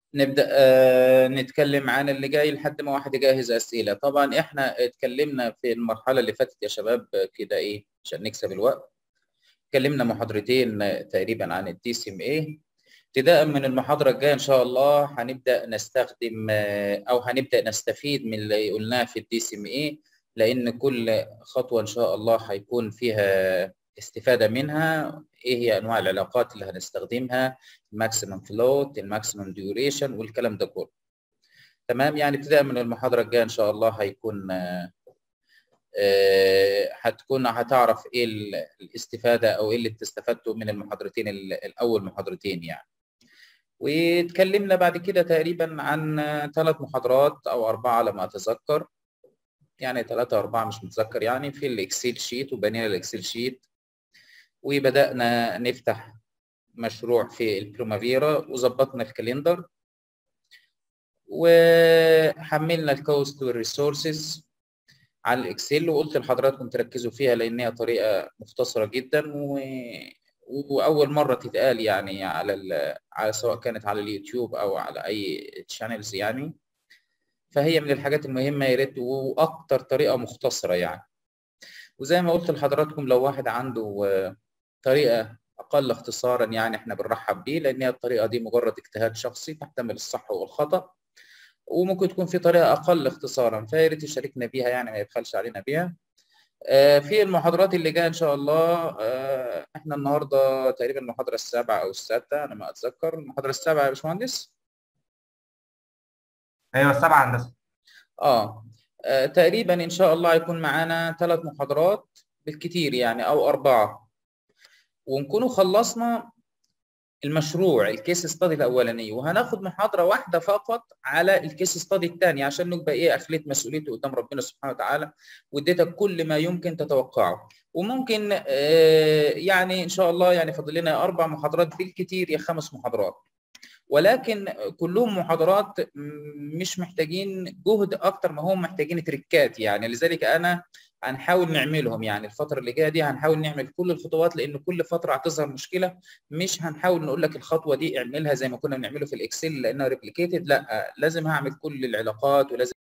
نبدأ نتكلم عن اللي جاي لحد ما واحد يجهز أسئلة. طبعا احنا اتكلمنا في المرحلة اللي فاتت يا شباب كده ايه عشان نكسب الوقت. اتكلمنا محاضرتين تقريبا عن الدي سي ام اي. ابتداء من المحاضرة الجاية إن شاء الله هنبدأ نستخدم أو هنبدأ نستفيد من اللي قلناه في الدي سي ام اي، لأن كل خطوة إن شاء الله هيكون فيها استفادة منها. إيه هي أنواع العلاقات اللي هنستخدمها، الماكسيمم فلوت، الماكسيمم ديوريشن، والكلام ده كله. تمام، يعني ابتداء من المحاضرة الجاية إن شاء الله هيكون هتعرف إيه الاستفادة أو إيه اللي استفدته من المحاضرتين الأول محاضرتين يعني. واتكلمنا بعد كده تقريبا عن 3 محاضرات أو 4 على ما أتذكر، يعني 3 أو 4 مش متذكر، يعني في الإكسل شيت، وبنينا الإكسل شيت وبدأنا نفتح مشروع في البرومافيرا وظبطنا الكاليندر وحملنا الكوست والريسورسز على الإكسل، وقلت لحضراتكم تركزوا فيها لأن هي طريقة مختصرة جدا وأول مرة تتقال يعني على سواء كانت على اليوتيوب أو على أي تشانلز يعني. فهي من الحاجات المهمة يا ريت، وأكتر طريقة مختصرة يعني. وزي ما قلت لحضراتكم لو واحد عنده طريقة أقل اختصارا يعني احنا بنرحب بيه، لأن هي الطريقة دي مجرد اجتهاد شخصي تحتمل الصح والخطأ، وممكن تكون في طريقة أقل اختصارا فيا ريت يشاركنا بيها يعني ما يبخلش علينا بيها. في المحاضرات اللي جايه ان شاء الله. احنا النهارده تقريبا المحاضره السابعه او السادسه، انا ما اتذكر. المحاضره السابعه يا باشمهندس. ايوه، 7 هندسه. تقريبا ان شاء الله هيكون معانا 3 محاضرات بالكتير يعني او 4، ونكونوا خلصنا المشروع الكيس ستادي الاولاني، وهناخد محاضره واحده فقط على الكيس ستادي الثاني عشان نبقى ايه اخليت مسؤوليتي قدام ربنا سبحانه وتعالى، واديتك كل ما يمكن تتوقعه. وممكن يعني ان شاء الله يعني فاضل لنا 4 محاضرات بالكثير يا 5 محاضرات، ولكن كلهم محاضرات مش محتاجين جهد اكتر ما هم محتاجين تريكات يعني. لذلك انا هنحاول نعملهم يعني الفتره اللي جايه دي، هنحاول نعمل كل الخطوات، لان كل فتره هتظهر مشكله. مش هنحاول نقول لك الخطوه دي اعملها زي ما كنا بنعمله في الاكسل لانها ريبليكيتد، لا لازم هعمل كل العلاقات ولازم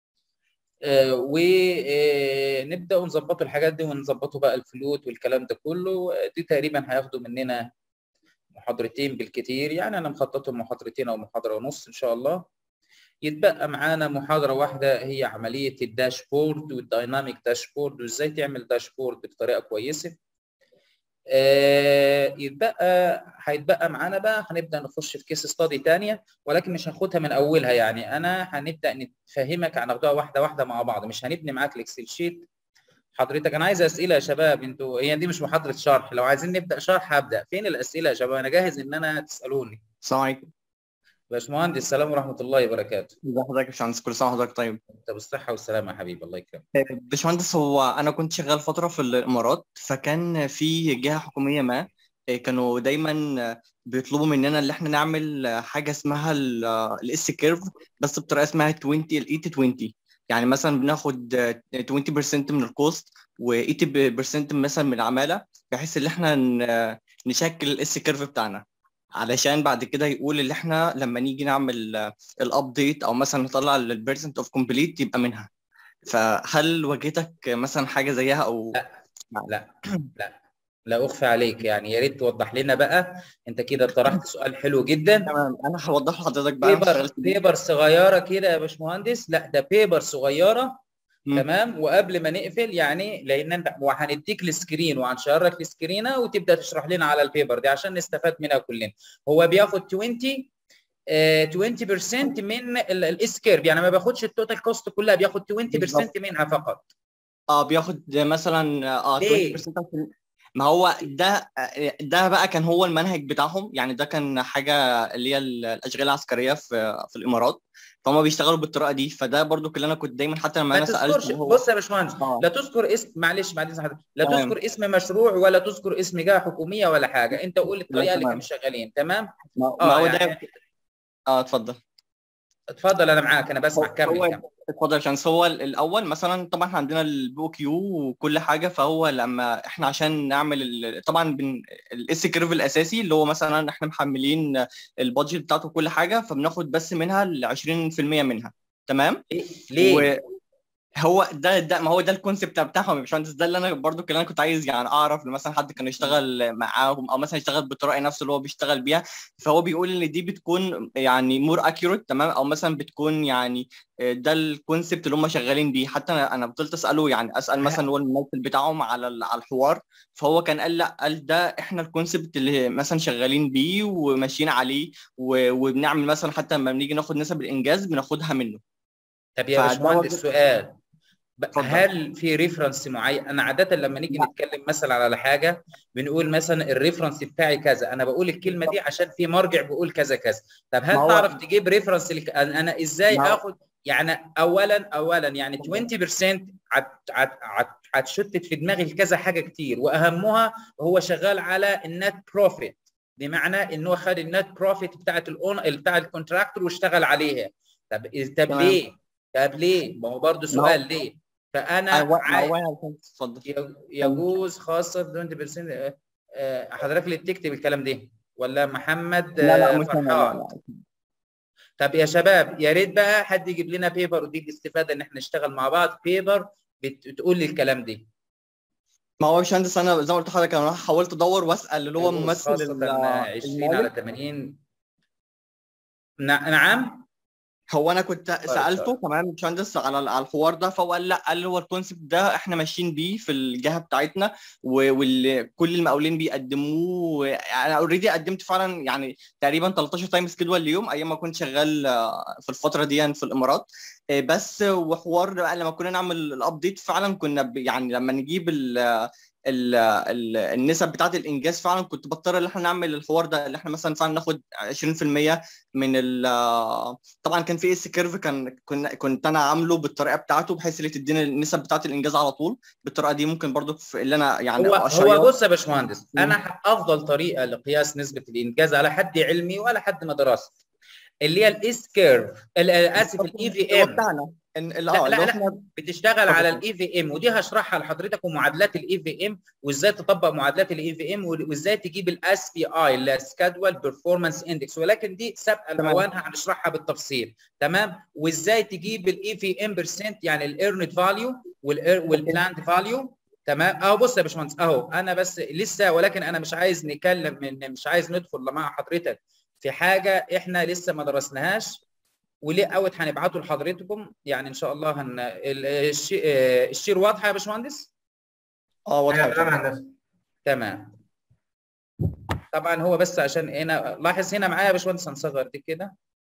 ونبدا ونظبط الحاجات دي ونظبطه بقى الفلوت والكلام ده كله. دي تقريبا هياخدوا مننا محاضرتين بالكتير يعني، انا مخططهم محاضرتين او محاضره ونص ان شاء الله. يتبقى معانا محاضره واحده هي عمليه الداشبورد والدايناميك داشبورد، وازاي تعمل داشبورد بطريقه كويسه. هيتبقى معانا بقى هنبدا نخش في كيس ستادي ثانيه، ولكن مش هاخدها من اولها يعني. انا هنبدا نفهمك، هناخدها واحده واحده مع بعض، مش هنبني معاك الاكسل شيت. حضرتك انا عايز اسئله يا شباب، انتوا هي دي مش محاضره شرح، لو عايزين نبدا شرح هبدا. فين الاسئله يا شباب؟ انا جاهز ان انا تسالوني. السلام عليكم. باشمهندس السلام ورحمه الله وبركاته. ازي حضرتك يا باشمهندس؟ كل سنه وحضرتك طيب. انت بالصحه والسلامه يا حبيبي، الله يكرمك. باشمهندس، هو انا كنت شغال فتره في الامارات، فكان في جهه حكوميه ما كانوا دايما بيطلبوا مننا اللي احنا نعمل حاجه اسمها الاس كيرف، بس بطريقه اسمها 20 ال 80 20. يعني مثلا بناخد 20% من الكوست و80% مثلا من العماله، بحيث ان احنا نشكل الاس كيرف بتاعنا، علشان بعد كده يقول اللي احنا لما نيجي نعمل الابديت او مثلا نطلع البيرسنت اوف كومبليت يبقى منها. فهل واجهتك مثلا حاجه زيها او؟ لا لا لا لا اخفى عليك يعني، يا ريت توضح لنا بقى. انت كده طرحت سؤال حلو جدا. تمام، انا هوضح لحضرتك بقى. انا اشتغلت بيبر بيه. بيبر صغيره كده يا باشمهندس، لا ده بيبر صغيره. مم. تمام، وقبل ما نقفل يعني لان انت وهنديك السكرين وهنشير لك السكرينه وتبدا تشرح لنا على البيبر دي عشان نستفاد منها كلنا. هو بياخد 20 20% من الاس كيرف يعني، ما بياخدش التوتال كوست كلها، بياخد 20% بالظبط. منها فقط. اه، بياخد مثلا ليه؟ 20%. ما هو ده بقى كان هو المنهج بتاعهم، يعني ده كان حاجه اللي هي الاشغال العسكريه في الامارات، فهم بيشتغلوا بالطريقه دي. فده برضو اللي انا كنت دايما حتى لما ما انا سالت تذكرش، اللي هو. بص يا باشمهندس، اه، لا تذكر اسم، معلش حضرتك، لا تمام. تذكر اسم مشروع ولا تذكر اسم جهه حكوميه ولا حاجه، انت قول لا، الطريقه اللي كانوا تمام. شغالين. تمام. ما اه هو ده. يعني اه، اتفضل. اتفضل انا معاك، انا بسمع، كمل كمل. اتفضل يا شمس. هو الاول مثلا طبعا احنا عندنا البي او كيو وكل حاجه، فهو لما احنا عشان نعمل طبعا الاس كيرف الاساسي اللي هو مثلا احنا محملين البادجت بتاعته وكل حاجه، فبناخد بس منها ال 20% منها. تمام. ليه؟ هو ده ما هو ده الكونسيبت بتاعهم يا باشمهندس. ده اللي انا برضو اللي انا كنت عايز يعني اعرف لو مثلا حد كان يشتغل معاهم او مثلا يشتغل بالطريقه نفس اللي هو بيشتغل بيها. فهو بيقول ان دي بتكون يعني مور اكيوريت، تمام، او مثلا بتكون يعني ده الكونسيبت اللي هم شغالين بيه. حتى انا فضلت اساله، يعني اسال مثلا هو الممثل بتاعهم على الحوار، فهو كان قال لا، قال ده احنا الكونسيبت اللي مثلا شغالين بيه وماشيين عليه وبنعمل مثلا حتى لما بنيجي ناخد نسب الانجاز بناخدها منه. طب يا فده باشمهندس برضه. سؤال، اتفضل. هل في ريفرنس معين؟ انا عاده لما نيجي نتكلم مثلا على حاجه بنقول مثلا الريفرنس بتاعي كذا، انا بقول الكلمه دي عشان في مرجع بيقول كذا كذا. طب ما هل هو تعرف تجيب ريفرنس انا ازاي ما هو اخد؟ يعني اولا يعني 20% هتشتت في دماغي كذا حاجه كتير، واهمها هو شغال على النت بروفيت، بمعنى ان هو خد النت بروفيت بتاعت بتاع الكونتراكتور واشتغل عليها. طب تمام. ليه؟ طب ليه؟ ما هو برضه ما هو سؤال ليه؟ فانا ما هو اتفضل. كمل. يجوز خاصه 20%. حضرتك اللي بتكتب الكلام ده ولا محمد لا لا، مش انا، لا فرحات؟ لا. طب يا شباب، يا ريت بقى حد يجيب لنا بيبر، ودي الاستفاده ان احنا نشتغل مع بعض، بيبر بتقول لي الكلام ده. ما هو مش هندس، انا زي ما قلت لحضرتك انا حاولت ادور واسال اللي هو يجوز ممثل خاصه 20 على المالك. 80. نعم. هو انا كنت سوري. سالته تمام باشمهندس على الحوار ده، فهو قال لا، قال هو الكونسيبت ده احنا ماشيين بيه في الجهه بتاعتنا وكل المقاولين بيقدموه. انا اوريدي قدمت فعلا يعني تقريبا 13 تايم سكيدول اليوم ايام ما كنت شغال في الفتره دي يعني في الامارات. بس وحوار بقى لما كنا نعمل الابديت فعلا كنا يعني لما نجيب النسب بتاعت الانجاز فعلا كنت بضطر ان احنا نعمل الحوار ده، اللي احنا مثلا فعلا ناخد 20% من طبعا كان في اس كيرف كنت انا عامله بالطريقه بتاعته بحيث اللي تديني النسب بتاعت الانجاز على طول بالطريقه دي. ممكن برضو في اللي انا يعني هو اشير. بص يا باشمهندس، انا افضل طريقه لقياس نسبه الانجاز على حد علمي وعلى حد ما درست اللي هي الاس كيرف، اسف، الاي في هو ام. بتاعنا لا اللي لا هو لا، احنا. بتشتغل على اتفضل. الاي في ام، ودي هشرحها لحضرتك، ومعادلات الاي في ام، وازاي تطبق معادلات الاي في ام، وازاي تجيب الاس بي اي اللي هي سكادوال بيرفورمانس اندكس، ولكن دي سابقه تمام. لاوانها، هنشرحها بالتفصيل. تمام. وازاي تجيب الاي في ام برسنت، يعني الايرنت فاليو والبلاند فاليو. تمام. اهو بص يا باشمهندس، اهو انا بس لسه، ولكن انا مش عايز نتكلم مش عايز ندخل مع حضرتك في حاجه احنا لسه ما درسناهاش، وليه اوت هنبعته لحضرتكم يعني ان شاء الله. الشير واضحه يا باشمهندس؟ اه واضحه يا ايوه تمام باشمهندس. يا هندسه. تمام. طبعا هو بس عشان هنا لاحظ هنا معايا يا باشمهندس، هنصغر دي كده.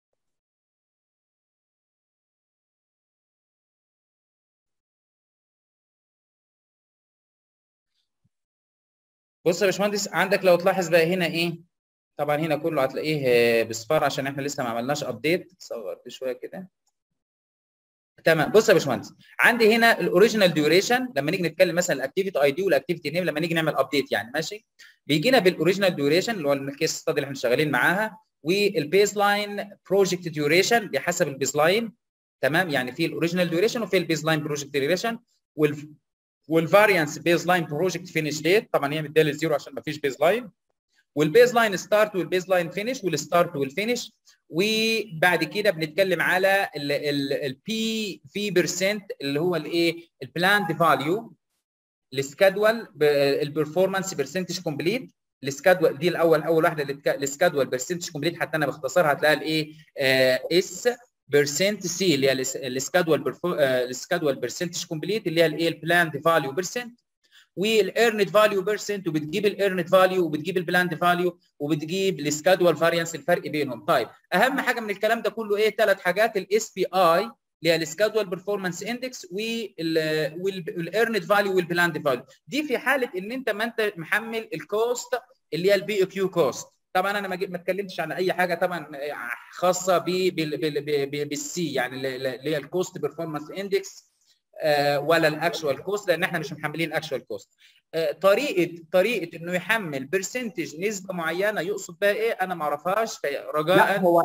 بص يا باشمهندس، عندك لو تلاحظ بقى هنا ايه، طبعا هنا كله هتلاقيه بصفار عشان احنا لسه ما عملناش ابديت. صغر دي شويه كده. تمام. بص يا باشمهندس، عندي هنا الاوريجينال ديوريشن، لما نيجي نتكلم مثلا الاكتيفيتي اي دي والاكتيفيتي نيم، لما نيجي نعمل ابديت يعني ماشي، بيجينا بالاوريجينال ديوريشن اللي هو الكيس ستادي اللي احنا شغالين معاها، والبيز لاين بروجكت ديوريشن بحسب البيز لاين. تمام. يعني في الاوريجينال ديوريشن وفي البيز لاين بروجكت ديوريشن، والفاريانس بيز لاين بروجكت فينيش ديت، طبعا هي مديه للزيرو عشان ما فيش بيز لاين، والبيز لاين ستارت والبيز لاين فينش والستارت والفينش. وبعد كده بنتكلم على البي في بيرسنت اللي هو الايه، البلاند فاليو، السكادول، البرفورمانس برسنتج كومبليت. السكادول دي اول واحده، السكادول برسنتج كومبليت، حتى انا باختصارها هتلاقيها الايه، اس بيرسنت سي، اللي هي السكادول برسنتج كومبليت، اللي هي الايه، البلاند فاليو بيرسنت، والايرنت فاليو بيرسنت، وبتجيب الايرنت فاليو وبتجيب البلاند فاليو وبتجيب السكادوال فاريانس، الفرق بينهم. طيب اهم حاجه من الكلام ده كله ايه؟ ثلاث حاجات، الاس بي اي اللي هي السكادوال بيرفورمانس اندكس، والايرنت فاليو والبلاند فاليو. دي في حاله ان انت ما انت محمل الكوست اللي هي البي او كيو كوست. طبعا انا ما اتكلمتش عن اي حاجه طبعا خاصه بالسي، يعني اللي هي الكوست بيرفورمانس اندكس، ولا الاكشوال كوست، لان احنا مش محملين اكشوال كوست. طريقه انه يحمل برسنتج نسبه معينه يقصد بها ايه، انا ما اعرفهاش، لا رجاء. هو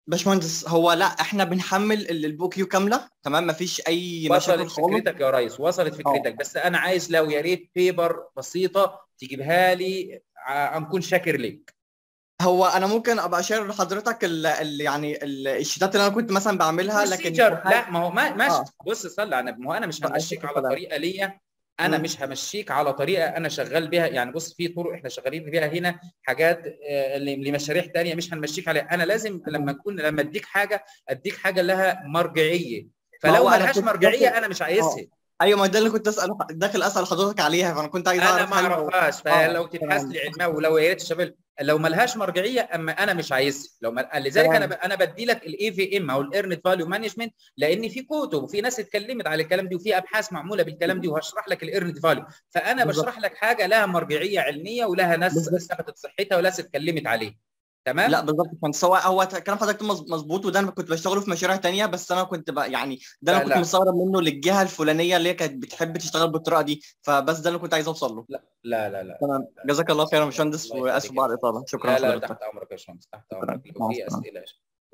باشمهندس، هو لا احنا بنحمل البو كيو كامله، تمام، مفيش اي مشاكل وصلت خالص. فكرتك يا ريس، وصلت اه، فكرتك، بس انا عايز لو يا ريت بيبر بسيطه تجيبها لي، اكون شاكر لك. هو انا ممكن ابقى شير لحضرتك الشيتات اللي انا كنت مثلا بعملها، لكن بروسيجر، لا ما هو ما ماشي، اه، بص صلي على النبي، ما هو انا مش عليه همشيك الصلاه على والسلام. طريقه ليا، انا مم. مش همشيك على طريقه انا شغال بيها، يعني بص في طرق احنا شغالين بيها هنا، حاجات لمشاريع تانية مش هنمشيك عليها، انا لازم مم. لما اديك حاجه، اديك حاجه لها مرجعيه، ما فلو هو ما انا لهاش كنت مرجعيه داخل. انا مش اه، عايزها. ايوه، ما ده اللي كنت داخل اسال حضرتك عليها، فانا كنت عايز انا اعرف ما هل لو. اعرفهاش، اه، فلو تبحث تمام. لي علمها، ولو يا ريت الشباب لو ما لهاش مرجعيه، اما انا مش عايزها، لو ما... لذلك تمام. انا بدي لك الاي في ام او الايرنت فاليو مانجمنت، لان في كتب وفي ناس اتكلمت على الكلام دي، وفي ابحاث معموله بالكلام دي، وهشرح لك الايرنت فاليو، فانا بالظبط. بشرح لك حاجه لها مرجعيه علميه، ولها ناس بالظبط. ثبتت صحتها وناس اتكلمت عليه. لا، تمام. بالظبط، كان سواء هو كلام حضرتك مظبوط، وده انا كنت بشتغله في مشاريع تانية، بس انا كنت بقى يعني ده انا لا كنت لا مستغرب منه للجهه الفلانيه اللي هي كانت بتحب تشتغل بالطريقه دي، فبس ده اللي كنت عايز اوصل له. لا لا لا لا تمام، جزاك الله خيرا يا باشمهندس، الله واسف يخليك يا بعد باشمهندس، الاطاله، شكرا لا لا تحت لحضرتك. امرك يا باشمهندس، تحت شكرا، امرك لو مع في السلامه. اسئله.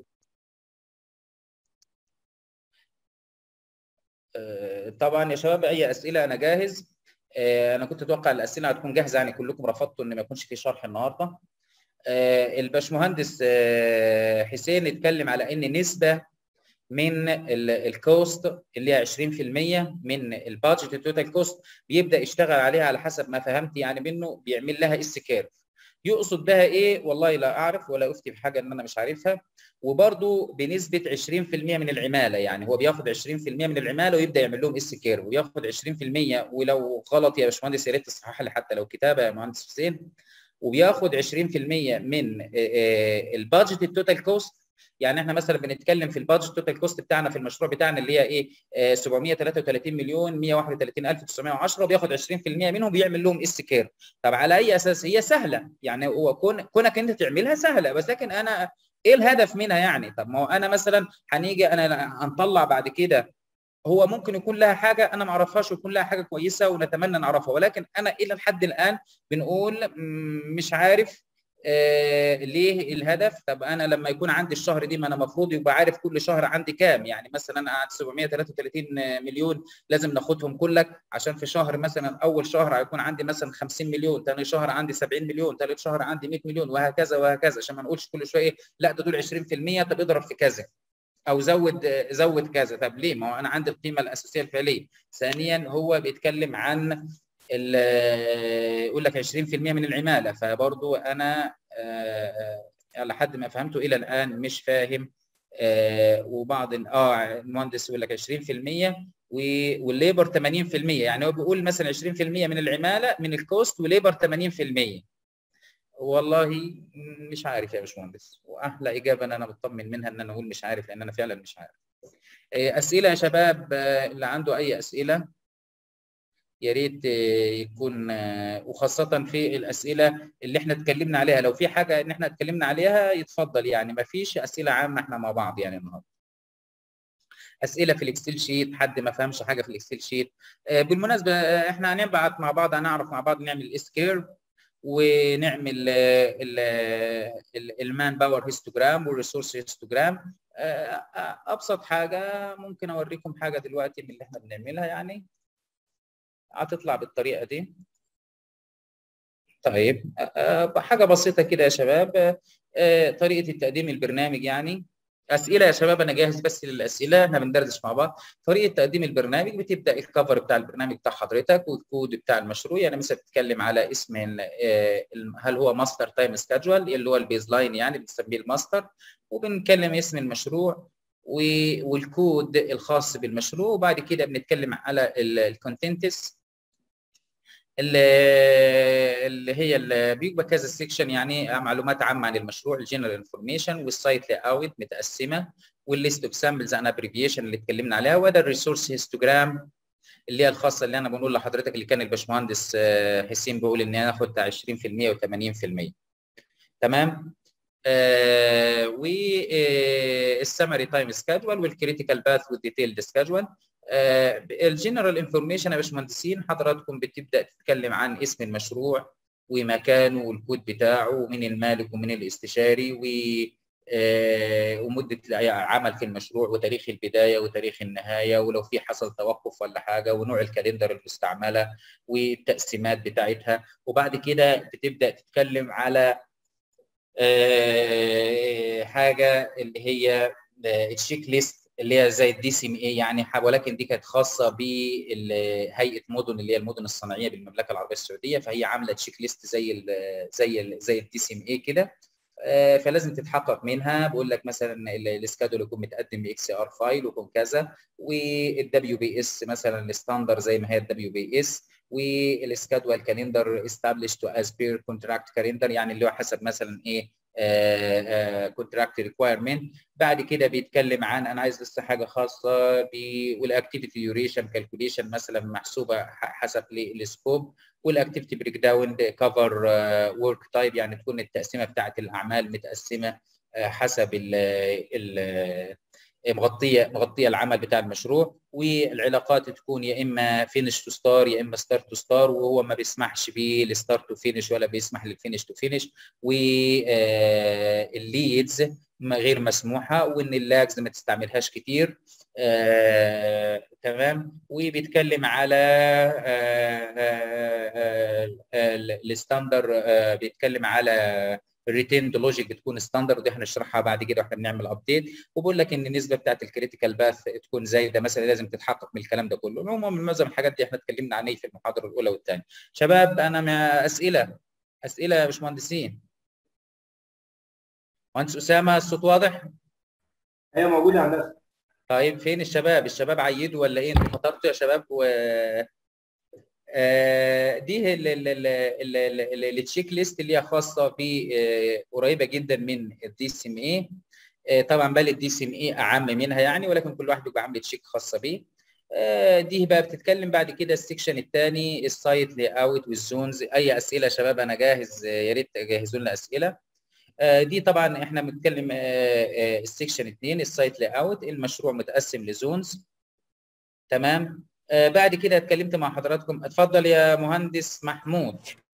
طبعا يا شباب اي اسئله انا جاهز. انا كنت اتوقع الاسئله هتكون جاهزه، يعني كلكم رفضتوا ان ما يكونش في شرح النهارده. الباشمهندس حسين اتكلم على ان نسبه من الكوست اللي هي 20% من البادجت التوتال كوست بيبدا يشتغل عليها، على حسب ما فهمت يعني منه بيعمل لها اس كيرف. يقصد بها ايه؟ والله لا اعرف ولا افتي بحاجه ان انا مش عارفها. وبرضه بنسبه 20% من العماله، يعني هو بياخد 20% من العماله ويبدا يعمل لهم اس كيرف، وياخد 20%، ولو غلط يا باشمهندس يا ريت تصحح لي حتى لو كتابه يا مهندس حسين. وبياخد 20% من البادجت التوتال كوست، يعني احنا مثلا بنتكلم في البادجت توتال كوست بتاعنا في المشروع بتاعنا اللي هي ايه 733 مليون 131910، وبياخد 20% منهم بيعمل لهم اس كير. طب على اي اساس؟ هي سهله، يعني هو كونك انت تعملها سهله، بس لكن انا ايه الهدف منها يعني؟ طب ما هو انا مثلا هنيجي انا هنطلع بعد كده، هو ممكن يكون لها حاجه انا ما اعرفهاش ويكون لها حاجه كويسه ونتمنى نعرفها، ولكن انا الى الحد الان بنقول مش عارف ليه الهدف. طب انا لما يكون عندي الشهر دي، ما انا المفروض يبقى عارف كل شهر عندي كام، يعني مثلا انا عندي 733 مليون لازم ناخدهم كلك، عشان في شهر مثلا اول شهر هيكون عندي مثلا 50 مليون، ثاني شهر عندي 70 مليون، ثالث شهر عندي 100 مليون، وهكذا وهكذا، عشان ما نقولش كل شويه لا ده دول 20%، طب اضرب في كذا او زود كذا. طب ليه؟ ما هو انا عندي القيمه الاساسيه الفعليه. ثانيا هو بيتكلم عن يقول لك 20% من العماله، فبرضو انا على حد ما فهمته الى الان مش فاهم. وبعض المهندس يقول لك 20% والليبر 80%، يعني هو بيقول مثلا 20% من العماله من الكوست وليبر 80%. والله مش عارف يا باشمهندس، واحلى اجابه انا مطمن منها ان انا اقول مش عارف، لان انا فعلا مش عارف. اسئله يا شباب، اللي عنده اي اسئله يا ريت يكون، وخاصه في الاسئله اللي احنا اتكلمنا عليها، لو في حاجه ان احنا اتكلمنا عليها يتفضل، يعني ما فيش اسئله عامه احنا مع بعض يعني النهارده. اسئله في الاكسل شيت، حد ما فهمش حاجه في الاكسل شيت. بالمناسبه احنا هنبعت مع بعض، هنعرف مع بعض نعمل الاس كيرف، ونعمل المان باور هيستوجرام والريسورس هيستوجرام. ابسط حاجه ممكن اوريكم حاجه دلوقتي من اللي احنا بنعملها، يعني هتطلع بالطريقه دي. طيب حاجه بسيطه كده يا شباب، طريقه التقديم البرنامج يعني. اسئله يا شباب، انا جاهز بس للاسئله، احنا بندردش مع بعض. طريقه تقديم البرنامج بتبدا الكفر بتاع البرنامج بتاع حضرتك والكود بتاع المشروع، يعني مثلا بتتكلم على اسم هل هو ماستر تايم سكادجوال اللي هو البيز لاين، يعني بنسميه الماستر، وبنتكلم اسم المشروع والكود الخاص بالمشروع، وبعد كده بنتكلم على الكونتنتس اللي هي اللي بيبقى كذا سيكشن، يعني معلومات عامه عن المشروع، الجنرال انفورميشن، والسايت لاي اوت متقسمه، والليست اوف سامبلز ان ابريفيشن اللي اتكلمنا عليها، وده الريسورس هيستوجرام اللي هي الخاصه اللي انا بنقول لحضرتك، اللي كان الباشمهندس حسين بيقول ان انا اخد 20% و80%. تمام. والسمري تايم سكادول والكريتيكال باث والديتيلد سكادول. الجنرال انفورميشن يا باشمهندسين، حضراتكم بتبدا تتكلم عن اسم المشروع ومكانه والكود بتاعه ومين المالك ومين الاستشاري ومده عمل في المشروع وتاريخ البدايه وتاريخ النهايه، ولو في حصل توقف ولا حاجه، ونوع الكالندر المستعمله والتقسيمات بتاعتها. وبعد كده بتبدا تتكلم على حاجه اللي هي التشيك ليست اللي هي زي الدي سي ام اي يعني، ولكن دي كانت خاصه بهيئه مدن اللي هي المدن الصناعيه بالمملكه العربيه السعوديه، فهي عامله تشيك ليست زي الدي سي ام اي كده. فلازم تتحقق منها. بقول لك مثلا السكادول يكون متقدم باكس ار فايل ويكون كذا، والدبليو بي اس مثلا الستاندر زي ما هي الدبليو بي اس، والسكادول كالندر استابليشد از بير كونتراكت كالندر يعني اللي هو حسب مثلا ايه كونتراكت ريكوايرمنت. بعد كده بيتكلم عن انا عايز لسه حاجه خاصه والاكتيفيتي ديوريشن كالكوليشن مثلا محسوبه حسب السكوب، والاكتيفيتي بريك داون كفر ورك تايب يعني تكون التقسيمه بتاعت الاعمال متقسمه حسب مغطيه العمل بتاع المشروع. والعلاقات تكون يا اما فينش تو ستار يا اما ستار تو ستار، وهو ما بيسمحش بالستار تو فينش ولا بيسمح للفينش تو فينش. والليدز غير مسموحه، وان اللاجز ما تستعملهاش كتير. تمام. وبيتكلم على الستاندر، بيتكلم على الريتيند لوجيك بتكون ستاندرد، ودي هنشرحها بعد كده واحنا بنعمل ابديت. وبقول لك ان النسبه بتاعت الكريتيكال باث تكون زايده مثلا، لازم تتحقق من الكلام ده كله. عموما معظم الحاجات دي احنا اتكلمنا عنها في المحاضره الاولى والثانيه. شباب انا مع اسئله يا باشمهندسين. مهندس اسامه الصوت واضح؟ ايوه موجود يا هندسه. طيب فين الشباب عيدوا ولا ايه؟ انتوا فطرتوا يا شباب؟ دي التشيك ليست اللي هي خاصه قريبه جدا من الدي سي ام اي. طبعا بل الدي سي ام اي اعم منها يعني، ولكن كل واحد بيبقى عامل تشيك خاصه بيه. دي بقى بتتكلم بعد كده السكشن الثاني السايت لاي اوت والزونز. اي اسئله يا شباب انا جاهز، يا ريت تجهزوا لنا اسئله. دي طبعا احنا بنتكلم السكشن 2 السايت لاي اوت، المشروع متقسم لزونز. تمام. بعد كده اتكلمت مع حضراتكم. اتفضل يا مهندس محمود.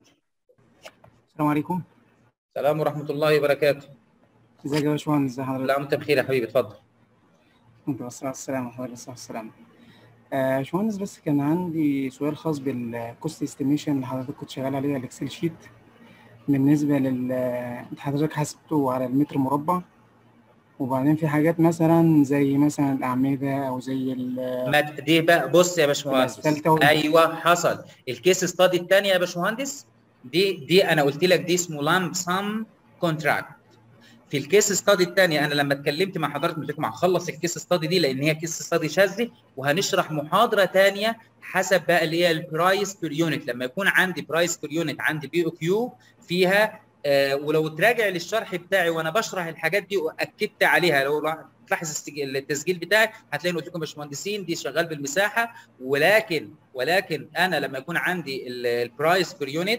السلام عليكم. السلام ورحمة الله وبركاته. ازيك يا باشمهندس؟ ازي حضرتك؟ لا انت بخير يا حبيبي، اتفضل. انت والصلاة والسلام على الصلاة والسلام. باشمهندس بس كان عندي سؤال خاص بالكوست استيميشن اللي حضرتك كنت شغال عليه الاكسل شيت. بالنسبة انت حضرتك حاسبته على المتر مربع، وبعدين في حاجات مثلا زي مثلا الأعمدة أو زي دي بقى بص يا باشمهندس، ايوه حصل الكيس ستادي الثانيه يا باشمهندس. دي انا قلت لك دي اسمه لام سام كونتراكت. في الكيس ستادي الثانيه انا لما اتكلمت مع حضرتك قلت لكم هنخلص الكيس ستادي دي لان هي كيس ستادي شاذه، وهنشرح محاضره ثانيه حسب بقى اللي هي البرايس بير يونت. لما يكون عندي برايس بير يونت عندي بي او كيو فيها ولو تراجع للشرح بتاعي وانا بشرح الحاجات دي واكدت عليها، لو تلاحظ التسجيل بتاعي هتلاقي قلت لكم باشمهندسين دي شغال بالمساحه، ولكن انا لما يكون عندي البرايس بير يونت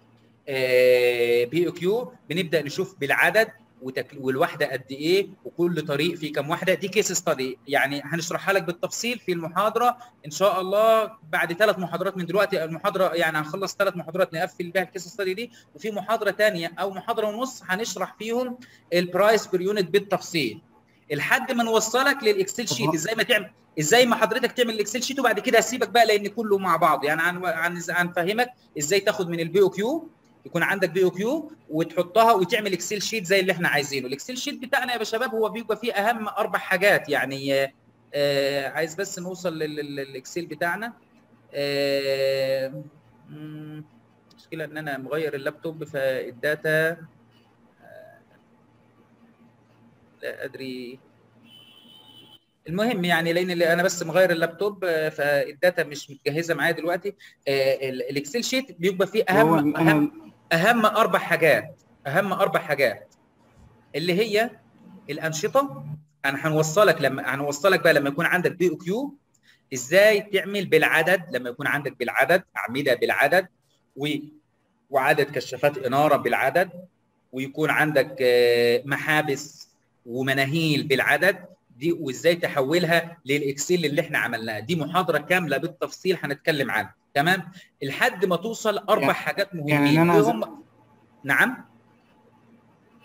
بي او كيو بنبدا نشوف بالعدد والوحده قد ايه وكل طريق فيه كم وحده. دي كيس ستادي يعني هنشرحها لك بالتفصيل في المحاضره ان شاء الله بعد 3 محاضرات من دلوقتي. المحاضره يعني هنخلص 3 محاضرات نقفل بيها الكيس ستادي دي، وفي محاضره ثانيه او محاضره ونص هنشرح فيهم البرايس بير يونت بالتفصيل لحد ما نوصلك للاكسل شيت ازاي ما حضرتك تعمل الاكسل شيت. وبعد كده هسيبك بقى لان كله مع بعض يعني هنفهمك ازاي تاخد من البي او كيو، يكون عندك بي او كيو وتحطها وتعمل اكسل شيت زي اللي احنا عايزينه. الاكسل شيت بتاعنا يا شباب هو بيبقى فيه اهم 4 حاجات يعني. عايز بس نوصل للاكسل بتاعنا. مشكله ان انا مغير اللابتوب فالداتا لا ادري. المهم يعني لان انا بس مغير اللابتوب فالداتا مش متجهزه معايا دلوقتي. الاكسل شيت بيبقى فيه اهم 4 حاجات. اهم 4 حاجات اللي هي الانشطه. انا هنوصلك بقى لما يكون عندك بي او كيو ازاي تعمل بالعدد. لما يكون عندك بالعدد اعمده بالعدد وعدد كشافات اناره بالعدد، ويكون عندك محابس ومناهيل بالعدد دي، وازاي تحولها للاكسل اللي احنا عملناه. دي محاضره كامله بالتفصيل هنتكلم عنها. تمام. لحد ما توصل 4 حاجات مهمين يعني هم. نعم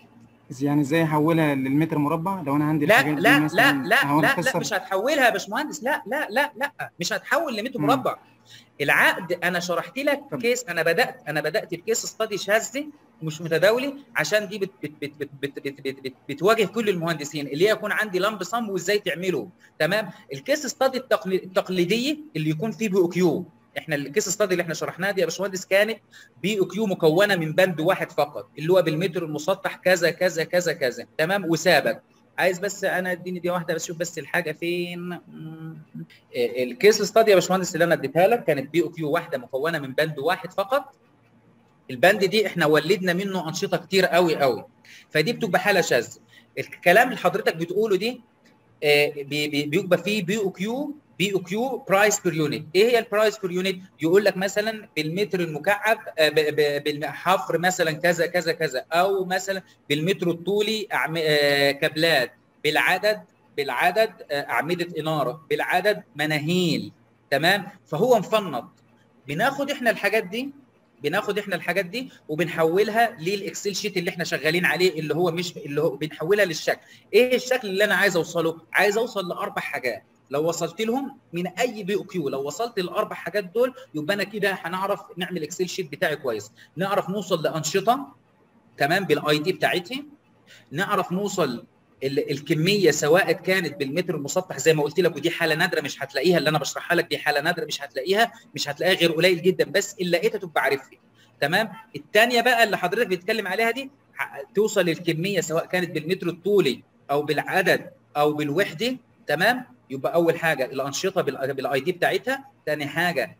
يعني ازاي احولها للمتر مربع لو انا عندي لا الحاجات دي لا مثلا؟ لا لا احاول لا لا اكسر. مش هتحولها يا باشمهندس، لا لا لا لا مش هتحول لمتر مربع. العقد انا شرحت لك طب كيس، انا بدات بكيس ستادي شاذ مش متداولي، عشان دي بتواجه كل المهندسين اللي يكون عندي لمب صم وازاي تعمله. تمام. الكيس ستادي التقليديه اللي يكون فيه بي او كيو، احنا الكيس ستادي اللي احنا شرحناها دي يا باشمهندس كانت بي او كيو مكونه من بند واحد فقط، اللي هو بالمتر المسطح كذا كذا كذا كذا. تمام. وسابك عايز بس انا اديني دي واحده بس، شوف بس الحاجه فين. الكيس ستادي يا باشمهندس اللي انا اديتها لك كانت بي او كيو واحده مكونه من بند واحد فقط. البند دي احنا ولدنا منه انشطه كتير قوي قوي، فدي بتبقى حاله شاذه. الكلام اللي حضرتك بتقوله دي بيبقى فيه بي او كيو برايس بير يونت. ايه هي البرايس بير يونت؟ يقول لك مثلا بالمتر المكعب بالحفر مثلا كذا كذا كذا، او مثلا بالمتر الطولي كابلات، بالعدد اعمده اناره، بالعدد مناهيل. تمام. فهو مفنط. بناخد احنا الحاجات دي وبنحولها للاكسل شيت اللي احنا شغالين عليه، اللي هو مش اللي هو بنحولها للشكل. ايه الشكل اللي انا عايز اوصله؟ عايز اوصل لاربع حاجات. لو وصلت لهم من اي بي او كيو، لو وصلت للاربع حاجات دول، يبقى انا كده هنعرف نعمل اكسل شيت بتاعي كويس، نعرف نوصل لانشطه تمام بالاي دي بتاعتها، نعرف نوصل الكميه سواء كانت بالمتر المسطح زي ما قلت لك، ودي حاله نادره مش هتلاقيها، اللي انا بشرحها لك دي حاله نادره مش هتلاقيها غير قليل جدا، بس ان لقيتها تبقى عارفها. تمام. الثانيه بقى اللي حضرتك بتتكلم عليها دي، توصل الكميه سواء كانت بالمتر الطولي او بالعدد او بالوحده. تمام. يبقى اول حاجه الانشطه بالاي دي بتاعتها، ثاني حاجه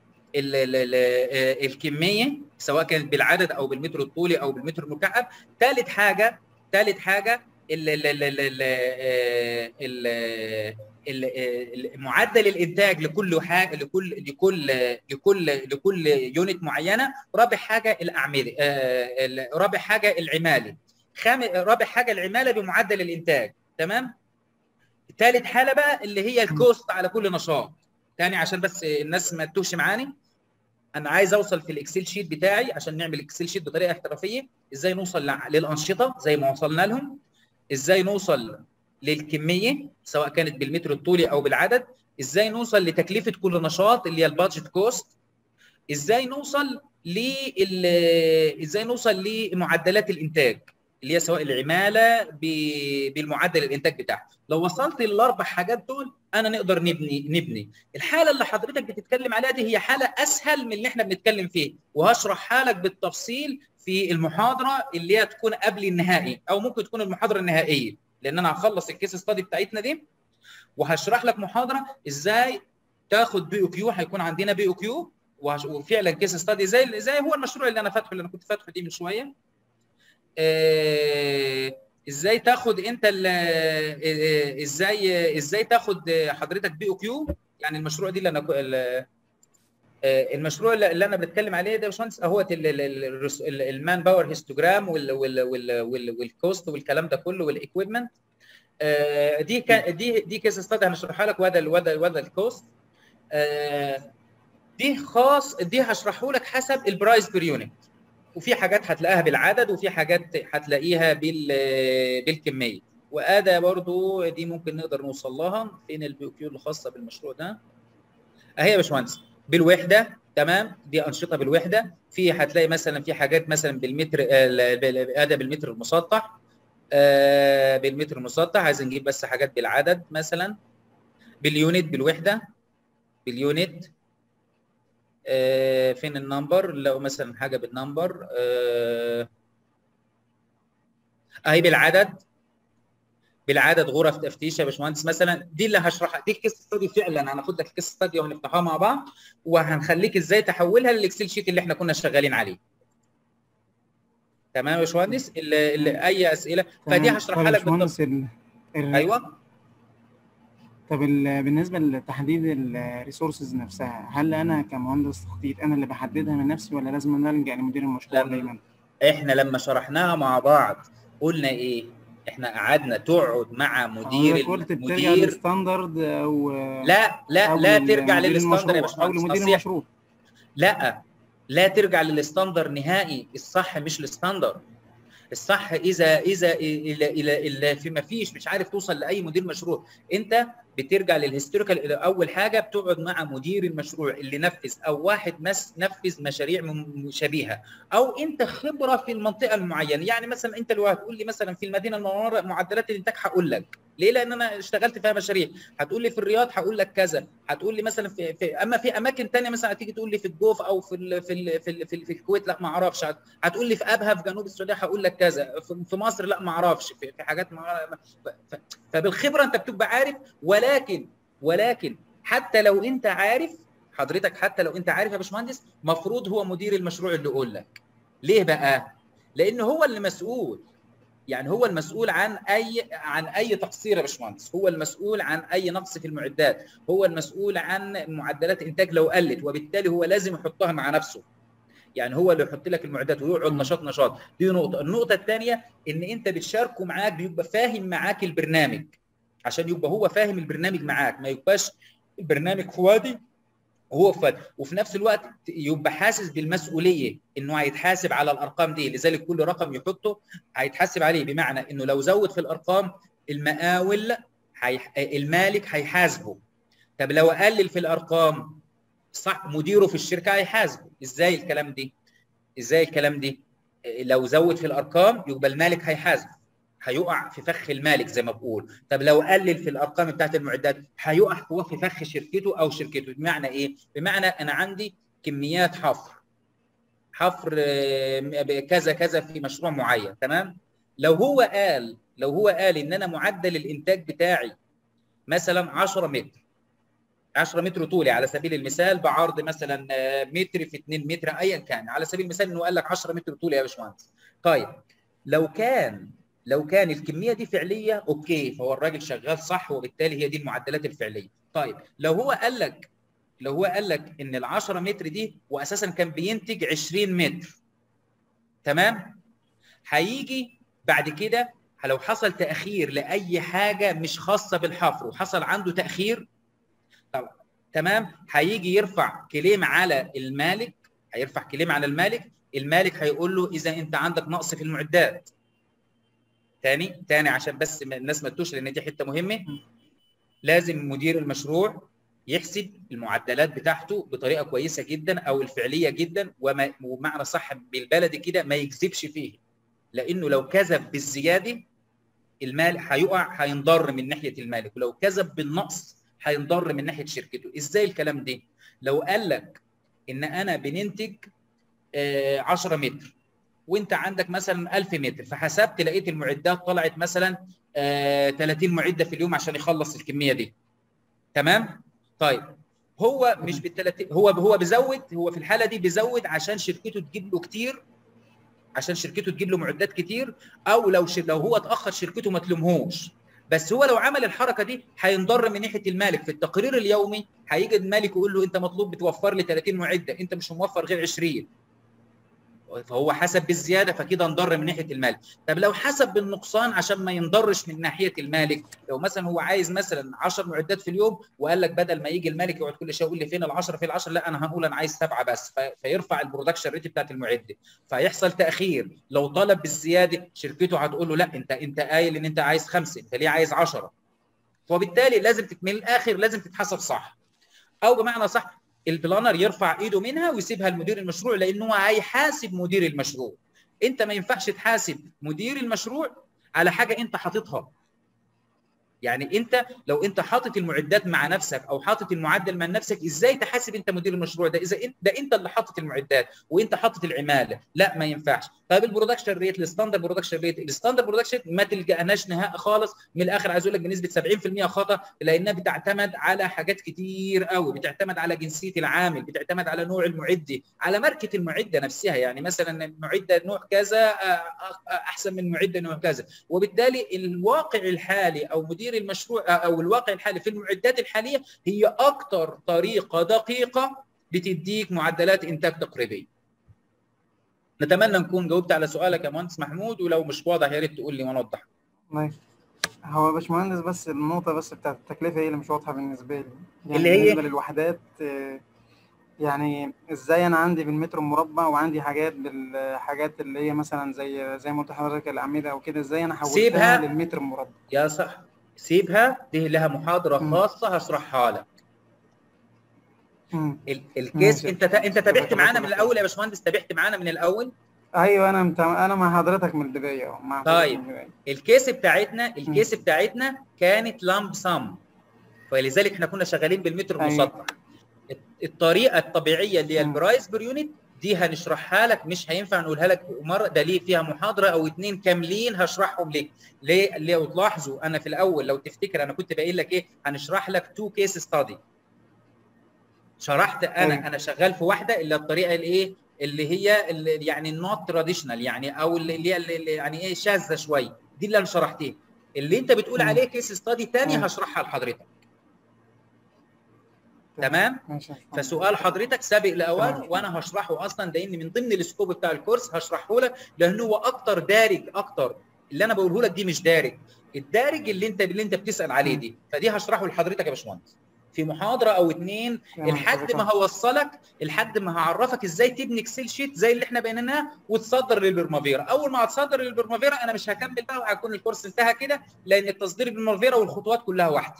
الكميه سواء كانت بالعدد او بالمتر الطولي او بالمتر المكعب، ثالث حاجه معدل الانتاج لكل حاجه، لكل يونت معينه، رابع حاجه الاعمده، رابع حاجه العماله، رابع حاجه العماله بمعدل الانتاج. تمام. ثالث حاله بقى اللي هي الكوست على كل نشاط. تاني عشان بس الناس ما تتوهش معاني، انا عايز اوصل في الاكسل شيت بتاعي عشان نعمل اكسل شيت بطريقه احترافيه، ازاي نوصل للانشطه زي ما وصلنا لهم، ازاي نوصل للكميه سواء كانت بالمتر الطولي او بالعدد، ازاي نوصل لتكلفه كل نشاط اللي هي البادجت كوست، ازاي نوصل لمعدلات الانتاج اللي هي سواء العماله بالمعدل الانتاج بتاعها. لو وصلت للاربع حاجات دول انا نقدر نبني. الحاله اللي حضرتك بتتكلم عليها دي هي حاله اسهل من اللي احنا بنتكلم فيه، وهشرحها لك بالتفصيل في المحاضره اللي هي تكون قبل النهائي، او ممكن تكون المحاضره النهائيه، لان انا هخلص الكيس ستادي بتاعتنا دي وهشرح لك محاضره ازاي تاخد بي او كيو. هيكون عندنا بي او كيو وفعلا كيس ستادي زي هو المشروع اللي انا فاتحه، اللي انا كنت فاتحه دي من شويه. ازاي تاخد انت ازاي تاخد حضرتك بي او كيو. يعني المشروع دي اللي انا المشروع اللي انا بتكلم عليه ده يا باشمهندس اهوت المان باور هيستوجرام والكوست والكلام ده كله والايكويبمنت. دي كيس ستادي هنشرحها لك، وده الكوست. دي هشرحه لك حسب البرايس بير يونت، وفي حاجات هتلاقيها بالعدد وفي حاجات هتلاقيها بالكميه. واداه برضو دي ممكن نقدر نوصل لها. فين البي او كيو الخاصه بالمشروع ده؟ اهي يا باشمهندس بالوحده. تمام. دي انشطه بالوحده. في هتلاقي مثلا في حاجات مثلا بالمتر، اداه بالمتر المسطح، بالمتر المسطح. عايز نجيب بس حاجات بالعدد مثلا، باليونت، بالوحده، باليونت. فين النمبر؟ لو مثلا حاجه بالنمبر اهي بالعدد غرف تفتيش يا باشمهندس مثلا. دي اللي هشرحها، دي الكيس ستادي فعلا. هناخد لك الكيس ستادي وهنفتحها مع بعض وهنخليك ازاي تحولها للاكسل شيت اللي احنا كنا شغالين عليه. تمام يا باشمهندس. اي اسئله؟ فدي هشرحها لك بالتفصيل. ايوه. طب بالنسبه لتحديد الريسورسز نفسها، هل انا كمهندس تخطيط انا اللي بحددها من نفسي ولا لازم نلجأ لمدير المشروع دايما؟ احنا لما شرحناها مع بعض قلنا ايه؟ احنا قعدنا تقعد مع مدير ترجع للستاندرد او لا ترجع للستاندرد يا باشمهندس، او لمدير المشروع. لا ترجع للستاندرد نهائي. الصح مش الستاندرد. الصح اذا في ما فيش مش عارف توصل لاي مدير مشروع، انت بترجع للهيستوريكال. اول حاجه بتقعد مع مدير المشروع اللي نفذ او واحد نفذ مشاريع مشابهه، او انت خبره في المنطقه المعينه. يعني مثلا انت لو هتقول لي مثلا في المدينه المنوره معدلات الانتاج، هقول لك ليه؟ لان انا اشتغلت فيها مشاريع. هتقول لي في الرياض، هقول لك كذا. هتقول لي مثلا اما في اماكن ثانيه مثلا هتيجي تقول لي في الجوف او في الكويت، لا ما اعرفش. هتقول لي في ابها في جنوب السعوديه، هقول لك كذا. في مصر لا ما اعرفش، في حاجات فبالخبره انت بتبقى عارف. ولكن حتى لو انت عارف حضرتك، حتى لو انت عارف يا باشمهندس، مفروض هو مدير المشروع اللي يقول لك. ليه بقى؟ لان هو اللي مسؤول. يعني هو المسؤول عن اي تقصير يا باشمهندس، هو المسؤول عن اي نقص في المعدات، هو المسؤول عن معدلات انتاج لو قلت، وبالتالي هو لازم يحطها مع نفسه. يعني هو اللي يحط لك المعدات ويقعد نشاط. دي نقطه. النقطه الثانيه ان انت بتشاركه معاك، بيبقى فاهم معاك البرنامج، عشان يبقى هو فاهم البرنامج معاك، ما يبقاش البرنامج في وادي وهو في وادي. وفي نفس الوقت يبقى حاسس بالمسؤوليه انه هيتحاسب على الارقام دي. لذلك كل رقم يحطه هيتحاسب عليه، بمعنى انه لو زود في الارقام المقاول المالك هيحاسبه. طب لو قلل في الارقام، صح، مديره في الشركه هيحاسبه. ازاي الكلام دي؟ لو زود في الارقام يبقى المالك هيحاسبه، هيقع في فخ المالك زي ما بقول. طب لو قلل في الارقام بتاعت المعدات، هيقع هو في فخ شركته او شركته. بمعنى ايه؟ بمعنى انا عندي كميات حفر كذا كذا في مشروع معين، تمام. لو هو قال ان انا معدل الانتاج بتاعي مثلا 10 متر، 10 متر طولي على سبيل المثال، بعرض مثلا متر في 2 متر ايا كان، على سبيل المثال انه قال لك 10 متر طولي يا باشمهندس. طيب لو كان الكميه دي فعليه، اوكي، فهو الراجل شغال صح، وبالتالي هي دي المعدلات الفعليه. طيب لو هو قال لك ان ال 10 متر دي واساسا كان بينتج 20 متر، تمام. هيجي بعد كده لو حصل تاخير لاي حاجه مش خاصه بالحفر وحصل عنده تاخير، طبعا تمام، هيجي يرفع كليم على المالك. المالك هيقول له اذا انت عندك نقص في المعدات. تاني عشان بس الناس ما تتوش، لان دي حته مهمه. لازم مدير المشروع يحسب المعدلات بتاعته بطريقه كويسه جدا او الفعليه جدا، ومعنى صح بالبلدي كده ما يكذبش فيه، لانه لو كذب بالزياده المال هينضر من ناحيه المالك، ولو كذب بالنقص هينضر من ناحيه شركته. ازاي الكلام ده؟ لو قال لك ان انا بننتج 10 متر وانت عندك مثلا 1000 متر، فحسبت لقيت المعدات طلعت مثلا 30 معده في اليوم عشان يخلص الكميه دي، تمام. طيب هو مش بال30، هو بيزود، هو في الحاله دي بيزود عشان شركته تجيب له كتير، عشان شركته تجيب له معدات كتير، او لو هو اتاخر شركته ما تلومهوش. بس هو لو عمل الحركه دي هينضر من ناحيه المالك. في التقرير اليومي هيجي المالك يقول له انت مطلوب بتوفر لي 30 معده، انت مش موفر غير 20، فهو حسب بالزياده، فكده انضر من ناحيه المالك. طب لو حسب بالنقصان عشان ما ينضرش من ناحيه المالك، لو مثلا هو عايز مثلا 10 معدات في اليوم وقال لك بدل ما يجي المالك يقعد كل شويه يقول لي فين ال10 في ال10، لا انا هنقول انا عايز 7 بس، فيرفع البرودكشن ريت بتاعت المعده، فيحصل تاخير. لو طلب بالزياده شركته هتقول له لا انت قايل ان انت عايز 5، انت ليه عايز 10؟ وبالتالي لازم من الاخر لازم تتحسب صح، او بمعنى صح البلانر يرفع ايده منها ويسيبها لمدير المشروع، لانه هو هيحاسب مدير المشروع. انت ما ينفعش تحاسب مدير المشروع على حاجه انت حاططها. يعني انت لو انت حاطط المعدات مع نفسك او حاطط المعدل مع نفسك، ازاي تحاسب انت مدير المشروع ده اذا انت اللي حاطط المعدات وانت حاطط العماله؟ لا ما ينفعش. طيب البرودكشن ريت، الستاندرد برودكشن ما تلقاناش نهائي خالص. من الاخر عايز اقول لك بنسبه 70% خطا، لانها بتعتمد على حاجات كتير قوي، بتعتمد على جنسيه العامل، بتعتمد على نوع المعده، على ماركه المعده نفسها. يعني مثلا المعده نوع كذا احسن من معده نوع كذا، وبالتالي الواقع الحالي او مدير المشروع او الواقع الحالي في المعدات الحاليه هي اكثر طريقه دقيقه بتديك معدلات انتاج تقريبيه. نتمنى نكون جاوبت على سؤالك يا مهندس محمود، ولو مش واضح يا ريت تقول لي ونوضح. ماشي. هو يا باشمهندس بس النقطة بس بتاعت التكلفة هي اللي مش واضحة بالنسبة لي، يعني اللي هي بالنسبة للوحدات يعني ازاي انا عندي بالمتر المربع وعندي حاجات بالحاجات اللي هي مثلا زي ما قلت لحضرتك الاعمده او كده، ازاي انا حولتها سيبها للمتر المربع؟ يا صح، سيبها، دي لها محاضره مم. خاصه هشرحها لك. مم. الكيس ماشي يا انت باشمهندس، تابعت جزاك الله معانا من كل خير. الاول يا باشمهندس؟ تابعت معانا من الاول؟ ايوه انا مع حضرتك من البدايه اهو، مع حضرتك طيب من البدايه. الكيس مم. بتاعتنا كانت لامب سم، فلذلك احنا كنا شغالين بالمتر ايوه. المسطح. الطريقه الطبيعيه اللي هي مم. البرايس بير يونت دي هنشرحها لك، مش هينفع نقولها لك مره، ده ليه فيها محاضره او اتنين كاملين هشرحهم لك. ليه؟ لو تلاحظوا انا في الاول لو تفتكر انا كنت قايل لك ايه، هنشرح لك تو كيس ستادي. شرحت ايوه. انا شغال في واحده اللي الطريقه الايه اللي هي اللي يعني النوت تراديشنال، يعني او اللي هي اللي يعني ايه شاذه شويه، دي اللي انا شرحتها. اللي انت بتقول مم. عليه كيس ستادي تاني ايوه. هشرحها لحضرتك. تمام. تمام. ماشي يا باشمهندس. فسؤال حضرتك سابق تمام يا لاوان، باشمهندس. وانا هشرحه اصلا، لان من ضمن السكوب بتاع الكورس هشرحه لك، لان هو اكتر دارج اكتر. اللي انا بقوله لك دي مش دارج، الدارج اللي انت بتسال عليه مم. دي، فدي هشرحه لحضرتك يا باشمهندس في محاضره او اتنين، تمام. لحد ما هوصلك، لحد ما هعرفك ازاي تبني اكسل شيت زي اللي احنا بيناها وتصدر للبرمافيرا. اول ما هتصدر للبرمافيرا انا مش هكمل بقى وهيكون الكورس انتهى كده، لان التصدير بالبرمافيرا والخطوات كلها واحده.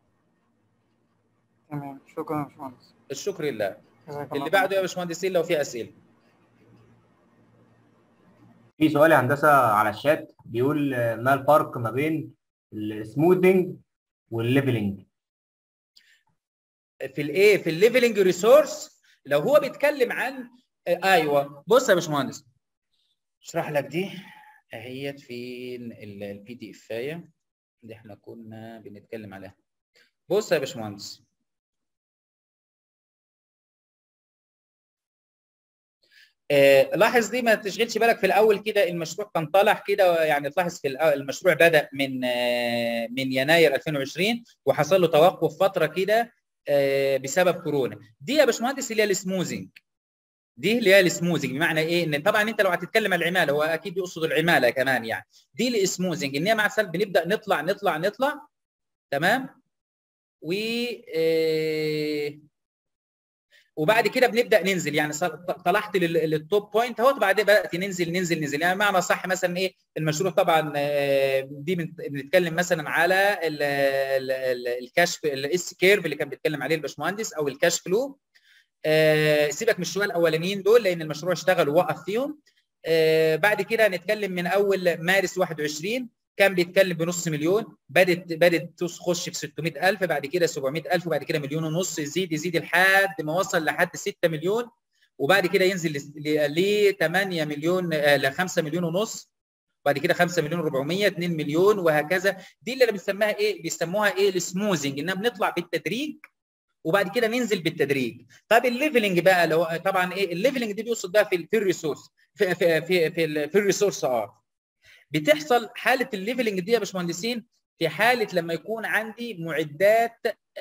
تمام. شكرا يا باشمهندس. الشكر لله. جزاك الله اللي كل بعده يا خير. باشمهندسين لو في اسئله. في سؤال يا هندسه على الشات بيقول ما الفرق ما بين السموثنج والليفلنج؟ في الايه، في الليفلنج ريسورس، لو هو بيتكلم عن ايوه بص يا باشمهندس، اشرح لك دي اهيت في البي دي افايه اللي احنا كنا بنتكلم عليها. بص يا باشمهندس، لاحظ دي ما تشغلش بالك في الاول كده، المشروع كان طالع كده، يعني تلاحظ في المشروع بدأ من يناير 2020 وحصل له توقف فتره كده بسبب كورونا. دي يا باشمهندس اللي هي السموزنج، دي اللي هي السموزنج. بمعنى ايه؟ ان طبعا انت لو هتتكلم عن العماله، هو اكيد يقصد العماله كمان يعني. دي السموزنج ان هي مع السلب بنبدا نطلع تمام، و وبعد كده بنبدا ننزل، يعني طلعت للتوب بوينت اهوت، بعدين بدات ننزل يعني معنى صح. مثلا ايه المشروع طبعا دي بنتكلم مثلا على الكاش الاس كيرف اللي كان بيتكلم عليه الباشمهندس، او الكاش فلو. سيبك من الشويه الاولانيين دول لان المشروع اشتغل ووقف فيهم. بعد كده هنتكلم من اول مارس 21 كان بيتكلم بنص مليون، بدت تخش في 600,000، بعد كده 700,000، وبعد كده مليون ونص، يزيد لحد ما وصل لحد 6 مليون، وبعد كده ينزل ل 8 مليون ل 5 مليون ونص، بعد كده 5 مليون 400، 2 مليون، وهكذا. دي اللي بنسميها ايه؟ بيسموها ايه؟ السموزنج، انها بنطلع بالتدريج وبعد كده ننزل بالتدريج. طب الليفلنج بقى، لو طبعا ايه الليفلنج دي بيقصد بقى في الريسورس، في الريسورس بتحصل حاله الليفلنج دي يا باشمهندسين في حاله لما يكون عندي معدات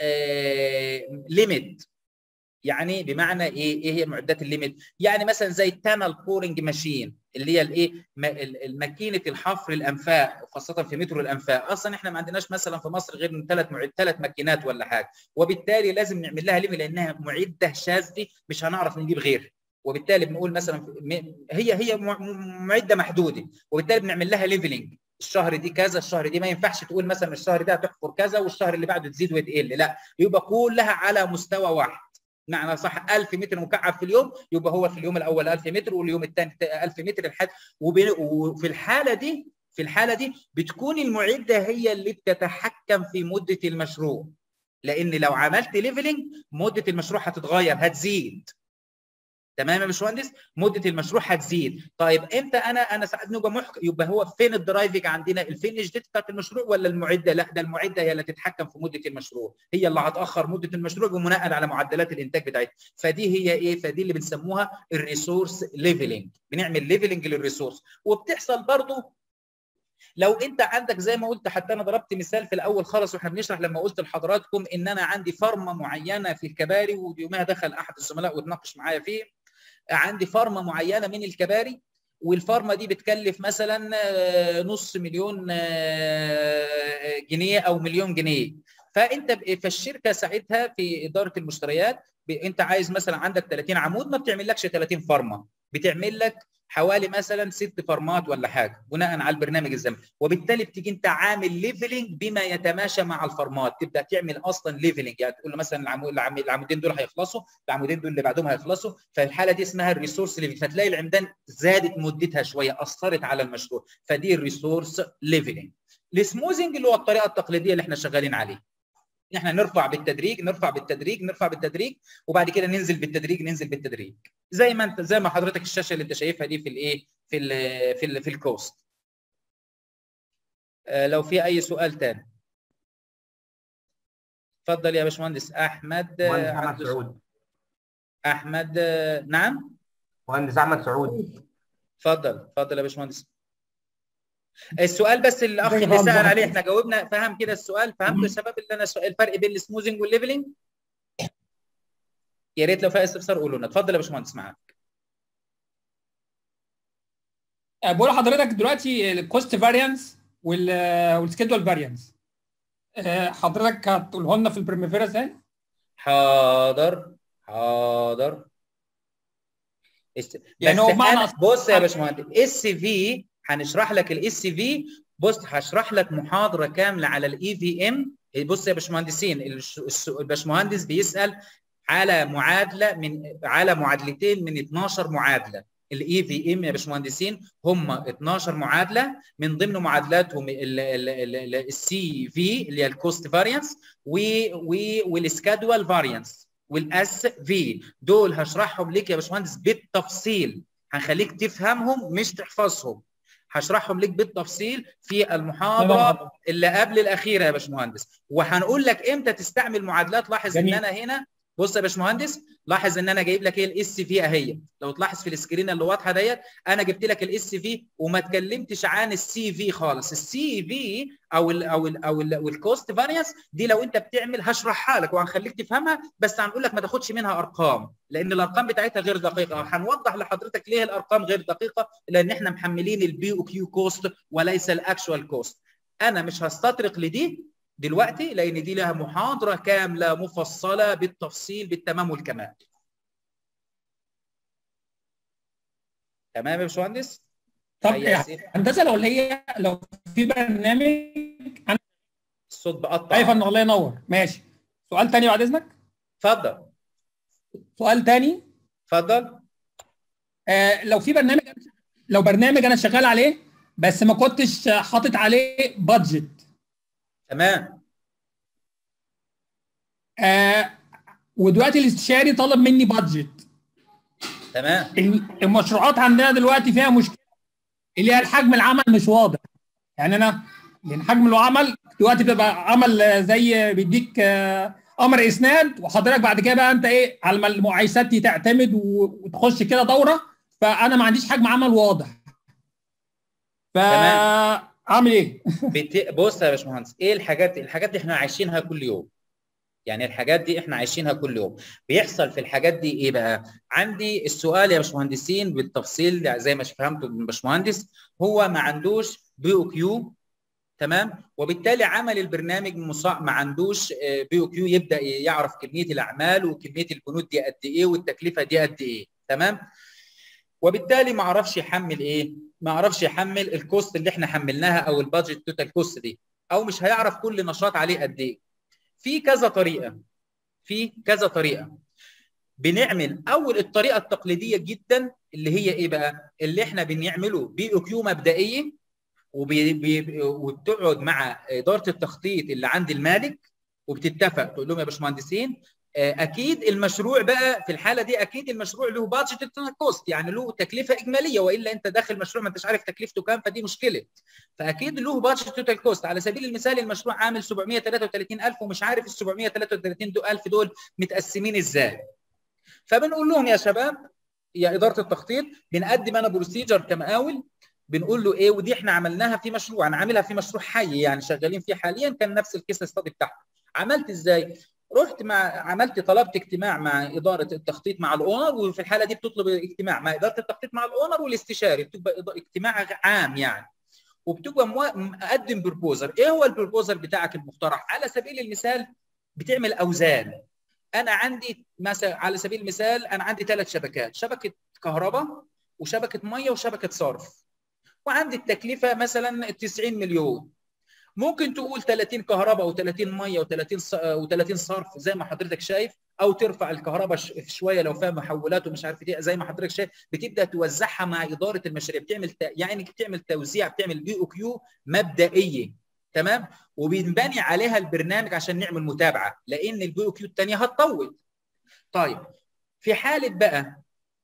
ليميت. يعني بمعنى ايه هي معدات الليميت؟ يعني مثلا زي التانل بورنج ماشين اللي هي الايه ماكينه الحفر الانفاق، وخاصه في مترو الانفاق. اصلا احنا ما عندناش مثلا في مصر غير من ثلاث ماكينات ولا حاجه، وبالتالي لازم نعمل لها ليفل لانها معده شاذه مش هنعرف نجيب غيرها، وبالتالي بنقول مثلا هي معده محدوده، وبالتالي بنعمل لها ليفلنج. الشهر دي كذا، الشهر دي ما ينفعش تقول مثلا الشهر ده هتحفر كذا والشهر اللي بعده تزيد وتقل، لا، يبقى كلها على مستوى واحد. معنى صح 1000 متر مكعب في اليوم، يبقى هو في اليوم الاول 1000 متر واليوم الثاني 1000 متر لحد. وفي الحاله دي بتكون المعده هي اللي بتتحكم في مده المشروع، لان لو عملت ليفلنج مده المشروع هتتغير، هتزيد. تمام يا باشمهندس؟ مده المشروع هتزيد. طيب امتى انا ساعات نبقى يبقى هو فين الدرايفنج عندنا؟ الفينش ديت بتاعت المشروع ولا المعده؟ لا، ده المعده هي اللي تتحكم في مده المشروع، هي اللي هتاخر مده المشروع بناء على معدلات الانتاج بتاعتها. فدي هي ايه؟ فدي اللي بنسموها الريسورس ليفلنج، بنعمل ليفلنج للريسورس. وبتحصل برضو لو انت عندك زي ما قلت، حتى انا ضربت مثال في الاول خالص واحنا بنشرح لما قلت لحضراتكم ان انا عندي فرمه معينه في الكباري، ويومها دخل احد الزملاء واتناقش معايا فيه. عندي فرمه معينه من الكباري، والفرمه دي بتكلف مثلا نص مليون جنيه او مليون جنيه. فانت فالشركه ساعتها في اداره المشتريات انت عايز مثلا عندك 30 عمود، ما بتعملكش 30 فرمه، بتعمل لك حوالي مثلا 6 فرمات ولا حاجه بناء على البرنامج الزمني، وبالتالي بتيجي انت عامل ليفلنج بما يتماشى مع الفرمات، تبدا تعمل اصلا ليفلنج، يعني تقول له مثلا العمودين دول هيخلصوا، العمودين دول اللي بعدهم هيخلصوا، فالحاله دي اسمها الريسورس ليفلنج، فتلاقي العمدان زادت مدتها شويه اثرت على المشروع، فدي الريسورس ليفلنج. السموزنج اللي هو الطريقه التقليديه اللي احنا شغالين عليه، احنا نرفع بالتدريج نرفع بالتدريج نرفع بالتدريج، وبعد كده ننزل بالتدريج ننزل بالتدريج، زي ما حضرتك الشاشه اللي انت شايفها دي في الايه في الكوست. لو في اي سؤال تاني اتفضل يا باشمهندس احمد. مهندس احمد سعود. احمد نعم مهندس احمد سعود. اتفضل يا باشمهندس. السؤال بس اللي الاخ اللي سال عليه احنا جاوبنا، فهم كده السؤال؟ فهمتوا يا شباب اللي انا الفرق بين السموزنج والليفلنج؟ يا ريت لو في استفسار قولوا لنا. اتفضل يا باشمهندس معاك. بقول لحضرتك دلوقتي الكوست فاريانس والسكيدول فاريانس، حضرتك هتقوله لنا في البريميفيرا ازاي؟ حاضر يعني هو معنى بص يا باشمهندس، اس في هنشرح لك الاس في. بص هشرح لك محاضره كامله على الاي في ام. بص يا باشمهندسين، الباشمهندس بيسال على معادلتين من 12 معادله. الاي في ام يا باشمهندسين هم 12 معادله، من ضمن معادلاتهم السي في اللي هي الكوست فاريانس والسكادوال فاريانس والاس في. دول هشرحهم لك يا باشمهندس بالتفصيل، هنخليك تفهمهم مش تحفظهم، هشرحهم لك بالتفصيل في المحاضره اللي قبل الاخيره يا باشمهندس، وهنقول لك امتى تستعمل معادلات. لاحظ ان انا هنا، بص يا باشمهندس، لاحظ ان انا جايب لك ايه الاس في اهي، لو تلاحظ في السكرين اللي واضحه ديت انا جبت لك الاس في وما اتكلمتش عن السي في خالص. السي في او الكوست فاريانس دي لو انت بتعمل هشرحها لك وهنخليك تفهمها، بس هنقول لك ما تاخدش منها ارقام لان الارقام بتاعتها غير دقيقه، هنوضح لحضرتك ليه الارقام غير دقيقه، لان احنا محملين البي او كيو كوست وليس الاكشوال كوست. انا مش هستطرق لدي دلوقتي لان دي لها محاضره كامله مفصله بالتفصيل بالتمام والكمال. تمام يا باشمهندس؟ طب هندسه لو في برنامج الصوت بقطع. ايوه الله ينور. ماشي، سؤال تاني بعد اذنك. اتفضل. سؤال تاني. اتفضل. لو برنامج انا شغال عليه بس ما كنتش حاطط عليه بادجت. تمام. ودلوقتي الاستشاري طلب مني بادجت. تمام. المشروعات عندنا دلوقتي فيها مشكله اللي هي الحجم العمل مش واضح. يعني لان حجم العمل دلوقتي بيبقى عمل زي بيديك امر اسناد، وحضرتك بعد كده بقى انت ايه على ما المقايسات دي تعتمد وتخش كده دوره، فانا ما عنديش حجم عمل واضح. اعمل ايه؟ بص يا باشمهندس، ايه الحاجات دي احنا عايشينها كل يوم. يعني الحاجات دي احنا عايشينها كل يوم. بيحصل في الحاجات دي ايه بقى؟ عندي السؤال يا باشمهندسين بالتفصيل زي ما فهمته من الباشمهندس، هو ما عندوش بي او كيو، تمام؟ وبالتالي عمل البرنامج ما عندوش بي او كيو يبدا يعرف كميه الاعمال وكميه البنود دي قد ايه والتكلفه دي قد ايه، تمام؟ وبالتالي ما عرفش يحمل ايه؟ ما عرفش يحمل الكوست اللي احنا حملناها او البادجت توتال كوست دي، او مش هيعرف كل نشاط عليه قد ايه. في كذا طريقه بنعمل. اول الطريقه التقليديه جدا اللي هي ايه بقى؟ اللي احنا بنعمله بي او كيو مبدئيه وبتقعد مع اداره التخطيط اللي عند المالك وبتتفق، تقول لهم يا باشمهندسين اكيد المشروع بقى في الحاله دي اكيد المشروع له بادجت كوست، يعني له تكلفه اجماليه، والا انت داخل مشروع ما انتش عارف تكلفته كام، فدي مشكله. فاكيد له بادجت توتال كوست. على سبيل المثال المشروع عامل 733,000 ومش عارف ال 733,000 دول متقسمين ازاي. فبنقول لهم يا شباب يا اداره التخطيط، بنقدم انا بروسيجر كمقاول، بنقول له ايه، ودي احنا عملناها في مشروع، انا عاملها في مشروع حي يعني شغالين فيه حاليا، كان نفس الكيس ستادي بتاعها. عملت ازاي؟ رحت طلبت اجتماع مع اداره التخطيط مع الاونر، وفي الحاله دي بتطلب اجتماع مع اداره التخطيط مع الاونر والاستشاري، بتبقى اجتماع عام يعني. وبتبقى مقدم بروبوزل. ايه هو البروبوزل بتاعك المقترح؟ على سبيل المثال بتعمل اوزان. انا عندي مثلا على سبيل المثال انا عندي 3 شبكات، شبكه كهرباء وشبكه ميه وشبكه صرف، وعندي التكلفه مثلا 90 مليون. ممكن تقول 30 كهرباء و30 ميه و30 صرف زي ما حضرتك شايف، او ترفع الكهرباء شويه لو فيها محولات ومش عارف ايه زي ما حضرتك شايف. بتبدا توزعها مع اداره المشاريع، بتعمل توزيع، بتعمل بي او كيو مبدئيه، تمام؟ وبينبني عليها البرنامج عشان نعمل متابعه، لان البي او كيو الثانيه هتطول. طيب في حاله بقى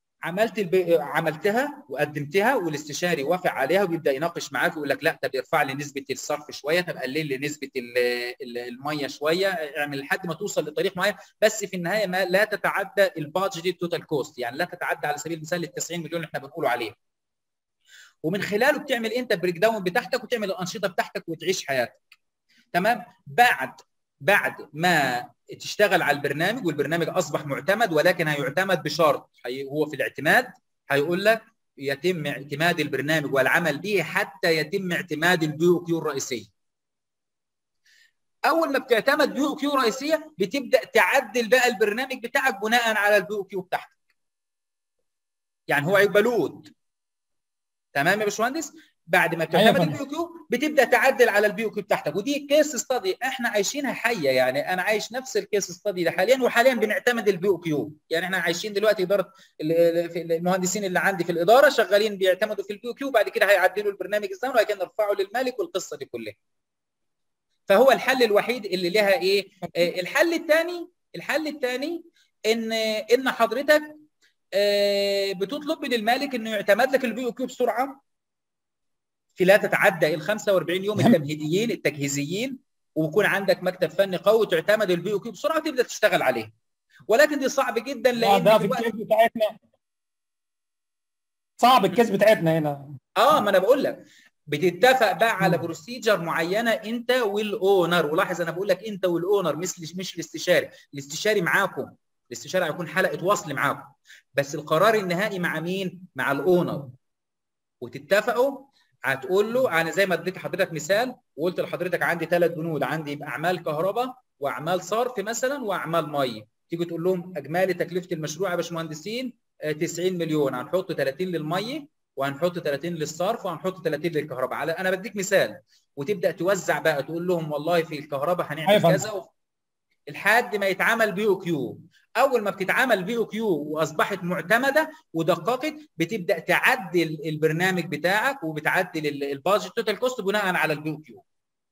عملتها وقدمتها والاستشاري وافق عليها وبيبدا يناقش معاك ويقول لك لا طب ارفع لي نسبه الصرف شويه، طب قلل لي نسبه الميه شويه، اعمل لحد ما توصل لطريق معين، بس في النهايه ما لا تتعدى البادجت توتال كوست، يعني لا تتعدى على سبيل المثال ال 90 مليون اللي احنا بنقوله عليه. ومن خلاله بتعمل انت بريك داون بتاعتك وتعمل الانشطه بتاعتك وتعيش حياتك. تمام؟ بعد ما تشتغل على البرنامج والبرنامج اصبح معتمد، ولكن هيعتمد بشرط، هو في الاعتماد هيقول لك يتم اعتماد البرنامج والعمل به حتى يتم اعتماد البي او كيو الرئيسيه. اول ما بتعتمد بي او كيو رئيسيه بتبدا تعدل بقى البرنامج بتاعك بناء على البي او كيو بتاعتك. يعني هو هيبقى لود. تمام يا باشمهندس؟ بعد ما بتعتمد البي او كيو بتبدا تعدل على البي او كيو بتاعتك، ودي كيس ستادي احنا عايشينها حيه، يعني انا عايش نفس الكيس ستادي ده حاليا، وحاليا بنعتمد البي او كيو. يعني احنا عايشين دلوقتي اداره المهندسين اللي عندي في الاداره شغالين بيعتمدوا في البي او كيو، بعد كده هيعدلوا البرنامج ازاي وبعد كده نرفعه للمالك والقصه دي كلها. فهو الحل الوحيد اللي لها ايه؟ الحل الثاني ان حضرتك بتطلب من المالك انه يعتمد لك البي او كيو بسرعه في لا تتعدى ال 45 يوم التجهيزيين، ويكون عندك مكتب فني قوي تعتمد البي او كيو بسرعه وتبدا تشتغل عليه. ولكن دي صعب جدا لان ده في الكيس بتاعتنا صعب، الكيس بتاعتنا هنا. ما انا بقول لك بتتفق بقى على بروسيجر معينه انت والاونر، ولاحظ انا بقول لك انت والاونر مش الاستشاري معاكم، الاستشاري هيكون حلقه وصل معاكم، بس القرار النهائي مع مين؟ مع الاونر. وتتفقوا، هتقول له انا زي ما اديت لحضرتك مثال وقلت لحضرتك عندي 3 بنود، عندي اعمال كهرباء واعمال صرف مثلا واعمال ميه، تيجي تقول لهم اجمالي تكلفه المشروع يا باشمهندسين 90 مليون، هنحط 30 للميه وهنحط 30 للصرف وهنحط 30 للكهرباء، انا بديك مثال. وتبدا توزع بقى تقول لهم والله في الكهرباء هنعمل كذا لحد ما يتعمل بي او كيو. اول ما بتتعمل بي او كيو واصبحت معتمده ودققت بتبدا تعدل البرنامج بتاعك وبتعدل البادجت توتال كوست بناء على البي او كيو.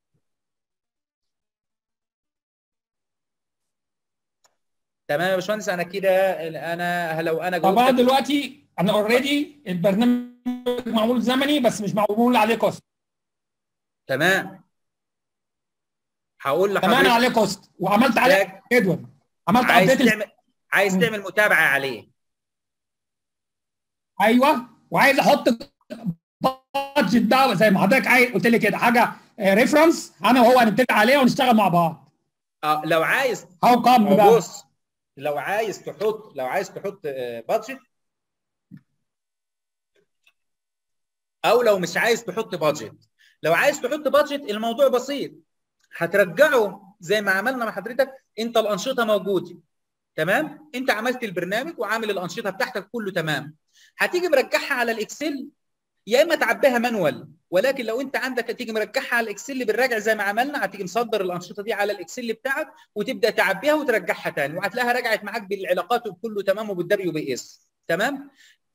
تمام يا باشمهندس؟ انا كده لو انا طبعا دلوقتي انا اوريدي البرنامج معمول زمني بس مش معمول عليه كوست. تمام، هقول لحضرتك تمام عليه كوست وعملت عليه جدول، عملت عايز تعمل متابعه عليه. ايوه، وعايز احط بادجت ده زي ما حضرتك قلت لي كده، حاجه ريفرنس انا وهو هنتفق عليها ونشتغل مع بعض. لو عايز بص، لو عايز تحط بادجت، او لو مش عايز تحط بادجت. لو عايز تحط بادجت الموضوع بسيط، هترجعه زي ما عملنا مع حضرتك. انت الانشطه موجوده تمام، انت عملت البرنامج وعامل الانشطه بتاعتك كله تمام، هتيجي مرجعها على الاكسل يا اما تعبيها مانوال، ولكن لو انت عندك هتيجي مرجعها على الاكسل بالراجع زي ما عملنا، هتيجي مصدر الانشطه دي على الاكسل بتاعك وتبدا تعبيها وترجعها ثاني وهتلاقيها رجعت معاك بالعلاقات وكله تمام وبالدبليو بي اس. تمام؟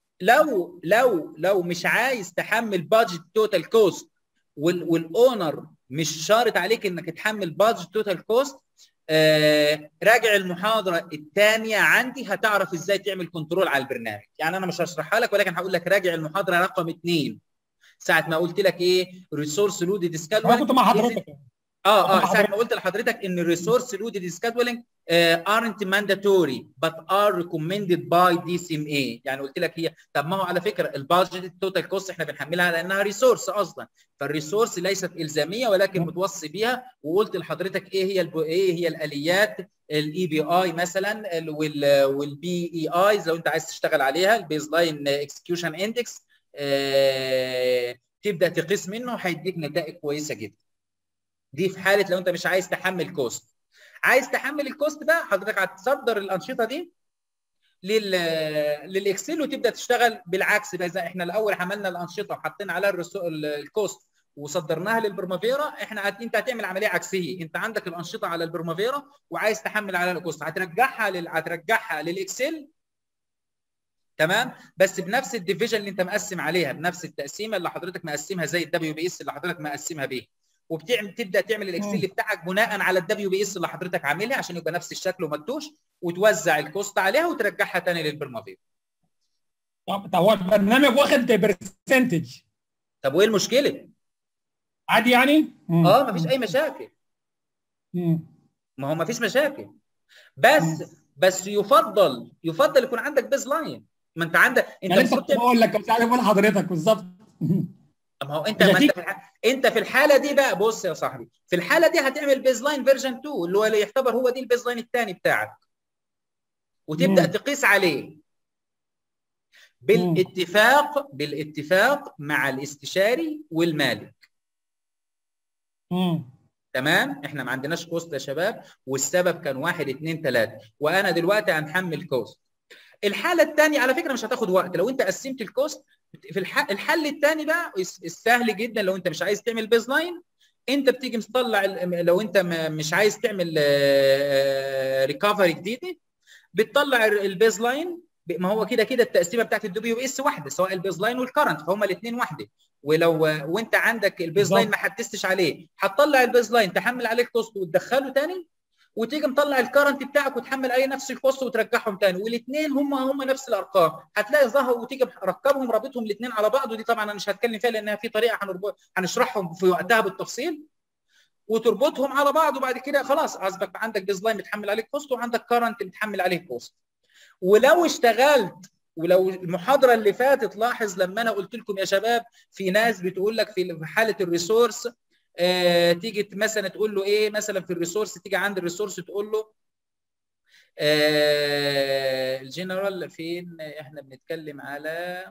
لو مش عايز تحمل بادجت توتال كوست والاونر مش شارط عليك انك تحمل بادجت توتال كوست، راجع المحاضره الثانيه عندي هتعرف ازاي تعمل كنترول على البرنامج. يعني انا مش هشرحها لك ولكن هقول لك راجع المحاضره رقم 2 ساعه ما قلت لك ايه ريسورس لودد سكادولينج. انا كنت مع حضرتك ساعه ما قلت لحضرتك ان الريسورس لودد سكادولينج aren't mandatory but are recommended by DCMA. يعني قلت لك هي طب ما هو على فكره البادجت التوتال كوست احنا بنحملها لانها ريسورس اصلا، فالريسورس ليست الزاميه ولكن متوصي بيها. وقلت لحضرتك ايه هي الاليات الاي بي اي مثلا والبي اي ايز لو انت عايز تشتغل عليها، البيز لاين اكسكيوشن اندكس، تبدا تقيس منه، هيديك نتائج كويسه جدا. دي في حاله لو انت مش عايز تحمل كوست. عايز تحمل الكوست بقى، حضرتك هتصدر الانشطه دي للاكسل وتبدا تشتغل بالعكس بقى. زي احنا الاول عملنا الانشطه وحطينا عليها الكوست وصدرناها للبرمافيرا، انت هتعمل عمليه عكسيه. انت عندك الانشطه على البرمافيرا وعايز تحمل على الكوست، هترجعها للاكسل، تمام، بس بنفس الديفيجن اللي انت مقسم عليها، بنفس التقسيمه اللي حضرتك مقسمها زي الدبليو بي اس اللي حضرتك مقسمها بيه، تبدا تعمل الاكسل بتاعك بناء على الدبليو بي اس اللي حضرتك عاملها عشان يبقى نفس الشكل وما تدوش، وتوزع الكوست عليها وترجعها تاني للبرمافيرا. طب هو البرنامج واخد برسنتج. طب وايه المشكله؟ عادي يعني؟ مفيش اي مشاكل. ما هو مفيش مشاكل، بس يفضل يكون عندك بيز لاين. ما انت عندك، انت يعني انت بقول لك مش عارف اقول لحضرتك بالظبط. ما هو انت في الحاله دي بقى، بص يا صاحبي، في الحاله دي هتعمل بيز لاين فيرجن 2 اللي هو اللي يعتبر هو دي البيز لاين الثاني بتاعك، وتبدا تقيس عليه بالاتفاق مع الاستشاري والمالك. تمام. احنا ما عندناش كوست يا شباب، والسبب كان 1 2 3، وانا دلوقتي هنحمل كوست. الحاله الثانيه على فكره مش هتاخد وقت لو انت قسمت الكوست. في الحل الثاني بقى السهل جدا، لو انت مش عايز تعمل بيز لاين، انت بتيجي مطلع، لو انت مش عايز تعمل ريكفري جديده، بتطلع البيز لاين. ما هو كده التقسيمه بتاعت الدبليو اس واحده، سواء البيز لاين والكرنت، فهم الاثنين واحده. وانت عندك البيز لاين ما حدثتش عليه، هتطلع البيز لاين تحمل عليه الكوست وتدخله ثاني، وتيجي مطلع الكرنت بتاعك وتحمل عليه نفس الكوست وترجعهم ثاني، والاثنين هم نفس الارقام. هتلاقي ظهر وتيجي ركبهم رابطهم الاثنين على بعض. ودي طبعا انا مش هتكلم فيها لانها في طريقه هنشرحهم في وقتها بالتفصيل، وتربطهم على بعض، وبعد كده خلاص اصبح عندك بيز لاين بتحمل عليه كوست وعندك كرنت بتحمل عليه كوست. ولو اشتغلت، ولو المحاضره اللي فاتت لاحظ لما انا قلت لكم يا شباب، في ناس بتقول لك في حاله الريسورس تيجي مثلا تقول له ايه، مثلا في الريسورس تيجي عند الريسورس تقول له الجنرال فين، احنا بنتكلم على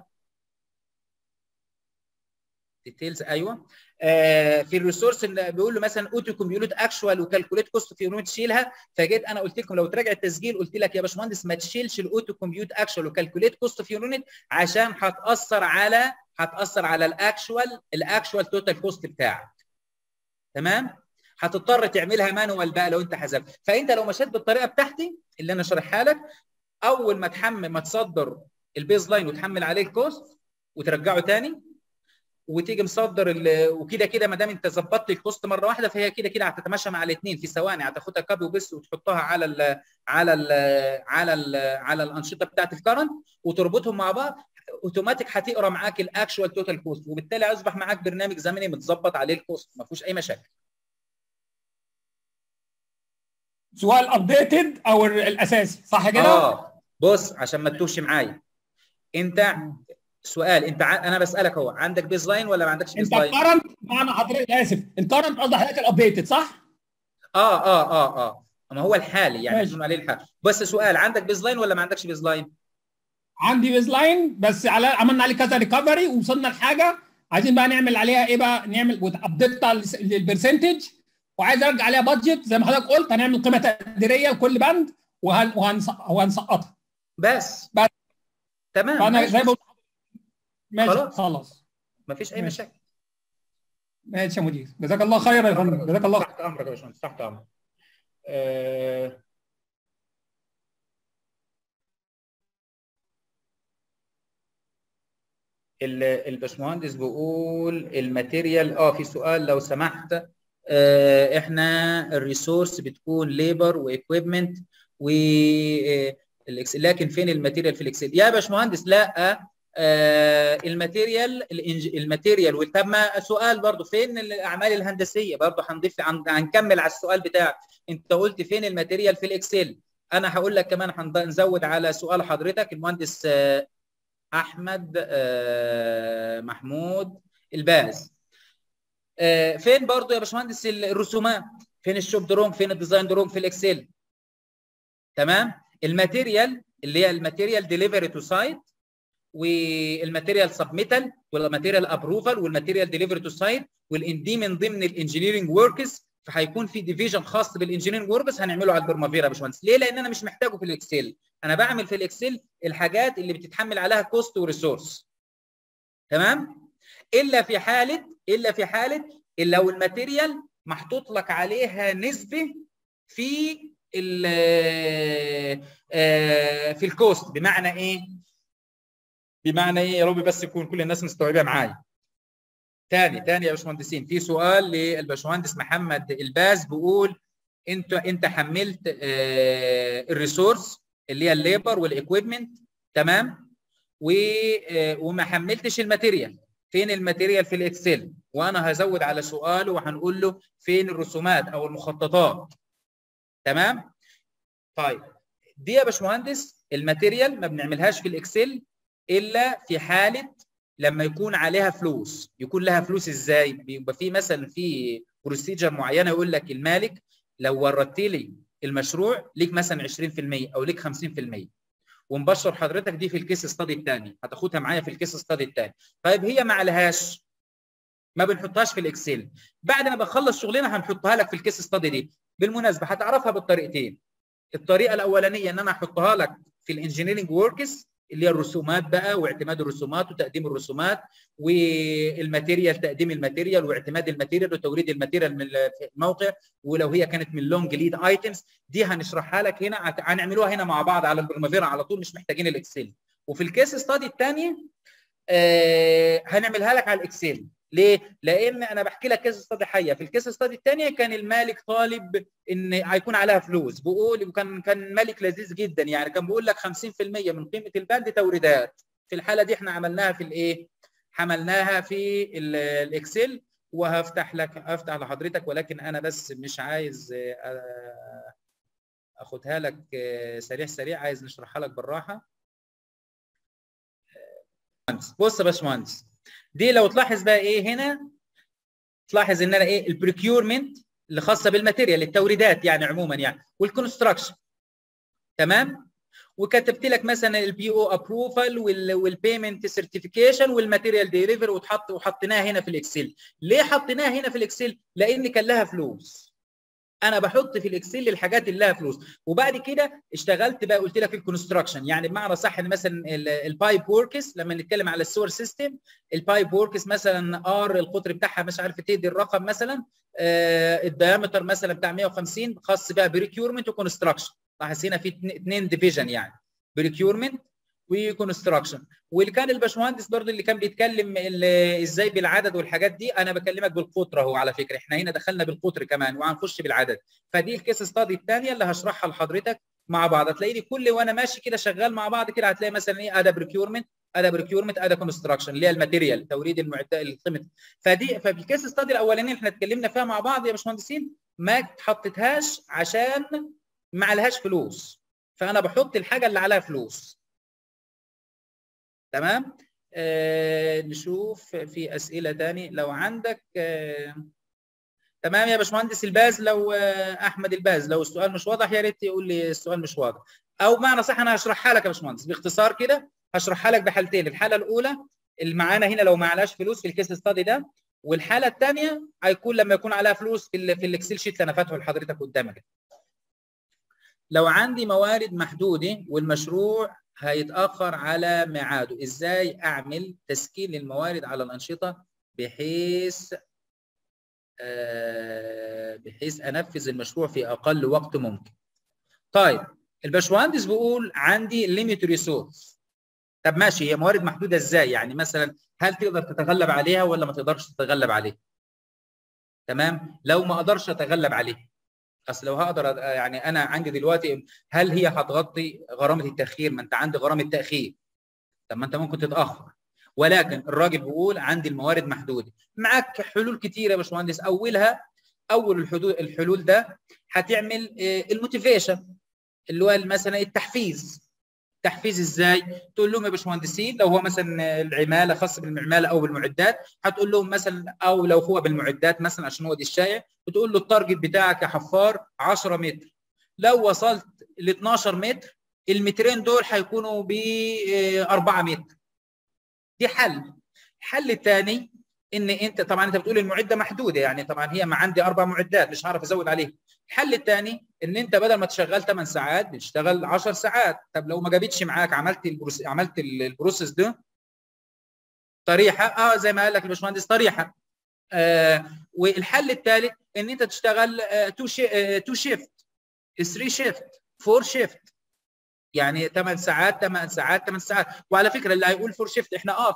ديتيلز. ايوه في الريسورس اللي بيقول له مثلا اوتو كومبيوت اكشوال وكالكوليت كوست في يونت تشيلها. فجيت انا قلت لكم لو تراجع التسجيل قلت لك يا باشمهندس ما تشيلش الاوتو كومبيوت اكشوال وكالكوليت كوست في يونت، عشان هتاثر على الاكشوال توتال كوست بتاعك. تمام. هتضطر تعملها مانوال بقى لو انت حسبت. فانت لو مشيت بالطريقه بتاعتي اللي انا شارحها لك، اول ما تصدر البيز لاين وتحمل عليه الكوست وترجعه ثاني، وتيجي مصدر وكده ما دام انت ظبطت الكوست مره واحده، فهي كده هتتماشى مع الاثنين في ثواني. هتاخدها كابي وبس وتحطها على الانشطه بتاعت الكرنت وتربطهم مع بعض، اوتوماتيك هتقرا معاك الاكشوال توتال كوست، وبالتالي اصبح معاك برنامج زمني متظبط عليه الكوست، ما فيهوش اي مشاكل. سواء الابديتد او الاساسي، صح كده؟ بص عشان ما تتوهش معايا، انت سؤال، انا بسالك هو عندك بيز لاين ولا ما عندكش بيز لاين؟ انت الكرنت معنا حضرتك، اسف، الكرنت قصدي حضرتك الابديتد، صح؟ ما هو الحالي يعني بنقول عليه الحالي. بس سؤال، عندك بيز لاين ولا ما عندكش بيز لاين؟ عندي بيز لاين، بس عملنا عليه كذا ريكفري ووصلنا لحاجه عايزين بقى نعمل عليها ايه بقى، نعمل ابديت للبرسنتج، وعايز ارجع عليها بادجت زي ما حضرتك قلت، هنعمل قيمه تقديريه لكل بند وهنسقطها بس تمام. فانا زي ما ماشي خلاص مفيش اي مشاكل. ماشي يا مدير، جزاك الله خير يا فندم، جزاك الله. تحت امرك يا باشمهندس، تحت امرك. الباشمهندس بيقول الماتيريال، في سؤال لو سمحت. احنا الريسورس بتكون ليبر وايكويبمنت والاكسل، لكن فين الماتيريال في الاكسل يا باشمهندس؟ لا، الماتيريال. طب ما سؤال برضه، فين الاعمال الهندسيه؟ برضه هنكمل على السؤال بتاعك. انت قلت فين الماتيريال في الاكسل؟ انا هقول لك كمان، هنزود على سؤال حضرتك المهندس احمد محمود الباز. فين برضه يا باشمهندس الرسومات؟ فين الشوب درونج؟ فين الديزاين درونج في الاكسل؟ تمام. الماتيريال اللي هي الماتيريال ديليفري تو سايت والماتيريال سبميتال والماتيريال ابروفال والماتيريال ديليفري تو سايت، دي من ضمن الانجينيرنج وركس، فهيكون في ديفيجن خاص بالانجينيرنج وركس هنعمله على البرمافيرا يا باشمهندس. ليه؟ لان انا مش محتاجه في الاكسل، انا بعمل في الاكسل الحاجات اللي بتتحمل عليها كوست وريسورس. تمام؟ الا في حاله لو الماتيريال محطوط لك عليها نسبه في في الكوست. بمعنى ايه يا رب بس يكون كل الناس مستوعبه معايا. تاني يا باشمهندسين، في سؤال للباشمهندس محمد الباز بيقول انت حملت الريسورس اللي هي الليبر والاكويبمنت، تمام، وما حملتش الماتيريال. فين الماتيريال في الاكسل؟ وانا هزود على سؤاله وهنقول له فين الرسومات او المخططات. تمام؟ طيب دي يا باشمهندس الماتيريال ما بنعملهاش في الاكسل الا في حاله لما يكون عليها فلوس. يكون لها فلوس ازاي؟ بيبقى في مثلا في بروسيجر معينه يقول لك المالك لو وردت لي المشروع ليك مثلا 20% او ليك 50%، ومبشر حضرتك دي في الكيس ستادي الثاني، هتاخدها معايا في الكيس ستادي الثاني. طيب هي ما عليهاش، ما بنحطهاش في الاكسل، بعد ما بخلص شغلنا هنحطها لك في الكيس ستادي دي. بالمناسبه هتعرفها بالطريقتين. الطريقه الاولانيه ان انا احطها لك في الانجينيرنج وركس اللي هي الرسومات بقى، واعتماد الرسومات وتقديم الرسومات، والماتيريال تقديم الماتيريال واعتماد الماتيريال وتوريد الماتيريال من الموقع، ولو هي كانت من لونج ليد ايتمز دي هنشرحها لك هنا، هنعملوها هنا مع بعض على البرمافيرا على طول، مش محتاجين الاكسل. وفي الكيس ستادي الثانيه هنعملها لك على الاكسل. ليه؟ لان انا بحكي لك كيس ستادي حيه. في الكيس ستادي الثانيه كان المالك طالب ان هيكون عليها فلوس، بيقول كان مالك لذيذ جدا، يعني كان بيقول لك 50% من قيمه البند توريدات. في الحاله دي احنا عملناها في الايه؟ حملناها في الاكسل، وهفتح لحضرتك، ولكن انا بس مش عايز اخدها لك سريع، عايز نشرحها لك بالراحه. بص يا باشمهندس، دي لو تلاحظ بقى ايه هنا، تلاحظ ان انا ايه البريكيورمنت اللي خاصه بالماتيريال، التوريدات يعني عموما يعني، والكونستراكشن، تمام، وكتبت لك مثلا البي او ابروفال والبيمنت سيرتيفيكيشن والماتيريال ديليفري، وحطيناها هنا في الاكسل. ليه حطيناها هنا في الاكسل؟ لان كان لها فلوس. انا بحط في الاكسل الحاجات اللي لها فلوس. وبعد كده اشتغلت بقى، قلت لك الكونستراكشن، يعني بمعنى صح ان مثلا البايب وركس، لما نتكلم على السور سيستم، البايب وركس مثلا القطر بتاعها مش عارف تدي الرقم مثلا، الديامتر مثلا بتاع 150، خاص بقى بريكيورمنت وكونستراكشن. لاحظ هنا في 2 ديفيجن، يعني بريكيورمنت وكونستراكشن. واللي كان الباشمهندس برضه اللي كان بيتكلم ازاي بالعدد والحاجات دي، انا بكلمك بالقطر اهو. على فكره احنا هنا دخلنا بالقطر كمان وهنخش بالعدد. فدي الكيس ستادي الثانيه اللي هشرحها لحضرتك مع بعض. هتلاقيني كل وانا ماشي كده شغال مع بعض كده، هتلاقي مثلا ايه اداه بريكيورمنت، اداه كونستراكشن اللي هي الماتيريال، توريد المعدات، القيمه. ففي الكيس ستادي الاولانيه احنا اتكلمنا فيها مع بعض يا باشمهندسين، ما حطيتهاش عشان ما عليهاش فلوس، فانا بحط الحاجه اللي عليها فلوس. تمام؟ نشوف في اسئله ثاني لو عندك. تمام يا باشمهندس الباز، لو احمد الباز، لو السؤال مش واضح يا ريت يقول لي السؤال مش واضح، او بمعنى صح انا هشرحها لك يا باشمهندس باختصار كده. هشرحها لك بحالتين، الحاله الاولى اللي معانا هنا لو ما عليهاش فلوس في الكيس ستادي ده، والحاله الثانيه هيكون لما يكون عليها فلوس في الاكسل شيت اللي انا فاتحه لحضرتك قدامك. لو عندي موارد محدوده والمشروع هيتاخر على ميعاده، ازاي اعمل تسكين للموارد على الانشطه بحيث انفذ المشروع في اقل وقت ممكن؟ طيب الباشمهندس بيقول عندي ليميت ريسورس. طب ماشي، هي موارد محدوده ازاي؟ يعني مثلا هل تقدر تتغلب عليها ولا ما تقدرش تتغلب عليها؟ تمام؟ لو ما اقدرش اتغلب عليها، اصل لو هقدر يعني انا عندي دلوقتي، هل هي هتغطي غرامه التاخير؟ ما انت عندي غرامه تاخير، طب ما انت ممكن تتاخر. ولكن الراجل بيقول عندي الموارد محدوده. معاك حلول كتيره يا باشمهندس، اول الحلول ده هتعمل الموتيفيشن، اللي هو مثلا التحفيز ازاي؟ تقول لهم يا باشمهندسين لو هو مثلا العماله خاص بالعماله او بالمعدات، هتقول لهم مثلا، او لو هو بالمعدات مثلا عشان هو دي الشائع، بتقول له التارجت بتاعك يا حفار 10 متر، لو وصلت ل 12 متر المترين دول هيكونوا ب 4 متر، دي حل. الحل الثاني ان انت طبعا انت بتقول المعده محدوده، يعني طبعا هي ما عندي 4 معدات مش هعرف ازود عليها. الحل الثاني ان انت بدل ما تشغل 8 ساعات بتشتغل 10 ساعات. طب لو ما جابتش معاك عملت البروسيس ده طريحه، زي ما قال لك الباشمهندس طريحه. والحل الثالث ان انت تشتغل 2 شيفت، 3 شيفت، 4 شيفت، يعني 8 ساعات 8 ساعات 8 ساعات. وعلى فكره اللي هيقول 4 شيفت، احنا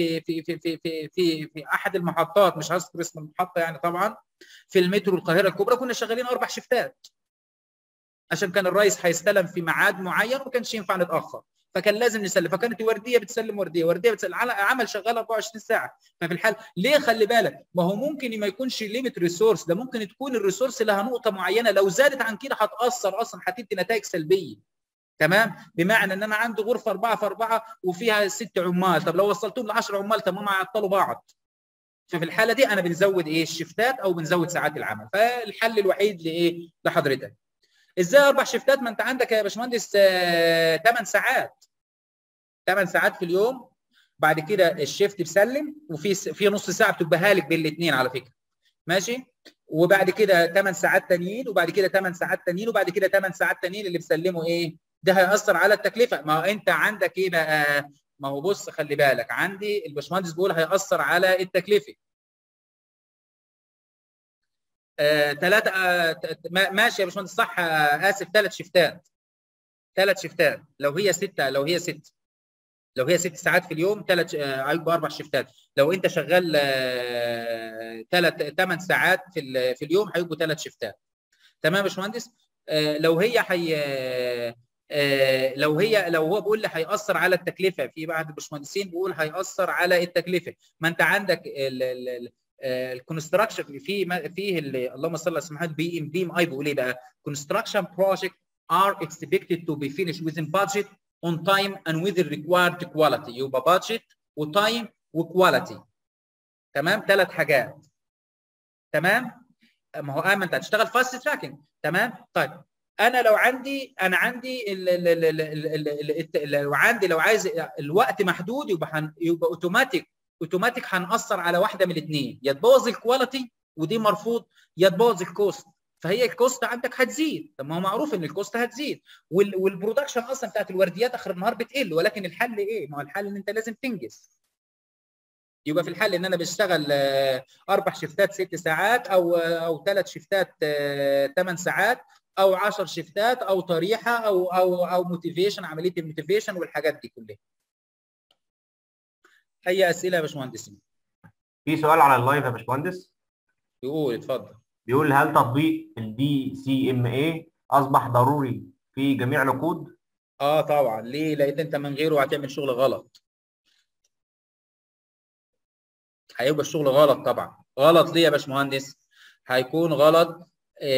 في احد المحطات، مش هذكر اسم المحطه يعني طبعا، في المترو القاهره الكبرى كنا شغالين 4 شيفتات، عشان كان الرئيس هيستلم في ميعاد معين وما كانش ينفع نتاخر، فكان لازم نسلم، فكانت ورديه بتسلم ورديه بتسلم، عمل شغال 24 ساعه. ففي الحال ليه خلي بالك، ما هو ممكن ما يكونش ليميت ريسورس، ده ممكن تكون الريسورس لها نقطه معينه، لو زادت عن كده هتاثر اصلا، هتدي نتائج سلبيه. تمام؟ بمعنى ان انا عندي غرفه 4 في 4 وفيها 6 عمال، طب لو وصلتهم ل 10 عمال طب هم هيعطلوا بعض. ففي الحاله دي انا بنزود ايه؟ الشفتات او بنزود ساعات العمل. فالحل الوحيد لايه؟ لحضرتك. ازاي 4 شفتات؟ ما انت عندك يا باشمهندس 8 ساعات، 8 ساعات في اليوم، بعد كده الشيفت بسلم، وفي نص ساعه بتبقى هالك بين الاثنين على فكره، ماشي؟ وبعد كده 8 ساعات تانيين، وبعد كده 8 ساعات تانيين، وبعد كده 8 ساعات تانيين اللي بسلمه ايه؟ ده هيأثر على التكلفه. ما هو انت عندك ايه بقى؟ ما هو بص خلي بالك، عندي الباشمهندس بيقول هيأثر على التكلفه. ثلاثة ماشي يا باشمهندس صح، اسف 3 شيفتات، 3 شيفتات لو هي 6، لو هي 6 ساعات في اليوم، 3 هيبقى 4 شيفتات. لو انت شغال 8 ساعات في اليوم هيبقوا 3 شيفتات. تمام يا باشمهندس؟ لو هو بيقول لي هيأثر على التكلفه، في بعض الباشمهندسين بيقول هيأثر على التكلفه. ما انت عندك الكونستراكشن فيه اللهم صل على سيدنا محمد، بي ام اي بيقول ايه بقى؟ construction project are expected to be finished within budget on time and with the required quality. يبقى budget وتايم وكواليتي. تمام؟ 3 حاجات. تمام؟ ما هو انت هتشتغل فاست تراكنج. تمام؟ طيب انا لو عندي لو عايز الوقت محدود، يبقى اوتوماتيك هنأثر على واحده من الاثنين، يا تبوظ الكواليتي ودي مرفوض، يا تبوظ الكوست. فهي الكوست عندك هتزيد. طب ما هو معروف ان الكوست هتزيد، والبرودكشن اصلا بتاعت الورديات اخر النهار بتقل، ولكن الحل ايه؟ ما هو الحل ان انت لازم تنجز. يبقى في الحل ان انا بشتغل 4 شيفتات 6 ساعات، او 3 شيفتات 8 ساعات، او 10 شيفتات، او طريحه، او موتيفيشن، عمليه الموتيفيشن والحاجات دي كلها. اي اسئله يا باشمهندسين؟ في سؤال على اللايف يا باشمهندس. يقول اتفضل. بيقول هل تطبيق الدي سي ام اي اصبح ضروري في جميع العقود؟ طبعا. ليه؟ لان انت من غيره هتعمل شغل غلط، هيبقى الشغل غلط. طبعا غلط. ليه يا باشمهندس هيكون غلط؟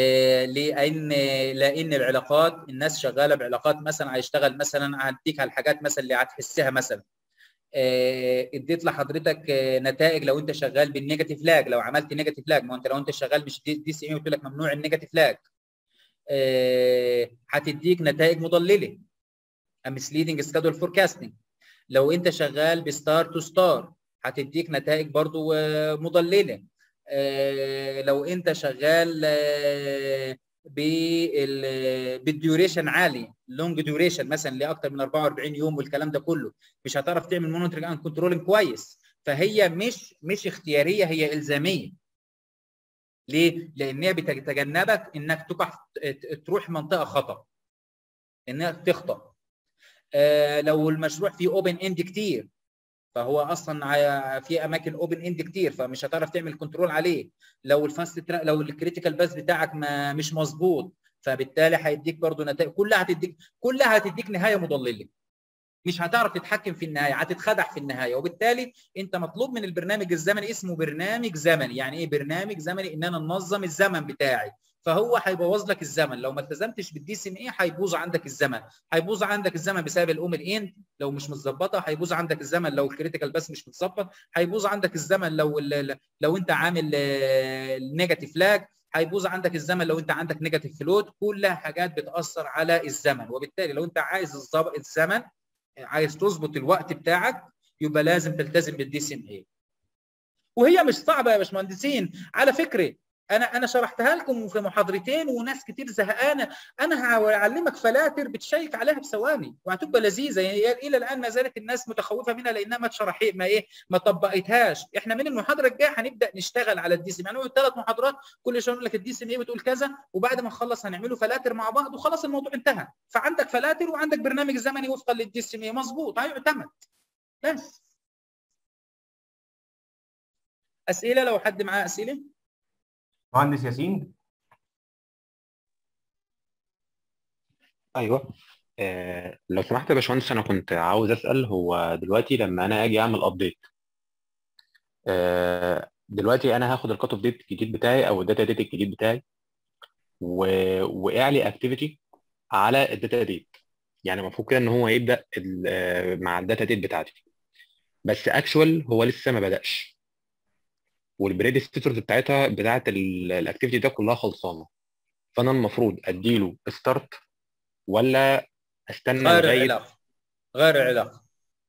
لان العلاقات، الناس شغاله بعلاقات، مثلا هيشتغل مثلا، هديك على الحاجات مثلا اللي هتحسها، مثلا اديت لحضرتك نتائج لو انت شغال بالنيجاتيف لاج، لو عملت نيجاتيف لاج، ما انت لو انت شغال مش دي سي ام قلت لك ممنوع النيجاتيف لاج، هتديك نتائج مضلله، misleading schedule forecasting. لو انت شغال بستار تو ستار هتديك نتائج برضو مضلله. لو انت شغال بالديوريشن عالي، لونج ديوريشن مثلا لاكثر من 44 يوم والكلام ده كله، مش هتعرف تعمل مونيتورنج اند كنترولنج كويس. فهي مش اختياريه، هي الزاميه. ليه؟ لانها بتتجنبك انك تروح منطقه خطا، انك تخطا. لو المشروع فيه اوبن اند كتير، فهو اصلا في اماكن اوبن اند كتير، فمش هتعرف تعمل كنترول عليه. لو لو الكريتيكال باس بتاعك مش مظبوط، فبالتالي هيديك برضو نتائج كلها هتديك نهايه مضلله، مش هتعرف تتحكم في النهايه، هتتخدع في النهايه. وبالتالي انت مطلوب من البرنامج الزمني، اسمه برنامج زمني. يعني ايه برنامج زمني؟ ان انا انظم الزمن بتاعي. فهو هيبوظ لك الزمن لو ما التزمتش بالدي سي ام اي، هيبوظ عندك الزمن. هيبوظ عندك الزمن بسبب الاومن اند لو مش متظبطه، هيبوظ عندك الزمن لو الكريتيكال بس مش متظبط، هيبوظ عندك الزمن لو انت عامل نيجاتيف لاج، هيبوظ عندك الزمن لو انت عندك نيجاتيف فلوت. كلها حاجات بتاثر على الزمن. وبالتالي لو انت عايز الزمن، عايز تظبط الوقت بتاعك، يبقى لازم تلتزم بالدي سي ام اي. وهي مش صعبه يا باشمهندسين على فكره، انا شرحتها لكم في محاضرتين وناس كتير زهقانه. انا هعلمك فلاتر بتشيك عليها بثواني وهتبقى لذيذه. يعني الى الان ما زالت الناس متخوفه منها لانها ما طبقتهاش. احنا من المحاضره الجايه هنبدا نشتغل على الدي سي ام. يعني 3 محاضرات كل شويه نقول لك الدي سي ام ايه بتقول كذا، وبعد ما نخلص هنعمله فلاتر مع بعض وخلاص الموضوع انتهى. فعندك فلاتر وعندك برنامج زمني وفقا للدي سي ام ايه مظبوط هيعتمد. بس اسئله لو حد معاه اسئله. مهندس ياسين. ايوه. لو سمحت يا باشمهندس، انا كنت عاوز اسال، هو دلوقتي لما انا اجي اعمل ابديت، دلوقتي انا هاخد الكات اوف ديت الجديد بتاعي او الداتا ديت الجديد بتاعي واعلي اكتيفيتي على الداتا ديت. يعني المفروض كده ان هو يبدا مع الداتا ديت بتاعتي، بس اكشوال هو لسه ما بداش، والبريديسيتورز بتاعت الاكتيفيتي ده كلها خلصانه. فانا المفروض اديله ستارت ولا استنى غير لغايه؟ العلاقه، غير العلاقه.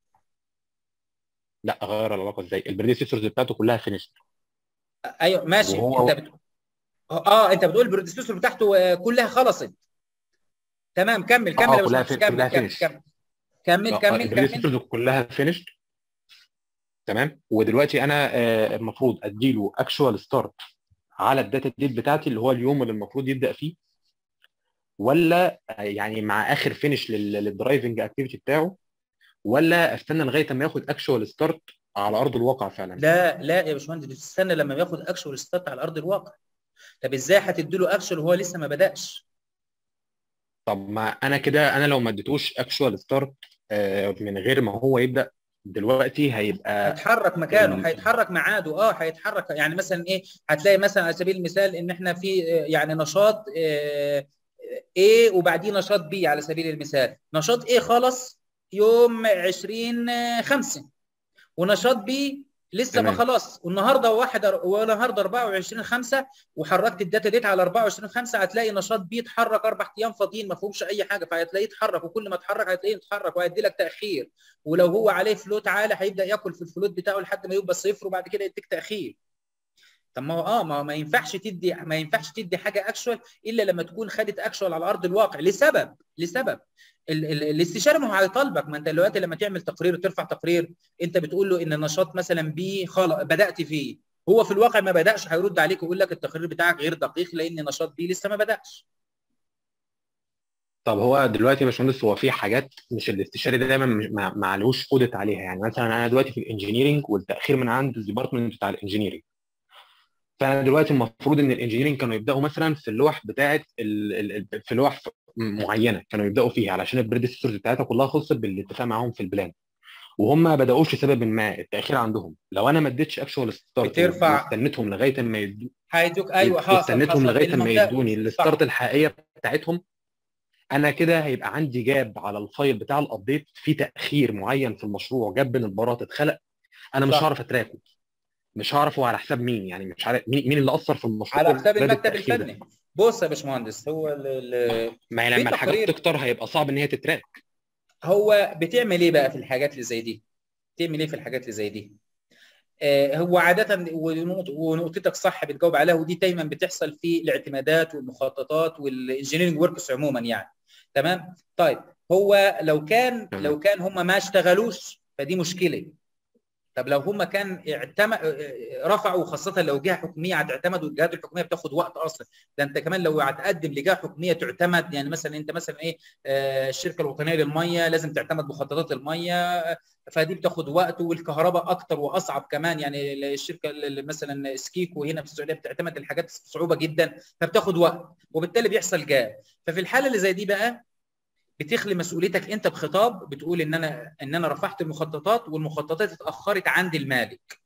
لا، اغير العلاقه ازاي؟ البريديسيتورز بتاعته كلها فينيشد. ايوه ماشي. وهو انت بتقول البروديوسر بتاعته كلها خلصت. تمام كمل يا باشمهندس. كلها فينيش. كمل. البريديسيتورز كلها فينيشد. تمام. ودلوقتي انا المفروض اديله اكشوال ستارت على الداتا ديت بتاعتي اللي هو اليوم اللي المفروض يبدا فيه، ولا يعني مع اخر فينيش للدرايفنج اكتيفيتي بتاعه، ولا استنى لغايه ما ياخد اكشوال ستارت على ارض الواقع فعلا؟ لا يا باشمهندس، تستنى لما ياخد اكشوال ستارت على ارض الواقع. طب ازاي هتدي له اكشوال وهو لسه ما بداش؟ طب ما انا كده، انا لو ما اديتوش اكشوال ستارت من غير ما هو يبدا دلوقتي، هيبقى هيتحرك مكانه، هيتحرك ميعاده. هيتحرك. يعني مثلا ايه، هتلاقي مثلا على سبيل المثال ان احنا في يعني نشاط A وبعديه نشاط B. على سبيل المثال نشاط A خلص يوم 20/5 ونشاط B لسه ما خلاص. والنهارده 24/5 وحركت الداتا ديت على 24/5، هتلاقي نشاط B اتحرك 4 ايام فاضيين ما فيهمش اي حاجه، فهتلاقيه اتحرك. وكل ما اتحرك هتلاقيه اتحرك وهيدي لك تاخير. ولو هو عليه فلوت عالي هيبدا ياكل في الفلوت بتاعه لحد ما يبقى صفر وبعد كده يديك تاخير. طب ما هو ما ينفعش تدي حاجه اكشوال الا لما تكون خدت اكشوال على ارض الواقع لسبب الاستشاري ما هو هيطالبك. ما انت دلوقتي لما تعمل تقرير ترفع تقرير، انت بتقول له ان النشاط مثلا بي خلاص بدات فيه، هو في الواقع ما بداش، هيرد عليك ويقول لك التقرير بتاعك غير دقيق لان نشاط بي لسه ما بداش. طب هو دلوقتي يا باشمهندس، هو في حاجات مش الاستشاري ده دايما ما عليهوش اوديت عليها. يعني مثلا انا دلوقتي في الانجينيرنج والتاخير من عند الديبارتمنت بتاع الانجينيرنج، فانا دلوقتي المفروض ان الانجينيرنج كانوا يبداوا مثلا في اللوح بتاعه في لوح معينه كانوا يبداوا فيها علشان البريديسيتورز بتاعتها كلها خلصت بالاتفاق معاهم في البلان، وهم ما بداوش لسبب ما التاخير عندهم. لو انا ما اديتش اكشوال ستارت واستنيتهم لغايه ما هيدوك. ايوه واستنيتهم لغايه ما يدوني الستارت الحقيقيه بتاعتهم، انا كده هيبقى عندي جاب على الفايل بتاع الابديت في تاخير معين في المشروع، جاب بين البارات اتخلق، انا مش هعرف اتراكه، مش هعرف هو على حساب مين. يعني مش عارف مين اللي اثر في المشروع على حساب المكتب الفني. بص يا باشمهندس، هو ما هي لما الحاجات تكتر هيبقى صعب ان هي تتراك. هو بتعمل ايه بقى في الحاجات اللي زي دي؟ تعمل ايه في الحاجات اللي زي دي؟ هو عاده ونقطتك صح بتجاوب عليها، ودي دايما بتحصل في الاعتمادات والمخططات والانجينيرنج وركس عموما يعني. تمام. طيب هو لو كان هم ما اشتغلوش فدي مشكله. طب لو هم كان رفعوا، خاصه لو جهه حكوميه هتعتمد، والجهات الحكوميه بتاخد وقت اصلا. ده انت كمان لو هتقدم لجهه حكوميه تعتمد، يعني مثلا انت مثلا ايه، الشركه الوطنيه للميه لازم تعتمد مخططات الميه، فدي بتاخد وقت. والكهرباء اكتر واصعب كمان. يعني الشركه مثلا سكيكو هنا في السعوديه بتعتمد الحاجات صعوبه جدا فبتاخد وقت، وبالتالي بيحصل جاب. ففي الحاله اللي زي دي بقى بتخلي مسؤوليتك انت بخطاب، بتقول ان انا رفعت المخططات والمخططات اتاخرت عند المالك،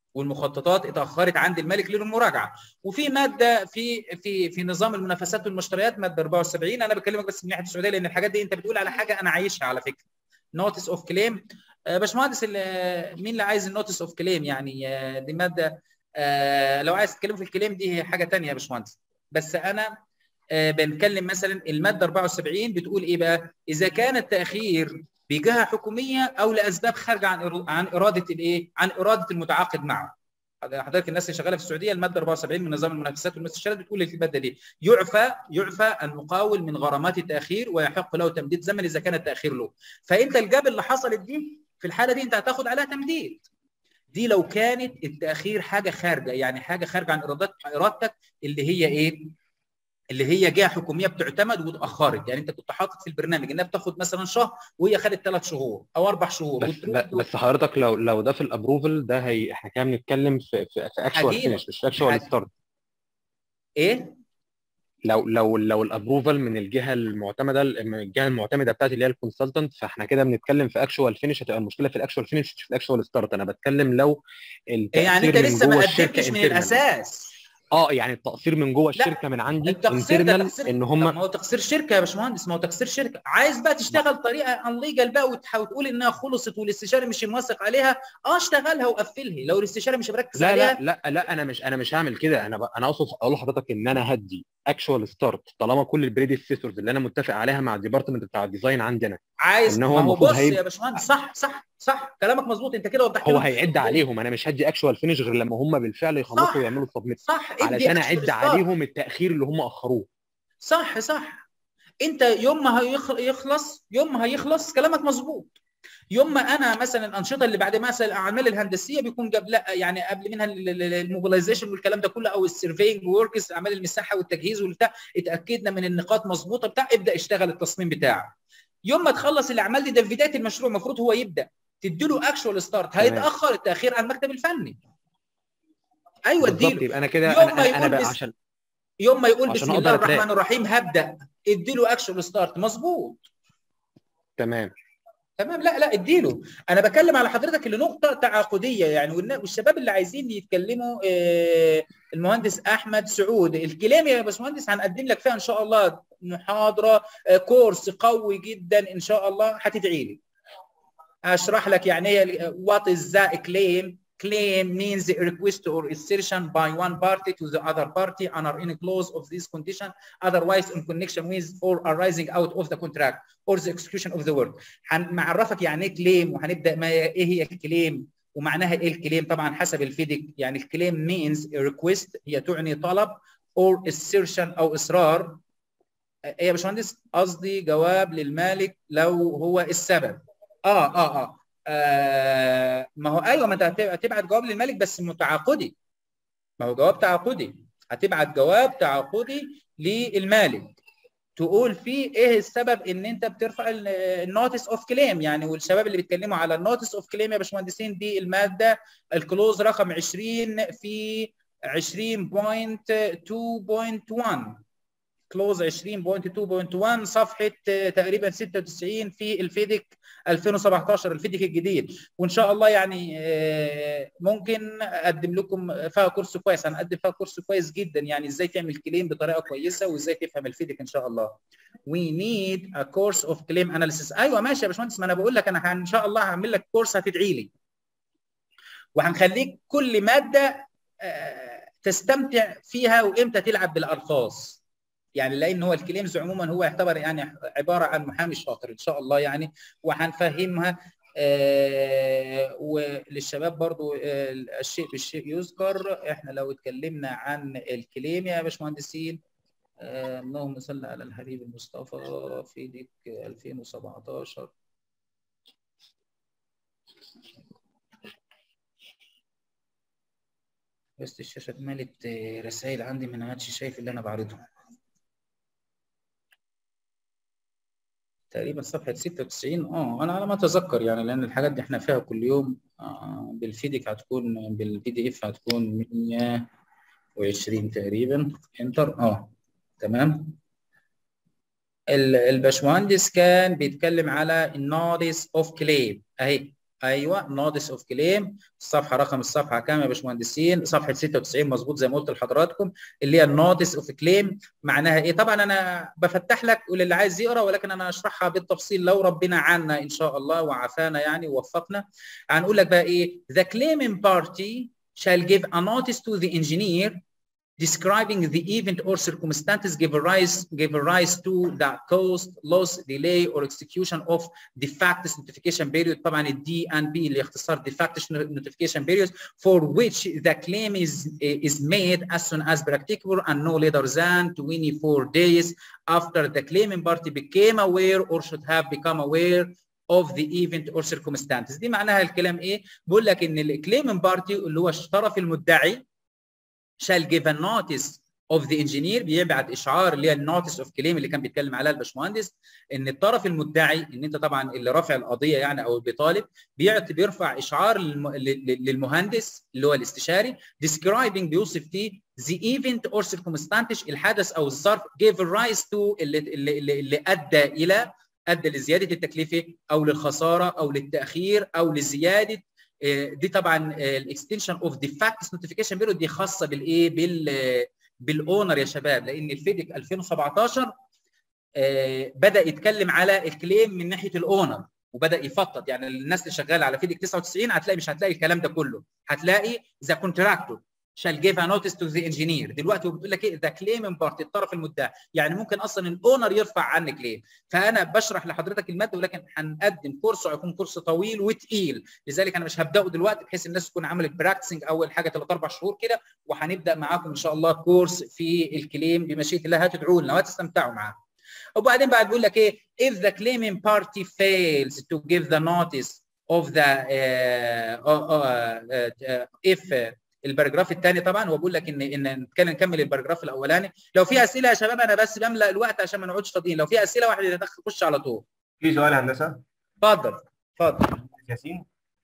للمراجعه. وفي ماده في نظام المنافسات والمشتريات، ماده 74. انا بكلمك بس من ناحيه السعوديه لان الحاجات دي انت بتقول على حاجه انا عايشها على فكره. نوتس اوف كليم. باشمهندس مين اللي عايز النوتس اوف كليم؟ يعني دي ماده، لو عايز تتكلموا في الكليم دي هي حاجه ثانيه يا باشمهندس. بس انا بنتكلم مثلا الماده 74 بتقول ايه بقى؟ اذا كان التاخير بجهه حكوميه او لاسباب خارجه عن اراده الايه؟ عن اراده المتعاقد معه. حضرتك الناس اللي شغاله في السعوديه الماده 74 من نظام المنافسات والمستشارات بتقول الماده دي يعفى المقاول من غرامات التاخير ويحق له تمديد زمن اذا كان التاخير له. فانت الجاب اللي حصلت دي في الحاله دي انت هتاخد عليها تمديد. دي لو كانت التاخير حاجه خارجه، يعني حاجه خارجه عن ارادتك اللي هي ايه؟ اللي هي جهه حكوميه بتعتمد واتاخرت. يعني انت كنت حاطط في البرنامج انها بتاخد مثلا شهر وهي خدت 3 شهور او 4 شهور. بس حضرتك لو ده في الابروفل ده احنا كده بنتكلم في اكشوال فينش مش اكشوال ستارت. ايه؟ لو الابروفل من الجهه المعتمده بتاعتي اللي هي الكونسلتنت، فاحنا كده بنتكلم في اكشوال فينش. هتبقى المشكله في الاكشوال فينش مش في الاكشوال ستارت. انا بتكلم لو التاثير يعني انت لسه من ما جوه الشركه قدمتش من الاساس. يعني التقصير من جوه الشركه من عندي التقصير ده internal ان هم. ما هو تقصير شركه يا باشمهندس، ما هو تقصير شركه. عايز بقى تشتغل طريقه انليجال بقى وتقول انها خلصت والاستشاري مش موثق عليها، اشتغلها وقفلها لو الاستشاري مش مركز عليها. لا انا مش هعمل كده. انا اقصد اقول لحضرتك ان انا هدي اكشوال ستارت طالما كل البريديسيسورز اللي انا متفق عليها مع الديبارتمنت بتاع الديزاين عندنا عايز. ان ما هو بص يا باشمهندس، صح كلامك مظبوط. انت كده وضحت هو هيعد عليهم. انا مش هدي اكشوال فينش غير لما هم بالفعل يخلصوا ويعملوا سبميت، علشان اعد عليهم التاخير اللي هم اخروه. صح انت يوم ما هيخلص كلامك مظبوط. يوم ما انا مثلا الانشطه اللي بعد مثلا الاعمال الهندسيه بيكون يعني قبل منها الموبيلايزيشن والكلام ده كله، او السيرفينج وركس اعمال المساحه والتجهيز والبتاع، اتاكدنا من النقاط مظبوطه بتاع، ابدا اشتغل التصميم بتاعك. يوم ما تخلص الاعمال دي، ده في بدايه المشروع المفروض هو يبدا تديله اكشوال ستارت. هيتاخر التاخير على المكتب الفني. ايوه اديله. يبقى انا كده انا بقى عشان يوم ما يقول بسم الله الرحمن الرحيم هبدا، اديله اكشوال ستارت. مظبوط تمام. لا اديله. انا بكلم على حضرتك اللي نقطه تعاقديه يعني. والشباب اللي عايزين يتكلموا، المهندس احمد سعود، الكلام يا باشمهندس هنقدم لك فيها ان شاء الله محاضره، كورس قوي جدا ان شاء الله. هتدعي لي اشرح لك يعني ايه وات از ذا كليم. Claim means the request or assertion by one party to the other party under any clause of this condition otherwise in connection with or arising out of the contract or the execution of the work. هنعرفك يعني ايه كليم، وهنبدا ايه هي الكليم ومعناها ايه الكليم. طبعا حسب الفيديك يعني الكليم means a request، هي تعني طلب، or assertion او اصرار. ايه يا باشمهندس؟ قصدي جواب للمالك لو هو السبب. ما هو ايوه، ما انت هتبعت جواب للمالك بس متعاقدي. ما هو جواب تعاقدي، هتبعت جواب تعاقدي للمالك تقول فيه ايه السبب ان انت بترفع النوتس اوف كليم يعني. والشباب اللي بيتكلموا على النوتس اوف كليم يا باشمهندسين، دي الماده الكلوز رقم 20 في 20.2.1 كلوز 20.2.1 صفحه تقريبا 96 في الفيديك 2017 الفيديك الجديد. وان شاء الله يعني ممكن اقدم لكم فيها كورس كويس. هنقدم فيها كورس كويس جدا يعني ازاي تعمل كليم بطريقه كويسه وازاي تفهم الفيديك ان شاء الله. We need a course of claim analysis. ايوه ماشي يا باشمهندس، ما انا بقول لك انا ان شاء الله هعمل لك كورس هتدعي لي، وهنخليك كل ماده تستمتع فيها وامتى تلعب بالالفاظ يعني. لان هو الكليمز عموما هو يعتبر يعني عباره عن محامي شاطر ان شاء الله يعني، وهنفهمها. وللشباب برضو الشيء بالشيء يذكر. احنا لو اتكلمنا عن الكليم يا باشمهندسين، اللهم صل على الحبيب المصطفى في ديك 2017. بس الشاشه اتملت رسائل عندي ما عادش شايف اللي انا بعرضه. تقريبا صفحه 96 انا على ما اتذكر يعني، لان الحاجات دي احنا فيها كل يوم. بالفيديك هتكون بالبي دي اف هتكون 120 تقريبا. انتر تمام. الباشمهندس كان بيتكلم على النودس اوف كليم اهي. ايوه نودس اوف كليم. الصفحه رقم الصفحه كام يا باشمهندسين؟ صفحه 96 مظبوط زي ما قلت لحضراتكم. اللي هي النودس اوف كليم معناها ايه؟ طبعا انا بفتح لك وللي عايز يقرا، ولكن انا اشرحها بالتفصيل لو ربنا عنا ان شاء الله وعافانا يعني ووفقنا. هنقول لك بقى ايه. The claiming party shall give a notice to the engineer describing the event or circumstances give rise to the cost, loss, delay, or execution of defects notification period. طبعا الدي ان بي اللي اختصار defects notification period for which the claim is made as soon as practicable and no later than 24 days after the claiming party became aware or should have become aware of the event or circumstances. دي معناها الكلام ايه؟ بقول لك ان الكليمنج بارتي اللي هو الطرف المدعي shall give a notice of the engineer، بيبعت اشعار اللي هي النوتس اوف كليم اللي كان بيتكلم عليها الباشمهندس، ان الطرف المدعي ان انت طبعا اللي رافع القضيه يعني او بيطالب بيرفع اشعار للمهندس اللي هو الاستشاري describing بيوصف فيه the event or circumstances الحدث او الظرف give rise to اللي ادى لزياده التكلفه او للخساره او للتاخير او لزياده. دي طبعا الاكستنشن اوف ديفاكتس نوتيفيكيشن بيريود دي خاصه بالايه بالاونر يا شباب، لان الفيديك 2017 بدا يتكلم على الكليم من ناحيه الاونر وبدا يفضل، يعني الناس اللي شغاله على فيديك 99 مش هتلاقي الكلام ده كله، هتلاقي ذا كونتراكتور shall give a notice to the engineer. دلوقتي بتقول لك ايه؟ ذا كليم بارتي الطرف المدعي، يعني ممكن اصلا الاونر يرفع عني كليم. فانا بشرح لحضرتك الماده ولكن هنقدم كورس وهيكون كورس طويل وتقيل، لذلك انا مش هبداه دلوقتي بحيث الناس تكون عملت براكتسنج اول حاجه 3 4 شهور كده، وهنبدا معاكم ان شاء الله كورس في الكليم بمشيئه الله. هتدعوا لنا وهتستمتعوا معاه. وبعدين بعد بيقول لك ايه؟ if the claiming party fails to give the notice of the if الباراجراف الثاني طبعا هو بيقول لك ان نكمل الباراجراف الاولاني. لو في اسئله يا شباب انا بس بملأ الوقت عشان ما نقعدش فاضيين، لو في اسئله واحد يدخل خش على طول. في سؤال يا هندسه؟ اتفضل اتفضل ياسين.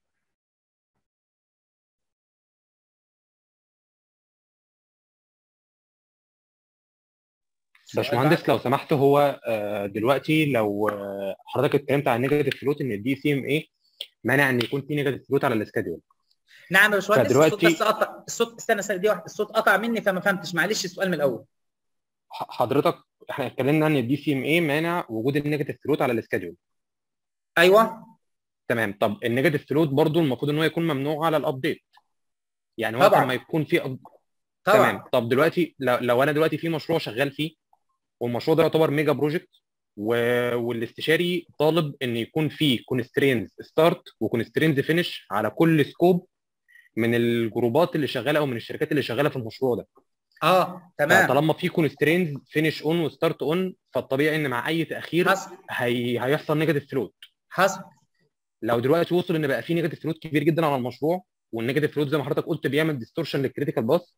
باشمهندس لو سمحت، هو دلوقتي لو حضرتك اتكلمت عن نيجاتيف فلوت ان الدي سي ام اي مانع ان يكون في نيجاتيف فلوت على السكادول. نعم يا باشمهندس. الصوت بس قطع، الصوت استنى دي واحده، الصوت قطع مني فما فهمتش، معلش السؤال من الاول. حضرتك احنا اتكلمنا ان الدي سي ام اي مانع وجود النيجاتيف فلوت على السكادول. ايوه تمام. طب النيجاتيف فلوت برضو المفروض ان هو يكون ممنوع على الابديت، يعني وقت ما يكون في طبعا. تمام. طب دلوقتي لو انا دلوقتي في مشروع شغال فيه والمشروع ده يعتبر ميجا بروجكت والاستشاري طالب ان يكون فيه كونسترينز ستارت وكونسترينز فينش على كل سكوب من الجروبات اللي شغاله او من الشركات اللي شغاله في المشروع ده. تمام. طالما في كونسترينز فينش اون وستارت اون، فالطبيعي ان مع اي تاخير هيحصل نيجاتيف فلوت. حصل. لو دلوقتي وصل ان بقى في نيجاتيف فلوت كبير جدا على المشروع، والنيجاتيف فلوت زي ما حضرتك قلت بيعمل ديستورشن للكريتيكال باث،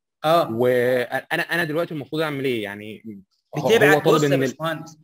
وانا دلوقتي المفروض اعمل ايه؟ يعني بتبعت. بص يا باشمهندس،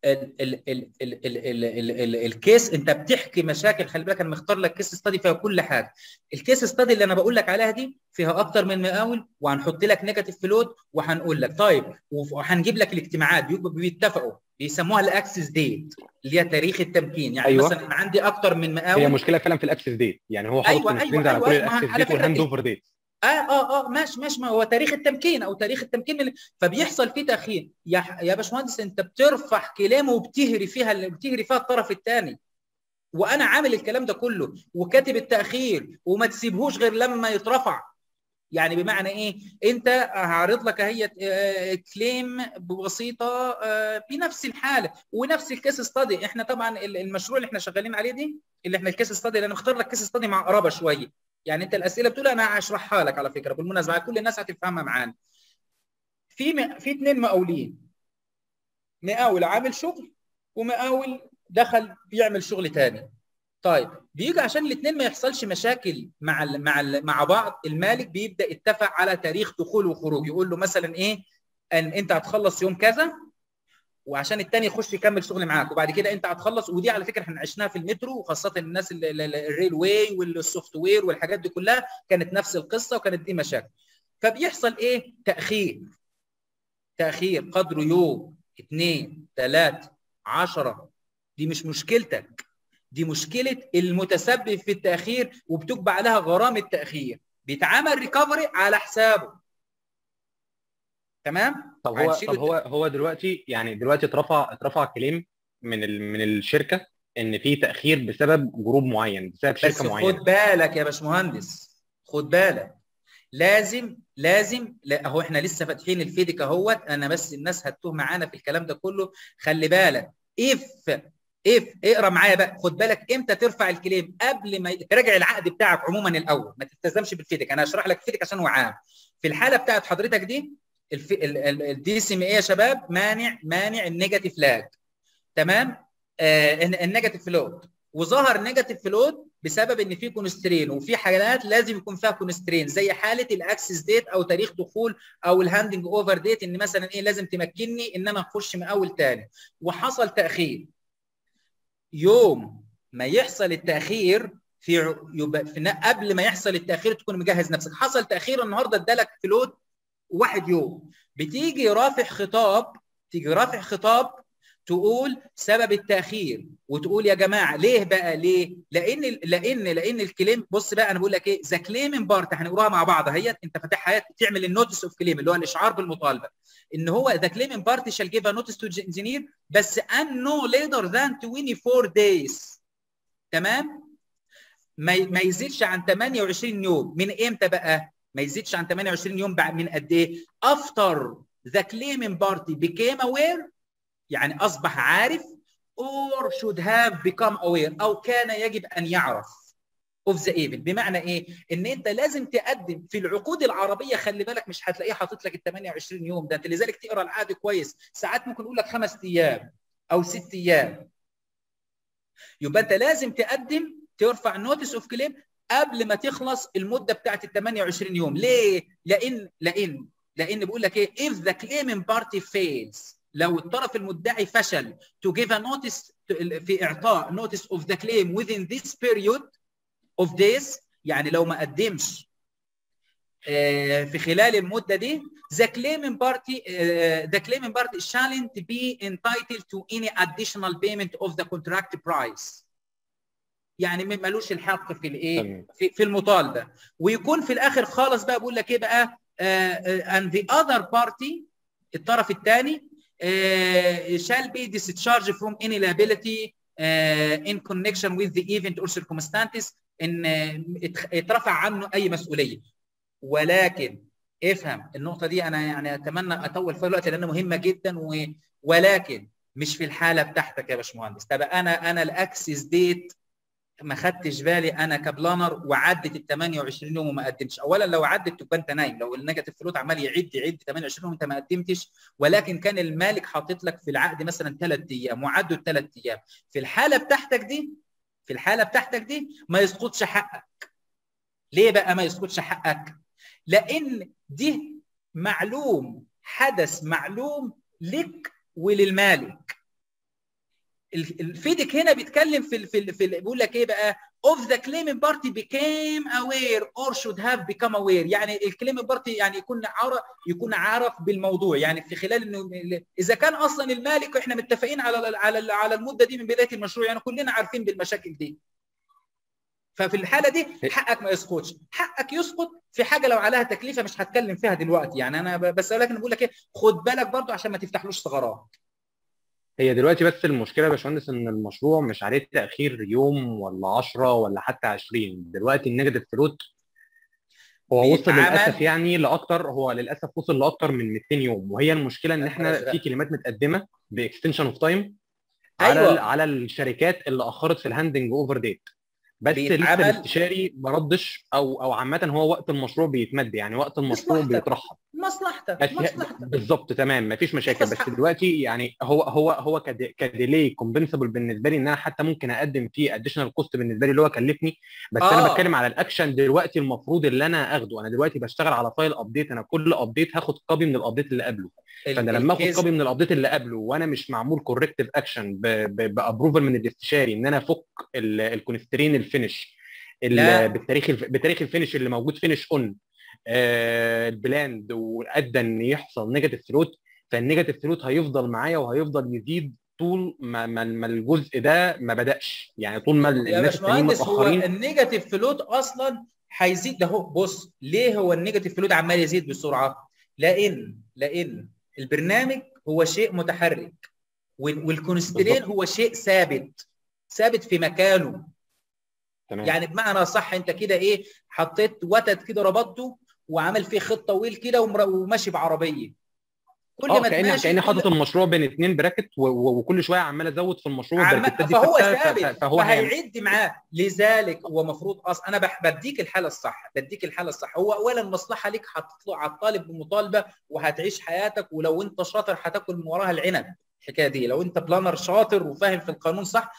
الكيس انت بتحكي مشاكل، خلي بالك انا مختار لك كيس ستادي فيها كل حاجه. الكيس ستادي اللي انا بقول لك عليها دي فيها اكتر من مقاول، وهنحط لك نيجاتيف فلوت وهنقول لك طيب، وهنجيب لك الاجتماعات بيتفقوا بيسموها الاكسس ديت اللي هي تاريخ التمكين. يعني أيوة. مثلا عندي اكتر من مقاول. هي مشكله فعلا في الاكسس ديت، يعني هو حاطط كونسترينز على كل الاكسس ديت والهاند اوفر ديت. ماشي ما هو تاريخ التمكين او تاريخ التمكين فبيحصل فيه تاخير. يا باشمهندس انت بترفع كلامه وبتهري فيها الطرف الثاني، وانا عامل الكلام ده كله وكاتب التاخير وما تسيبهوش غير لما يترفع. يعني بمعنى ايه؟ انت هعرض لك هي كليم بسيطه بنفس الحاله ونفس الكيس ستادي. احنا طبعا المشروع اللي احنا شغالين عليه دي اللي احنا الكيس ستادي اللي انا مختار لك كيس ستادي مع قرابه شويه. يعني انت الاسئله بتقول انا هشرحها لك على فكره بالمناسبه كل الناس هتفهمها معانا. في اثنين مقاولين، مقاول عامل شغل ومقاول دخل بيعمل شغل ثاني. طيب بيجي عشان الاثنين ما يحصلش مشاكل مع بعض، المالك بيبدا يتفق على تاريخ دخول وخروج. يقول له مثلا ايه، ان انت هتخلص يوم كذا وعشان الثاني يخش يكمل شغل معاك، وبعد كده انت هتخلص. ودي على فكره احنا عشناها في المترو، وخاصه الناس الريل واي والسوفت وير والحاجات دي كلها كانت نفس القصه وكانت دي مشاكل. فبيحصل ايه؟ تاخير قدره يوم 2 3 10. دي مش مشكلتك، دي مشكله المتسبب في التاخير، وبتكبع عليها غرامه التاخير، بيتعمل ريكفري على حسابه. تمام؟ طب هو دلوقتي يعني دلوقتي اترفع كليم من الشركه ان في تاخير بسبب جروب معين، بسبب شركه معينه. خد بالك يا باشمهندس، خد بالك لازم لا اهو احنا لسه فاتحين الفيديك اهوت، انا بس الناس هتوه معانا في الكلام ده كله. خلي بالك اف اقرا معايا بقى، خد بالك امتى ترفع الكليم قبل ما تراجع العقد بتاعك عموما الاول، ما تلتزمش بالفيديك. انا هشرح لك الفيديك عشان هو عام. في الحاله بتاعت حضرتك دي الدي سي ام اي يا شباب مانع النيجاتيف لاج، تمام؟ النيجاتيف فلوت، وظهر نيجاتيف فلوت بسبب ان في كونسترين، وفي حالات لازم يكون فيها كونسترين زي حاله الاكسس ديت او تاريخ دخول او الهاندنج اوفر ديت، ان مثلا ايه لازم تمكنني ان انا اخش مقاول تاني وحصل تاخير. يوم ما يحصل التاخير قبل ما يحصل التاخير تكون مجهز نفسك. حصل تاخير النهارده ادالك فلوت 1 يوم، بتيجي رافع خطاب تقول سبب التاخير، وتقول يا جماعه ليه بقى؟ ليه؟ لان الكليم، بص بقى انا بقول لك ايه، ذا كليم بارت، هنقراها مع بعض اهي، انت فاتحها تعمل النوتس اوف كليم اللي هو الاشعار بالمطالبه، ان هو ذا كليم بارت شال جيف ا نوتس تو انجينير بس ان نو ليتر ذان 24 دايز، تمام؟ ما يزيدش عن 28 يوم. من امتى بقى؟ ما يزيدش عن 28 يوم بعد من قد ايه؟ after the claiming party became aware، يعني اصبح عارف، or should have become aware، او كان يجب ان يعرف of the evil. بمعنى ايه؟ ان انت لازم تقدم في العقود العربيه، خلي بالك مش هتلاقيه حاطط لك ال 28 يوم ده، انت لذلك تقرا العقد كويس، ساعات ممكن يقول لك 5 ايام او 6 ايام. يبقى انت لازم ترفع نوتس اوف كليم قبل ما تخلص المده بتاعت ال 28 يوم. ليه؟ لان بيقول لك ايه؟ if the claiming party fails، لو الطرف المدعي فشل to give a notice، في اعطاء notice of the claim within this period of days، يعني لو ما قدمش في خلال المده دي، the claiming party shalln't be entitled to any additional payment of the contract price، يعني ملوش الحق في الايه، في المطالبه. ويكون في الاخر خالص بقى بقول لك ايه بقى، and the other party، الطرف الثاني shall be discharged from any liability in connection with the event or circumstances، ان اترفع عنه اي مسؤوليه. ولكن افهم النقطه دي، انا يعني اتمنى اطول فيها الوقت لانها مهمه جدا، ولكن مش في الحاله بتاعتك يا باشمهندس. طب انا الاكسس ديت ما خدتش بالي انا كبلانر وعدت ال 28 يوم وما قدمتش. اولا لو عدت تبقى انت نايم، لو النيجاتيف فلوت عمال يعد 28 يوم وانت ما قدمتش، ولكن كان المالك حاطط لك في العقد مثلا 3 ايام وعدوا ال3 ايام، في الحاله بتاعتك دي ما يسقطش حقك. ليه بقى ما يسقطش حقك؟ لان دي حدث معلوم لك وللمالك. الفيديك هنا بيتكلم في بيقول لك ايه بقى؟ of the claiming party became aware or should have become aware، يعني الكليمنج بارتي يعني يكون عارف بالموضوع، يعني في خلال انه اذا كان اصلا المالك، احنا متفقين على المده دي من بدايه المشروع، يعني كلنا عارفين بالمشاكل دي. ففي الحاله دي حقك ما يسقطش. حقك يسقط في حاجه لو عليها تكلفه مش هتكلم فيها دلوقتي، يعني انا بس لكن بقول لك ايه، خد بالك برضو عشان ما تفتحلوش ثغرات. هي دلوقتي بس المشكله يا باشمهندس ان المشروع مش عليه تاخير يوم ولا 10 ولا حتى 20، دلوقتي النيجاتيف فلوت هو وصل للاسف يعني لاكتر، هو للاسف وصل لاكتر من 200 يوم. وهي المشكله ان احنا في كلمات متقدمه باكستنشن اوف تايم على الشركات اللي اخرت في الهاندنج اوفر ديت، بس لسه الاستشاري ما ردش، او عامه هو وقت المشروع بيتمد، يعني وقت المشروع بيترحب. مصلحتك بالظبط، تمام، مفيش مشاكل. بس دلوقتي يعني هو كديلي كومبنسبل بالنسبه لي، ان انا حتى ممكن اقدم فيه اديشنال كوست بالنسبه لي اللي هو كلفني. بس انا بتكلم على الاكشن دلوقتي المفروض اللي انا اخده. انا دلوقتي بشتغل على فايل ابديت، انا كل ابديت هاخد كوبي من الابديت اللي قبله، فانا لما اخد كوبي من الابديت اللي قبله وانا مش معمول كوركتيف اكشن بابروفل من الاستشاري ان انا افك الكونسترين الفينش بتاريخ الفينش اللي موجود فينش اون البلاند، وادى ان يحصل نيجاتيف فلوت، فالنيجاتيف فلوت هيفضل معايا وهيفضل يزيد طول ما الجزء ده ما بداش، يعني طول ما الناس التانيين متاخرين. هو النيجاتيف فلوت اصلا هيزيد. ده بص ليه هو النيجاتيف فلوت عمال يزيد بسرعه؟ لان البرنامج هو شيء متحرك، والكونسترين هو شيء ثابت في مكانه. تمام. يعني بمعنى صح، انت كده ايه، حطيت وتد كده ربطته وعامل فيه خط طويل كده وماشي بعربيه. كل ما كاني تماشي حاطط المشروع بين 2 براكت وكل شويه عمال ازود في المشروع البراكتات دي فهو ثابتة، ثابت فهو فهيعد معاه. لذلك هو المفروض اصلا انا بديك الحاله الصح، هو اولا مصلحه ليك، هتطلع على الطالب بمطالبه وهتعيش حياتك، ولو انت شاطر هتاكل من وراها العنب. الحكايه دي لو انت بلانر شاطر وفاهم في القانون صح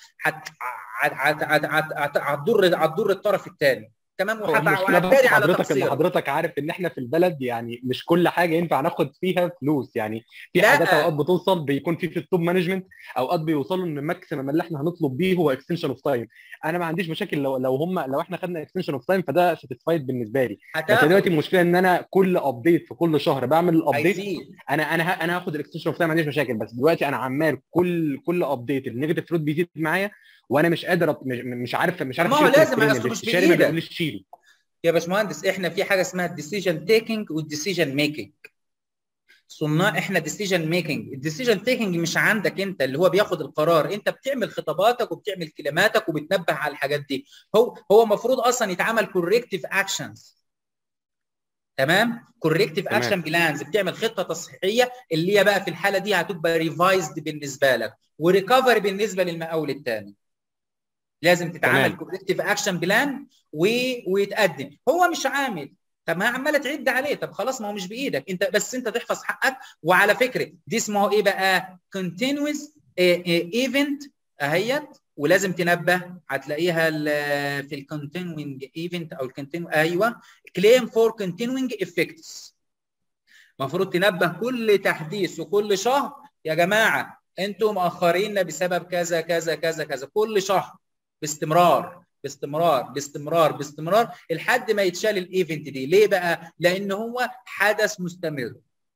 هتضر الطرف الثاني. تمام. المشكله بس وهتداري على حضرتك ان تقصيرك. حضرتك عارف ان احنا في البلد يعني مش كل حاجه ينفع ناخد فيها فلوس، يعني في لا. حاجات اوقات بتوصل بيكون في التوب مانجمنت، اوقات بيوصلوا ان الماكسيمم اللي احنا هنطلب بيه هو اكستنشن اوف تايم. انا ما عنديش مشاكل لو احنا خدنا اكستنشن اوف تايم فده ساتيسفايد بالنسبه لي. بس دلوقتي المشكله ان انا كل ابديت في كل شهر بعمل الابديت، انا هاخد الاكستنشن اوف تايم، ما عنديش مشاكل. بس دلوقتي انا عمال كل ابديت النيجاتيف فلوت بيزيد معايا، وانا مش قادر مش عارف ما هو لازم الاستشاري ما بيقوليش شيله. يا باشمهندس احنا في حاجه اسمها الديسيجن تيكنج والديسيجن ميكنج. صناع احنا ديسيجن ميكنج. الديسيجن تيكنج مش عندك انت اللي هو بياخد القرار، انت بتعمل خطاباتك وبتعمل كلماتك وبتنبه على الحاجات دي. هو المفروض اصلا يتعمل كوركتيف اكشنز. تمام. كوركتيف اكشن بلانز، بتعمل خطه تصحيحيه اللي هي بقى في الحاله دي هتبقى ريفايزد بالنسبه لك، وريكفري بالنسبه للمقاول الثاني. لازم تتعمل كوركتيف اكشن بلان ويتقدم. هو مش عامل، طب ما عماله تعد عليه، طب خلاص ما هو مش بايدك انت، بس انت تحفظ حقك. وعلى فكره دي اسمه ايه بقى؟ كونتينوس ايفنت اهيت، ولازم تنبه هتلاقيها في الكونتينوينج ايفنت او الكونتينو، ايوه، كليم فور كونتينوينج افكتس. المفروض تنبه كل تحديث وكل شهر، يا جماعه انتم مؤخرين بسبب كذا كذا كذا كذا، كل شهر باستمرار باستمرار باستمرار باستمرار لحد ما يتشال الايفنت دي. ليه بقى؟ لان هو حدث مستمر.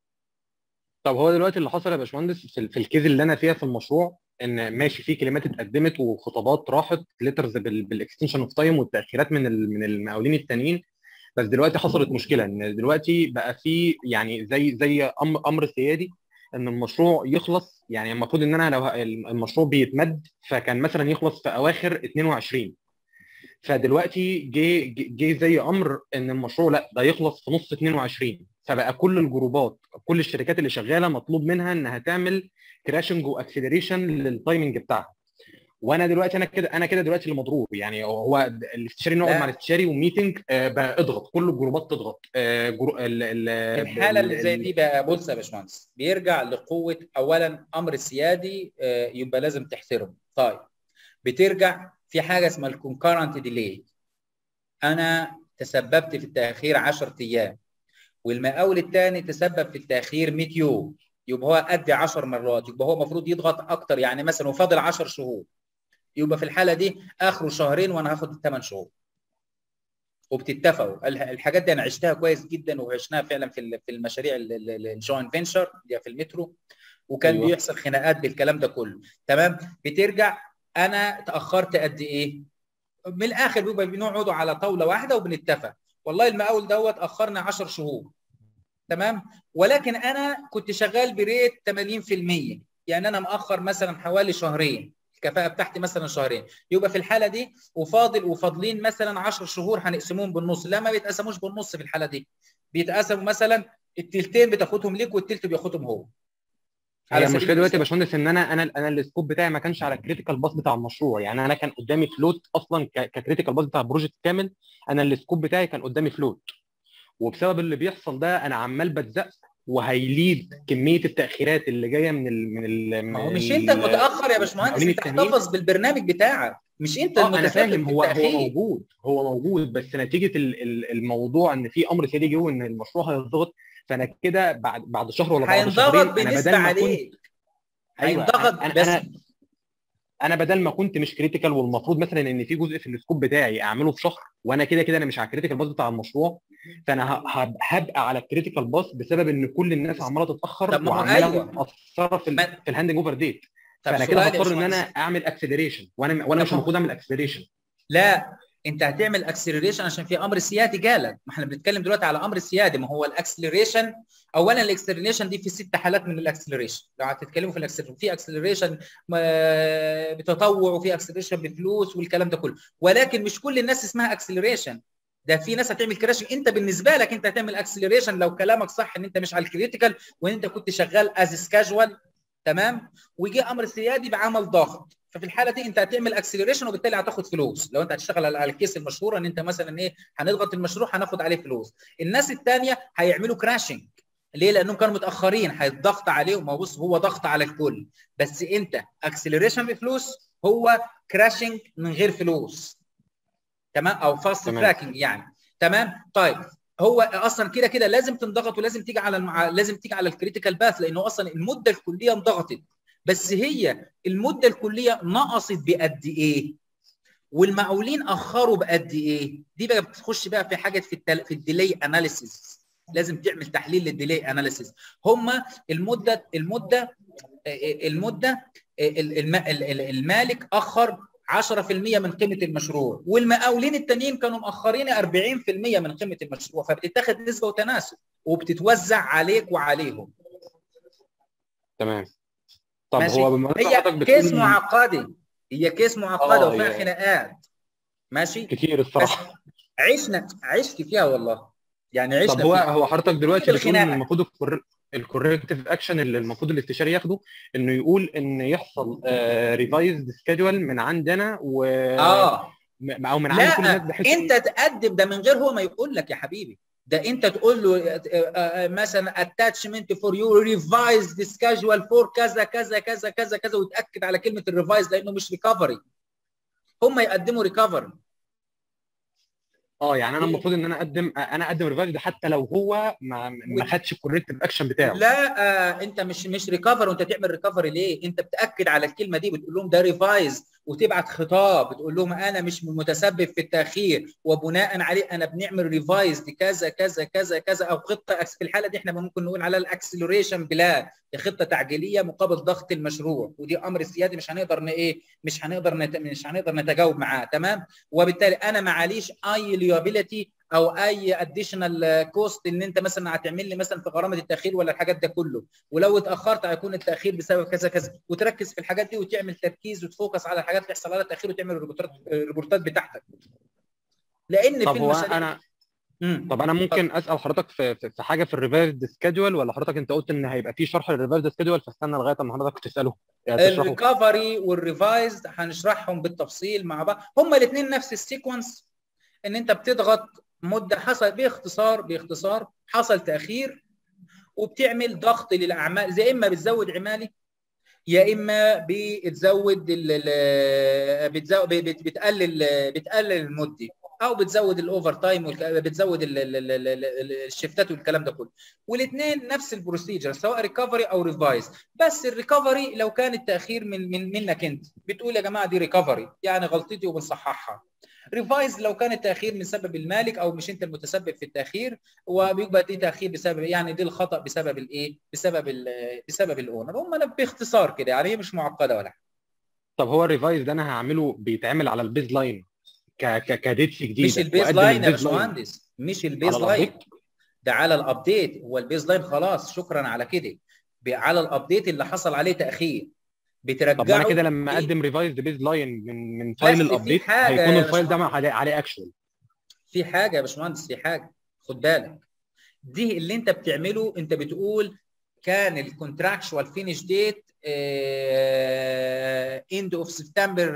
طب هو دلوقتي اللي حصل يا باشمهندس في الكيز اللي انا فيها في المشروع، ان ماشي في كلمات اتقدمت وخطابات راحت ليترز بالاكستنشن اوف تايم والتاخيرات من المقاولين التانيين، بس دلوقتي حصلت مشكله ان دلوقتي بقى في يعني زي امر سيادي ان المشروع يخلص. يعني المفروض ان انا لو المشروع بيتمد فكان مثلا يخلص في اواخر 22، فدلوقتي جه زي امر ان المشروع لا ده يخلص في نص 22. فبقى كل الجروبات كل الشركات اللي شغاله مطلوب منها انها تعمل كراشنج واكسلريشن للتايمنج بتاعها. وانا دلوقتي انا كده دلوقتي اللي مضروب. يعني هو الاستشاري نقعد مع الاستشاري وميتنج بقى اضغط، كل الجروبات تضغط. الحاله اللي زي دي بقى، بص يا باشمهندس، بيرجع لقوه اولا امر سيادي يبقى لازم تحترمه. طيب بترجع في حاجه اسمها الكونكرنت ديلي. انا تسببت في التاخير 10 ايام والمقاول الثاني تسبب في التاخير 100 يوم، يبقى هو قد 10 مرات، يبقى هو المفروض يضغط اكتر. يعني مثلا وفاضل 10 شهور، يبقى في الحاله دي اخره شهرين وانا هاخد 8 شهور. وبتتفقوا الحاجات دي. انا عشتها كويس جدا وعشناها فعلا في المشاريع الجوين فينشر اللي في المترو، وكان أيوة. بيحصل خناقات بالكلام ده كله. تمام. بترجع انا تاخرت قد ايه؟ من الاخر بيبقى بنقعدوا على طاوله واحده وبنتفق، والله المقاول دوت اخرنا 10 شهور. تمام. ولكن انا كنت شغال بريت 80%، يعني انا مأخر مثلا حوالي شهرين، الكفاءه بتاعتي مثلا شهرين، يبقى في الحاله دي وفاضلين مثلا 10 شهور هنقسمهم بالنص. لا، ما بيتقسموش بالنص في الحاله دي، بيتقسموا مثلا التلتين بتاخدهم ليك والتلت بياخدهم هو. هي المشكله دلوقتي يا باشمهندس ان انا السكوب بتاعي ما كانش على الكريتيكال باث بتاع المشروع. يعني انا كان قدامي فلوت اصلا ككريتيكال باث بتاع البروجكت كامل، انا السكوب بتاعي كان قدامي فلوت، وبسبب اللي بيحصل ده انا عمال بتزق وهيليد كميه التاخيرات اللي جايه ما هو مش انت المتاخر يا باشمهندس، انت احتفظ بالبرنامج بتاعك، مش انت المتسبب في التاخير. هو موجود بس نتيجه الموضوع ان في امر سيادي جوه ان المشروع هيضغط، فانا كده بعد شهر ولا بعد شهرين انا بدل ما كنت هينضغط بس انا بدل ما كنت مش كريتيكال والمفروض مثلا ان في جزء في السكوب بتاعي اعمله في شهر، وانا كده انا مش على الكريتيكال باص بتاع المشروع، فانا هبقى على الكريتيكال باص بسبب ان كل الناس عماله تتاخر وعماله مقصره في الهاندنج اوفر ديت. فانا كده هضطر ان انا اعمل اكسلريشن وانا مش المفروض اعمل اكسلريشن. لا، انت هتعمل اكسلريشن عشان في امر سيادي جالك. ما احنا بنتكلم دلوقتي على امر سيادي. ما هو الاكسلريشن اولا، الاكسلريشن دي في 6 حالات من الاكسلريشن. لو هتتكلموا في الاكسلريشن، في اكسلريشن بتطوع وفي اكسلريشن بفلوس والكلام ده كله، ولكن مش كل الناس اسمها اكسلريشن. ده في ناس هتعمل كراشنج، انت بالنسبه لك انت هتعمل اكسلريشن لو كلامك صح ان انت مش على الكريتيكال وان انت كنت شغال از سكاجوال، تمام، ويجي امر سيادي بعمل ضغط، ففي الحاله دي انت هتعمل اكسلريشن وبالتالي هتاخد فلوس. لو انت هتشتغل على الكيس المشهوره ان انت مثلا ايه هنضغط المشروع هناخد عليه فلوس. الناس الثانيه هيعملوا كراشنج، ليه؟ لانهم كانوا متاخرين، هيتضغط عليهم. ما بص هو ضغط على الكل، بس انت اكسلريشن بفلوس، هو كراشنج من غير فلوس، تمام، او فاست تراكنج يعني، تمام. طيب هو اصلا كده كده لازم تنضغط ولازم تيجي على لازم تيجي على الكريتيكال باث، لانه اصلا المده الكليه انضغطت، بس هي المده الكليه نقصت بقد ايه؟ والمقاولين اخروا بقد ايه؟ دي بقى بتخش بقى في حاجه في الديلي اناليسيس، لازم تعمل تحليل للديلي اناليسيس. هم المده المالك اخر 10% من قيمه المشروع، والمقاولين التانيين كانوا مأخرين 40% من قيمه المشروع، فبتتاخد نسبه وتناسب وبتتوزع عليك وعليهم. تمام. طب ماشي. هو بما هي حضرتك كيس بتقول معقده، هي كيس معقده وفيها خناقات، ماشي، كتير بس الصراحه. عشت فيها والله، يعني طب عشنا فيها. هو حضرتك دلوقتي بتقول ان الخناقه المفروض الكوركتيف اكشن اللي المفروض الاستشاري ياخده انه يقول ان يحصل ريفايزد سكادجول من عندنا و او من عند كل لا، الناس، بحيث انت تقدم ده من غير هو ما يقول لك يا حبيبي، ده انت تقول له مثلا اتاتشمنت فور يو ريفايزد سكادجول فور كذا كذا كذا كذا كذا، وتاكد على كلمه الريفايز لانه مش ريكفري، هم يقدموا ريكفري. يعني انا المفروض ان انا اقدم ريفايز ده حتى لو هو ما خدش الكوركتيف اكشن بتاعه. لا انت مش ريكفر، وانت تعمل ريكفري ليه؟ انت بتاكد على الكلمه دي، بتقول لهم ده ريفايز، وتبعت خطاب بتقول لهم انا مش متسبب في التاخير، وبناء عليه انا بنعمل ريفايز لكذا كذا كذا كذا، او خطه في الحاله دي احنا ممكن نقول على الاكسلريشن بلان، خطه تعجيليه مقابل ضغط المشروع، ودي امر سيادي مش هنقدر نتجاوب معاه، تمام. وبالتالي انا معليش اي ليابيلتي او اي اديشنال كوست ان انت مثلا هتعمل لي مثلا في غرامه التاخير ولا الحاجات ده كله، ولو اتاخرت هيكون التاخير بسبب كذا كذا، وتركز في الحاجات دي وتعمل تركيز وتفوكس على الحاجات اللي يحصل عليها تاخير، وتعمل الريبورتات بتاعتك، لان طب في هو المشاريع. طب انا ممكن اسال حضرتك في حاجه في الريفيرد سكادجول، ولا حضرتك انت قلت ان هيبقى في شرح للريفيرد سكادجول فاستنى لغايه اما حضرتك تساله تشرحه؟ الريكفري والريفايزد هنشرحهم بالتفصيل مع بعض، هما الاثنين نفس السيكونس، ان انت بتضغط مده، حصل باختصار حصل تاخير، وبتعمل ضغط للاعمال، زي اما بتزود عمالي يا اما بتقلل المده، او بتزود الاوفر تايم، بتزود الشيفتات والكلام ده كله، والاثنين نفس البروسيجر سواء ريكفري او ريفايز. بس الريكفري لو كان التاخير منك انت بتقول يا جماعه دي ريكفري يعني غلطتي وبنصححها. ريفايز لو كان التاخير من سبب المالك او مش انت المتسبب في التاخير، وبيبقى دي تاخير بسبب يعني دي الخطا بسبب الايه؟ بسبب الاونر. هم باختصار كده يعني، هي مش معقده ولا حاجه. طب هو الريفايز ده انا هعمله بيتعمل على البيز لاين كديتس جديده، مش البيز لاين يا باشمهندس، مش البيز لاين، ده على الابديت. هو البيز لاين خلاص شكرا على كده، على الابديت اللي حصل عليه تاخير بترجعه. طب انا كده لما اقدم ريفايز بيز لاين من فايل الابديت هيكون الفايل ده عليه اكشوال. في حاجه يا باشمهندس، في حاجه خد بالك، دي اللي انت بتعمله، انت بتقول كان الكونتراكشوال فينيش ديت اند اوف سبتمبر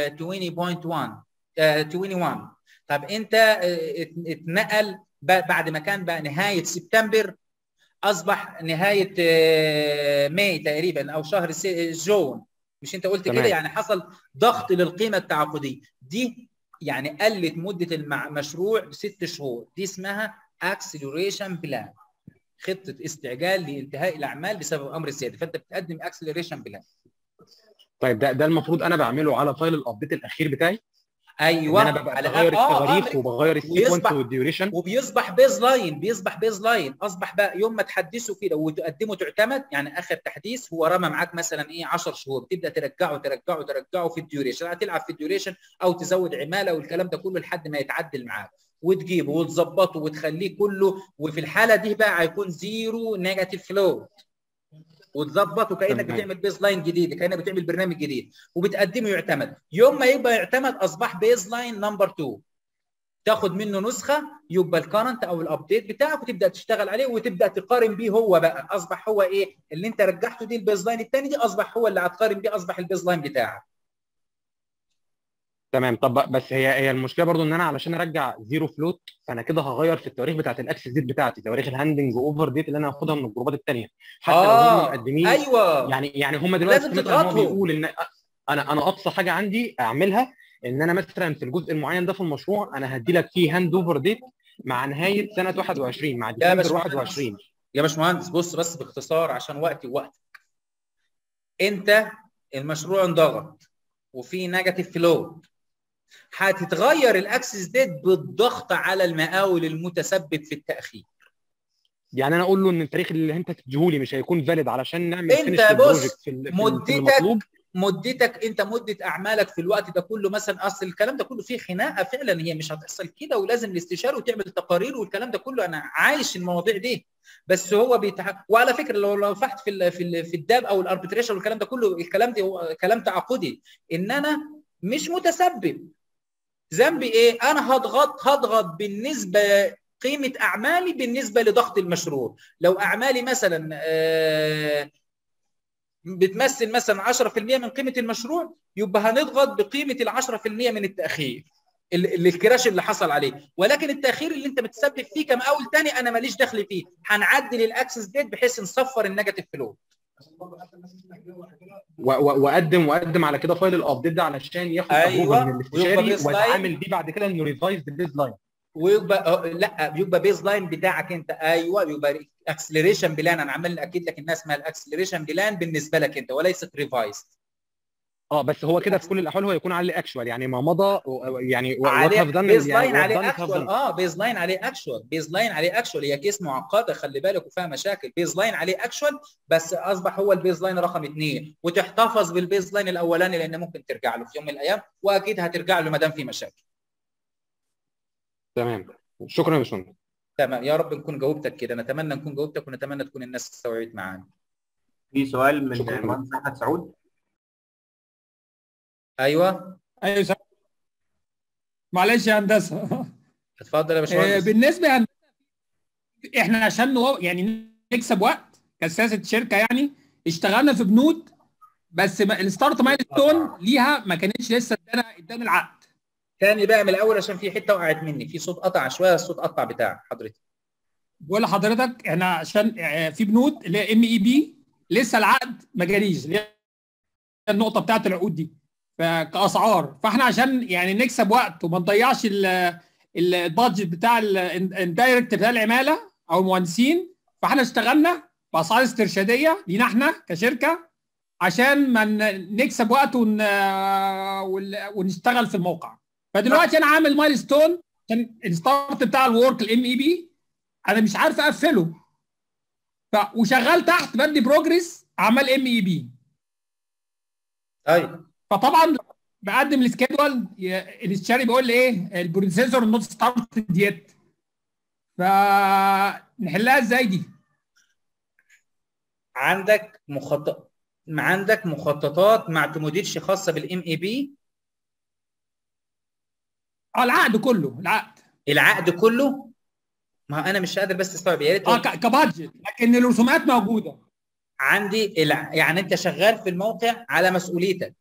21. طب انت اتنقل بعد ما كان بقى نهايه سبتمبر اصبح نهايه ماي تقريبا او شهر جون، مش انت قلت كده؟ يعني حصل ضغط للقيمه التعاقديه دي، يعني قلت مده المشروع ب6 شهور، دي اسمها اكسلريشن بلان، خطه استعجال لانتهاء الاعمال بسبب امر سيادي، فانت بتقدم اكسلريشن بلان. طيب ده المفروض انا بعمله على فايل الابديت الاخير بتاعي. ايوه، انا ببقى بغير التواريخ وبغير السيكونس والديوريشن، وبيصبح بيز لاين، اصبح بقى يوم ما تحدثه كده وتقدمه تعتمد، يعني اخر تحديث هو رمى معاك مثلا 10 شهور، تبدا ترجعه في الديوريشن، هتلعب في الديوريشن او تزود عماله والكلام ده كله لحد ما يتعدل معاك، وتجيبه وتظبطه وتخليه كله، وفي الحاله دي بقى هيكون زيرو نيجاتيف فلو، وتظبطه كانك بتعمل بيز لاين جديد، كانك بتعمل برنامج جديد، وبتقدمه يعتمد. يوم ما يبقى يعتمد اصبح بيز لاين نمبر 2، تاخد منه نسخه يبقى الكرنت او الابديت بتاعك وتبدا تشتغل عليه وتبدا تقارن بيه. هو بقى اصبح هو ايه اللي انت رجعته دي البيز لاين الثاني دي اصبح هو اللي هتقارن بيه، اصبح البيز لاين بتاعك. تمام. طب بس هي المشكله برضو ان انا علشان ارجع زيرو فلوت فانا كده هغير في التواريخ بتاعت الاكسس ديت بتاعتي، تواريخ الهاندنج اوفر ديت اللي انا هاخدها من الجروبات الثانيه حتى لو هم مقدمين. ايوه يعني هم دلوقتي لازم مثلا هو تضغطهم. بيقول ان انا اقصى حاجه عندي اعملها ان انا مثلا في الجزء المعين ده في المشروع انا هدي لك فيه هاند اوفر ديت مع نهايه سنه 21 مع ديسمبر 21. يا باشمهندس بص بس باختصار عشان وقتي ووقتك. انت المشروع انضغط وفي نيجاتيف فلو، هتتغير الاكسس ديت بالضغط على المقاول المتسبب في التاخير. يعني انا اقول له ان التاريخ اللي انت تديهولي مش هيكون فاليد علشان نعمل انت بص المطلوب. مدتك انت مده اعمالك في الوقت ده كله مثلا، اصل الكلام ده كله فيه خناقه فعلا، هي مش هتحصل كده ولازم الاستشاره وتعمل تقارير والكلام ده كله، انا عايش المواضيع دي. بس هو وعلى فكره لو فتحت في الداب او الاربتريشن والكلام ده كله، الكلام ده هو كلام تعاقدي، ان انا مش متسبب. ذنبي ايه؟ انا هضغط بالنسبه قيمه اعمالي بالنسبه لضغط المشروع. لو اعمالي مثلا بتمثل مثلا 10% من قيمه المشروع، يبقى هنضغط بقيمه ال 10% من التاخير الكراش اللي حصل عليه. ولكن التاخير اللي انت متسبب فيه كمقاول تاني انا ماليش دخل فيه، هنعدل الاكسس ديت بحيث نصفر النيجاتيف فلو. واقدم على كده فايل الابديت ده علشان ياخد أيوة. من الاستشاري واتعامل بيه بعد كده انه ريفايز البيز لاين. ويبقى لا بيبقى بيز لاين بتاعك انت. ايوه بيبقى اكسلريشن بلان. انا عمال اكيد لك الناس اسمها الاكسلريشن بلان بالنسبه لك انت وليست ريفايز. بس هو كده في كل الاحوال هو يكون عليه اكشوال، يعني ما مضى يعني عليه بيز لاين عليه اكشوال. بيز لاين عليه اكشوال. بيز لاين عليه اكشوال. هي كيس معقده خلي بالك وفيها مشاكل. بيز لاين عليه اكشوال بس اصبح هو البيز لاين رقم 2، وتحتفظ بالبيز لاين الاولاني لان ممكن ترجع له في يوم من الايام، واكيد هترجع له ما دام في مشاكل. تمام. شكرا يا باشمهندس. تمام، يا رب نكون جاوبتك كده. نتمنى نكون جاوبتك ونتمنى تكون الناس استوعبت معانا. في سؤال من المهندس احمد سعود. ايوه معلش يا هندسه. اتفضل يا باشمهندس. بالنسبه يا هندسه احنا عشان يعني نكسب وقت كسياسه شركه، يعني اشتغلنا في بنود بس الستارت مايلستون ليها ما كانتش لسه ادانا العقد. تاني بقى من الاول عشان في حته وقعت مني، في صوت قطع شويه، الصوت قطع بتاع حضرتك. بقول لحضرتك احنا عشان في بنود اللي هي ME-B لسه العقد ما جاليش، اللي هي النقطه بتاعت العقود دي كاسعار. فاحنا عشان يعني نكسب وقت وما نضيعش البادجت بتاع الدايركت بتاع العماله او المهندسين، فاحنا اشتغلنا باسعار استرشاديه لينا احنا كشركه عشان ما نكسب وقت ونشتغل في الموقع. فدلوقتي انا عامل مايلستون عشان الستارت بتاع الورك ME-B انا مش عارف اقفله، وشغال تحت بدي بروجريس عمال ME-B. ايوه فطبعا بقدم السكيدول، الاستشاري بيقول لي ايه البروسيسور نوت ستارت ديت، فنحلها ازاي دي؟ عندك مخططات ما اعتمدتش خاصه بالME-B. العقد كله العقد كله. ما انا مش قادر بس استوعب يا ريت كبادجت، لكن الرسومات موجوده عندي. يعني انت شغال في الموقع على مسؤوليتك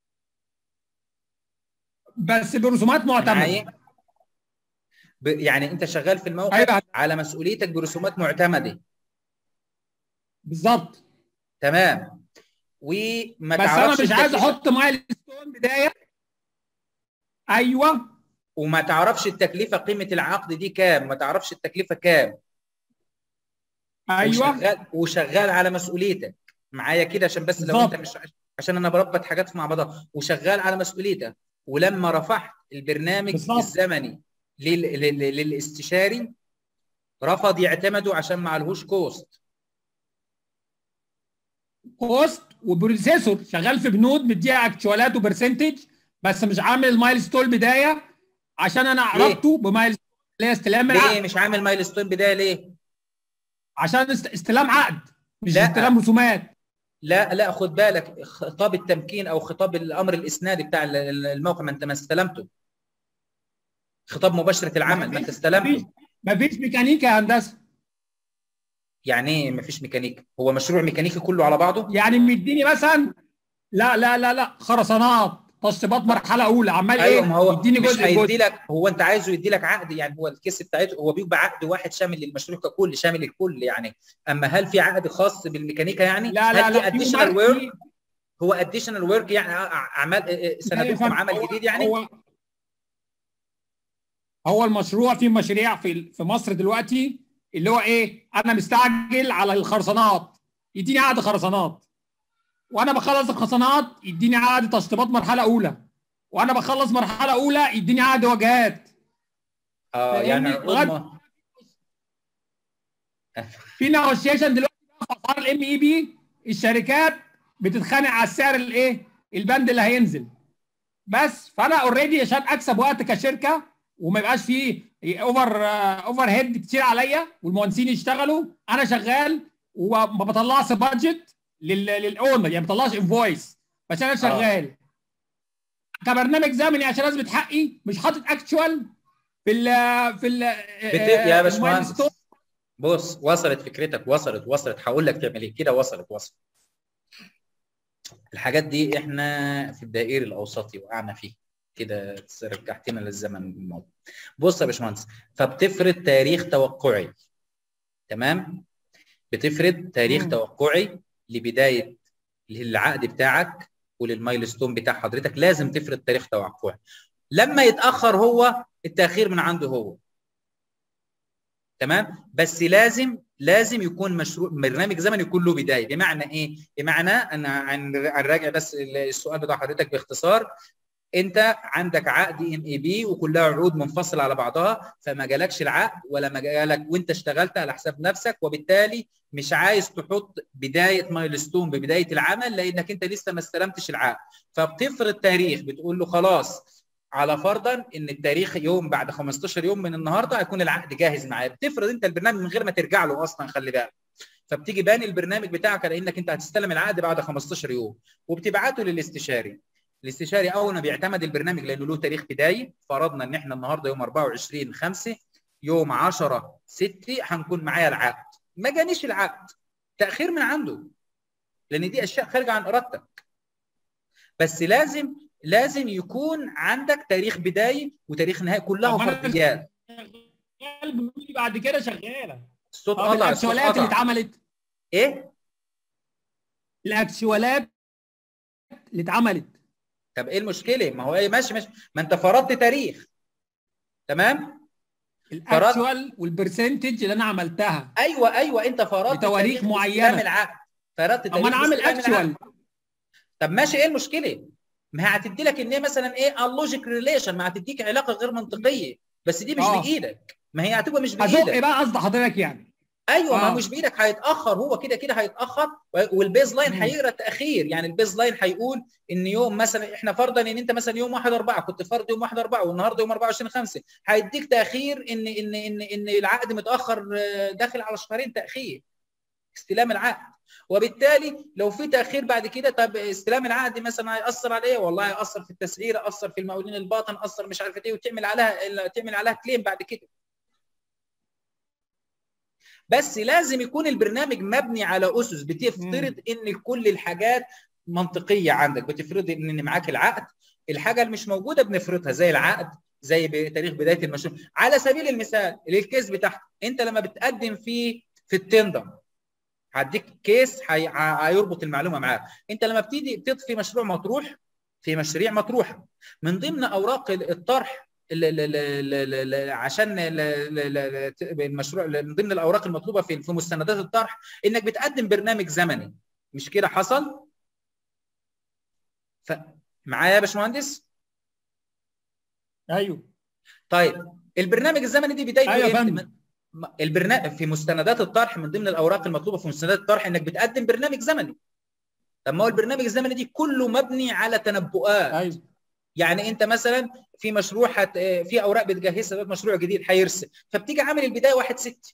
بس برسومات معتمده. يعني انت شغال في الموقع أيوة. على مسؤوليتك برسومات معتمده بالظبط. تمام. وما بس تعرفش انا مش عايز احط مايلستون بدايه. ايوه. وما تعرفش التكلفه، قيمه العقد دي كام، ما تعرفش التكلفه كام. ايوه. وشغال على مسؤوليتك معايا كده عشان بس لو انت مش، عشان انا بربط حاجات مع بعضها. وشغال على مسؤوليتك، ولما رفعت البرنامج الزمني للاستشاري رفض يعتمدوا عشان ما عليهوش كوست وبروسيسور شغال في بنود مديها اكتوالات وبرسنتج، بس مش عامل المايلستون بدايه عشان انا عرضته بمايلستون اللي هي استلام العقد. ليه مش عامل مايلستون بدايه ليه؟ عشان استلام عقد مش استلام رسومات. لا خد بالك، خطاب التمكين او خطاب الامر الاسنادي بتاع الموقع ما انت ما استلمته. خطاب مباشره العمل ما انت استلمته. مفيش ميكانيكا يا هندسه. يعني ايه مفيش ميكانيكا؟ هو مشروع ميكانيكي كله على بعضه؟ يعني مديني مثلا لا خرسانات تشطيبات مرحله اولى، عمال ايوه ايه ما هو يديني مش جزء هيدي لك، هو انت عايزه يدي لك عقد، يعني هو الكيس بتاعته هو بيبقى عقد واحد شامل للمشروع ككل، شامل الكل يعني. اما هل في عقد خاص بالميكانيكا يعني؟ لا هل في اديشنال ورك؟ في هو اديشنال ورك يعني اعمال صناديقكم عمل جديد يعني؟ هو المشروع في مشاريع في مصر دلوقتي اللي هو ايه، انا مستعجل على الخرسانات يديني عقد خرسانات، وانا بخلص الخرسانات يديني عقد تشطيبات مرحله اولى، وانا بخلص مرحله اولى يديني عقد واجهات. يعني في نيغوشيشن دلوقتي في اسعار الام اي بي، الشركات بتتخانق على السعر الايه، البند اللي هينزل. بس فانا اوريدي عشان اكسب وقت كشركه وما يبقاش فيه اوفر هيد كتير عليا والمهندسين يشتغلوا، انا شغال وما بطلعش بادجت للاونر، يعني ما بطلعش انفويس، بس انا شغال كبرنامج زمني عشان اثبت حقي، مش حاطط اكتشوال في يا باشمهندس بص، وصلت فكرتك، وصلت هقول لك تعمل ايه كده، وصلت. الحاجات دي احنا في الدائري الاوسطي وقعنا فيه كده، رجعتنا للزمن الماضي. بص يا باشمهندس، فبتفرض تاريخ توقعي، تمام؟ بتفرض تاريخ توقعي لبدايه للعقد بتاعك وللمايلستون بتاع حضرتك، لازم تفرض تاريخ توقعي. لما يتاخر هو التاخير من عنده هو، تمام؟ بس لازم يكون مشروع برنامج زمني يكون له بدايه. بمعنى ايه؟ بمعنى انا هنراجع بس السؤال بتاع حضرتك باختصار. انت عندك عقد ام اي بي وكلها عقود منفصله على بعضها، فما جالكش العقد ولا ما جالك وانت اشتغلت على حساب نفسك، وبالتالي مش عايز تحط بدايه مايلستون ببدايه العمل لانك انت لسه ما استلمتش العقد. فبتفرض تاريخ، بتقول له خلاص على فرضا ان التاريخ يوم بعد 15 يوم من النهارده هيكون العقد جاهز معايا. بتفرض انت البرنامج من غير ما ترجع له اصلا، خلي بالك. فبتيجي باني البرنامج بتاعك على انك انت هتستلم العقد بعد 15 يوم، وبتبعته للاستشاري. الاستشاري اول ما بيعتمد البرنامج لانه له تاريخ بدايه، فرضنا ان احنا النهارده يوم 24/5، يوم 10/6 هنكون معايا العقد. ما جانيش العقد، تاخير من عنده، لان دي اشياء خارجه عن ارادتك. بس لازم يكون عندك تاريخ بدايه وتاريخ نهايه، كلها فرضيات. بعد كده شغاله. الصوت قطع. الاكشوالات اللي اتعملت ايه؟ الاكشوالات اللي اتعملت. طب ايه المشكله؟ ما هو ايه، ماشي ما انت فرضت تاريخ، تمام؟ الاكشوال والبرسنتج اللي انا عملتها. ايوه انت فرضت بتواريخ معينه العقد، فرضت تاريخ. اما انا عامل اكشوال. طب ماشي، ايه المشكله؟ ما هتدي لك ان هي مثلا ايه اللوجيك ريليشن، ما هتديك علاقه غير منطقيه، بس دي مش بايدك. ما هي هتبقى مش بايدك. هزق بقى قصد حضرتك يعني. ايوه ما مش بايدك، هيتاخر، هو كده هيتاخر، والبيز لاين هيقرا التاخير. يعني البيز لاين هيقول ان يوم مثلا، احنا فرضا ان انت مثلا يوم 1/4 كنت فرض يوم 1/4 والنهارده يوم 24/5، هيديك تاخير ان العقد متاخر، داخل على شهرين تاخير استلام العقد. وبالتالي لو في تاخير بعد كده، طب استلام العقد مثلا هياثر على ايه؟ والله هياثر في التسعيره، هياثر في المقاولين الباطن، هياثر مش عارف ايه، وتعمل عليها كليم بعد كده. بس لازم يكون البرنامج مبني على اسس بتفترض ان كل الحاجات منطقيه عندك. بتفرض ان معاك العقد، الحاجه اللي مش موجوده بنفرضها زي العقد، زي بتاريخ بدايه المشروع. على سبيل المثال الكيس بتاعتك، انت لما بتقدم في التندر، هديك كيس هيربط المعلومه معاك. انت لما بتيجي تضفي مشروع مطروح في مشاريع مطروحه، من ضمن اوراق الطرح عشان المشروع، من ضمن الاوراق المطلوبه في مستندات الطرح انك بتقدم برنامج زمني. مش كده حصل؟ معايا يا باشمهندس؟ ايوه. طيب البرنامج الزمني دي بدايته ايه؟ البرنامج في مستندات الطرح، من ضمن الاوراق المطلوبه في مستندات الطرح انك بتقدم برنامج زمني. طب ما هو البرنامج الزمني دي كله مبني على تنبؤات. ايوه. يعني انت مثلا في مشروع في اوراق بتجهزها، مشروع جديد هيرسى، فبتيجي عامل البدايه 1/6،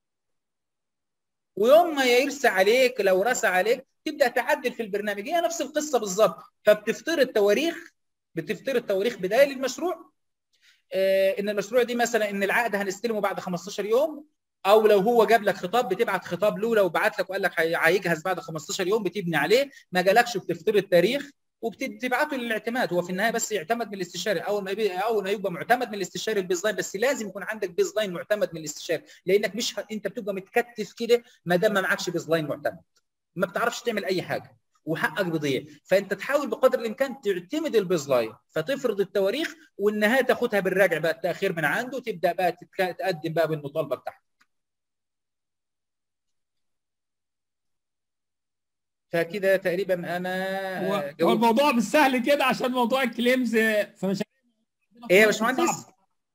ويوم ما يرسى عليك، لو رسى عليك تبدا تعدل في البرنامج. هي نفس القصه بالظبط. فبتفترض تواريخ بدايه للمشروع، ان المشروع دي مثلا ان العقد هنستلمه بعد 15 يوم، او لو هو جاب لك خطاب بتبعت خطاب له، لو بعت لك وقال لك هيجهز بعد 15 يوم بتبني عليه، ما جالكش بتفترض التاريخ وبتبعته للاعتماد. هو في النهايه بس يعتمد من الاستشاري. اول ما يبقى معتمد من الاستشاري البيز لاين، بس لازم يكون عندك بيز لاين معتمد من الاستشاري، لانك مش انت بتبقى متكتف كده ما دام ما معكش بيز لاين معتمد، ما بتعرفش تعمل اي حاجه وحقك بيضيع. فانت تحاول بقدر الامكان تعتمد البيز لاين، فتفرض التواريخ والنهايه تاخدها بالراجع بقى التاخير من عنده، تبدا بقى تقدم بقى بالمطالبه بتاعتك. فكده تقريبا انا هو الموضوع مش سهل كده، عشان موضوع الكليمز في مشاريع ايه يا باشمهندس؟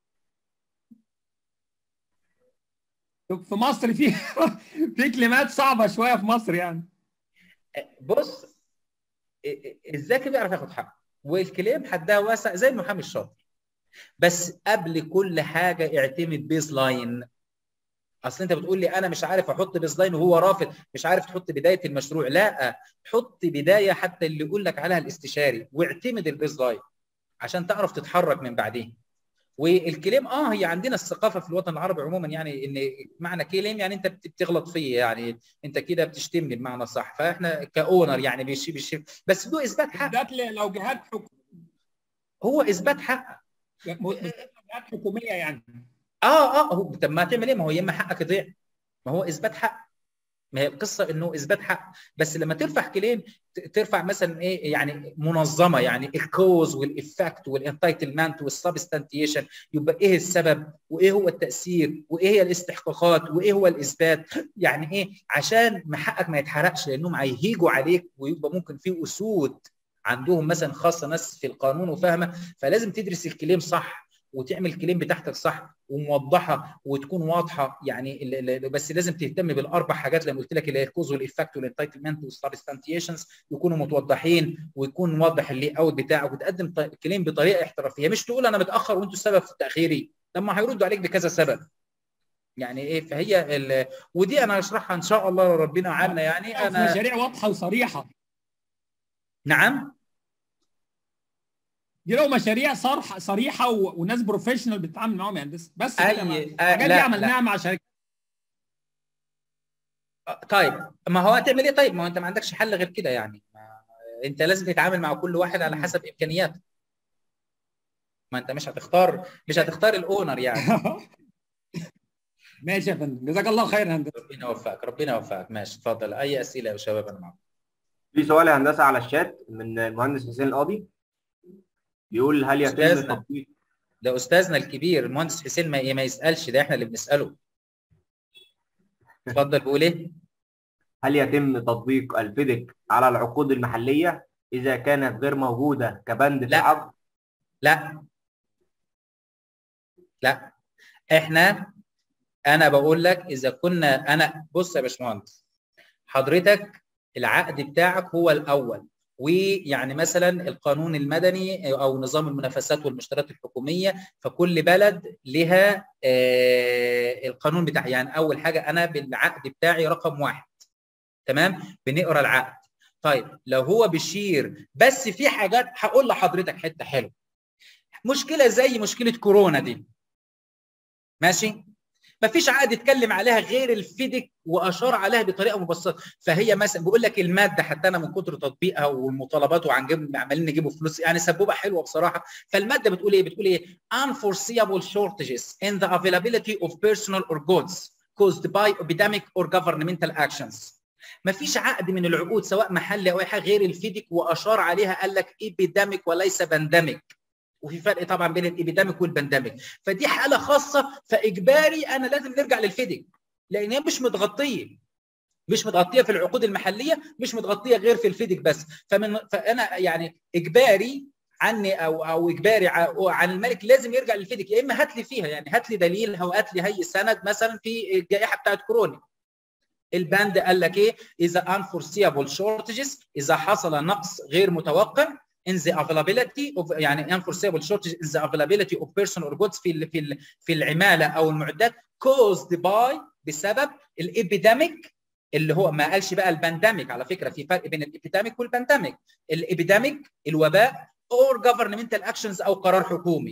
في مصر في كلمات صعبه شويه في مصر يعني. بص، الذكي بيعرف ياخد حقه، والكليم حدها واسع زي المحامي الشاطر، بس قبل كل حاجه اعتمد بيز لاين. اصل انت بتقول لي انا مش عارف احط بيز لاين وهو رافض، مش عارف تحط بدايه المشروع. لا، حط بدايه حتى اللي يقول لك عليها الاستشاري، واعتمد البيز لاين عشان تعرف تتحرك من بعدين. والكليم هي عندنا الثقافه في الوطن العربي عموما، يعني ان معنى كليم يعني انت بتغلط فيه، يعني انت كده بتشتمني بمعنى صح. فاحنا كاونر يعني بس هو اثبات حق، بالذات لو جهات حكوميه، هو اثبات حق. جهات حكوميه يعني. هو طب ما تعمل ايه؟ ما هو يا اما حقك يضيع، ما هو اثبات حق. ما هي القصه انه اثبات حق. بس لما ترفع كليم ترفع مثلا ايه يعني منظمه، يعني الكوز والافكت والانتايتلمنت والسبستانتيشن، يبقى ايه السبب وايه هو التاثير وايه هي الاستحقاقات وايه هو الاثبات، يعني ايه عشان حقك ما يتحرقش، لانهم هيهيجوا عليك ويبقى ممكن في اسود عندهم مثلا خاصه ناس في القانون وفاهمه. فلازم تدرس الكليم صح وتعمل الكليم بتاعتك صح وموضحه وتكون واضحه يعني. بس لازم تهتم بالاربع حاجات اللي قلت لك، اللي هي الكوز والافكت والانتايتلمنت والسبستانتيشنز، يكونوا متوضحين ويكون واضح اللي اوت بتاعك، وتقدم الكليم بطريقه احترافيه. مش تقول انا متاخر وانتوا السبب في تاخيري، لما هيردوا عليك بكذا سبب يعني ايه. فهي ودي انا هشرحها ان شاء الله ربنا عنا يعني. انا مشاريع واضحه وصريحه. نعم، دي لو مشاريع صريحه وناس بروفيشنال بتتعامل معاهم يعني، بس كده الحاجات دي عملناها مع شركات. طيب ما هو هتعمل ايه؟ طيب ما هو انت ما عندكش حل غير كده يعني، انت لازم تتعامل مع كل واحد على حسب امكانياته. ما انت مش هتختار الاونر يعني. ماشي يا فندم، جزاك الله خير يا هندسه. ربنا يوفقك، ربنا يوفقك. ماشي، اتفضل. اي اسئله يا شباب؟ انا معاكم. في سؤال يا هندسه على الشات من المهندس حسين القاضي، بيقول هل يتم تطبيق؟ ده استاذنا الكبير المهندس حسين، ما يسالش، ده احنا اللي بنساله. اتفضل، بيقول ايه؟ هل يتم تطبيق الفيدك على العقود المحليه اذا كانت غير موجوده كبند في العقد؟ لا، انا بقول لك اذا كنا بص يا باشمهندس، حضرتك العقد بتاعك هو الاول، ويعني مثلا القانون المدني او نظام المنافسات والمشتريات الحكوميه، فكل بلد لها القانون بتاعها. يعني اول حاجه انا بالعقد بتاعي رقم 1، تمام، بنقرا العقد. طيب لو هو بيشير بس في حاجات، هقول لحضرتك حته حلوه، مشكله زي مشكله كورونا دي، ماشي، مفيش عقد اتكلم عليها غير الفيدك واشار عليها بطريقه مبسطه. فهي مثلا بيقول لك الماده، حتى انا من كتر تطبيقها والمطالبات عمالين نجيبوا فلوس يعني، سبوبه حلوه بصراحه. فالماده بتقول ايه؟ unforeseeable shortages in the availability of personal or goods caused by epidemic or governmental actions. مفيش عقد من العقود سواء محلي او اي حاجه غير الفيدك واشار عليها، قال لك epidemic وليس بانديميك. وفي فرق طبعا بين الابيداميك والبانديميك، فدي حاله خاصه، فاجباري انا لازم نرجع للفيدك، لان هي مش متغطيه في العقود المحليه، مش متغطيه غير في الفيدك بس. فانا يعني اجباري عني او اجباري عن الملك لازم يرجع للفيدك، يا اما هات لي فيها يعني، هات لي دليل او هات لي هي سند مثلا في الجائحه بتاعت كورونا. الباند قال لك ايه؟ اذا unforeseeable shortages، اذا حصل نقص غير متوقع in the availability of، يعني unforeseeable shortage in the availability of person or goods في العماله او المعدات caused by، بسبب الابيديميك، اللي هو ما قالش بقى البانديميك، على فكره في فرق بين الابيديميك والبانديميك. الابيديميك الوباء or governmental actions او قرار حكومي.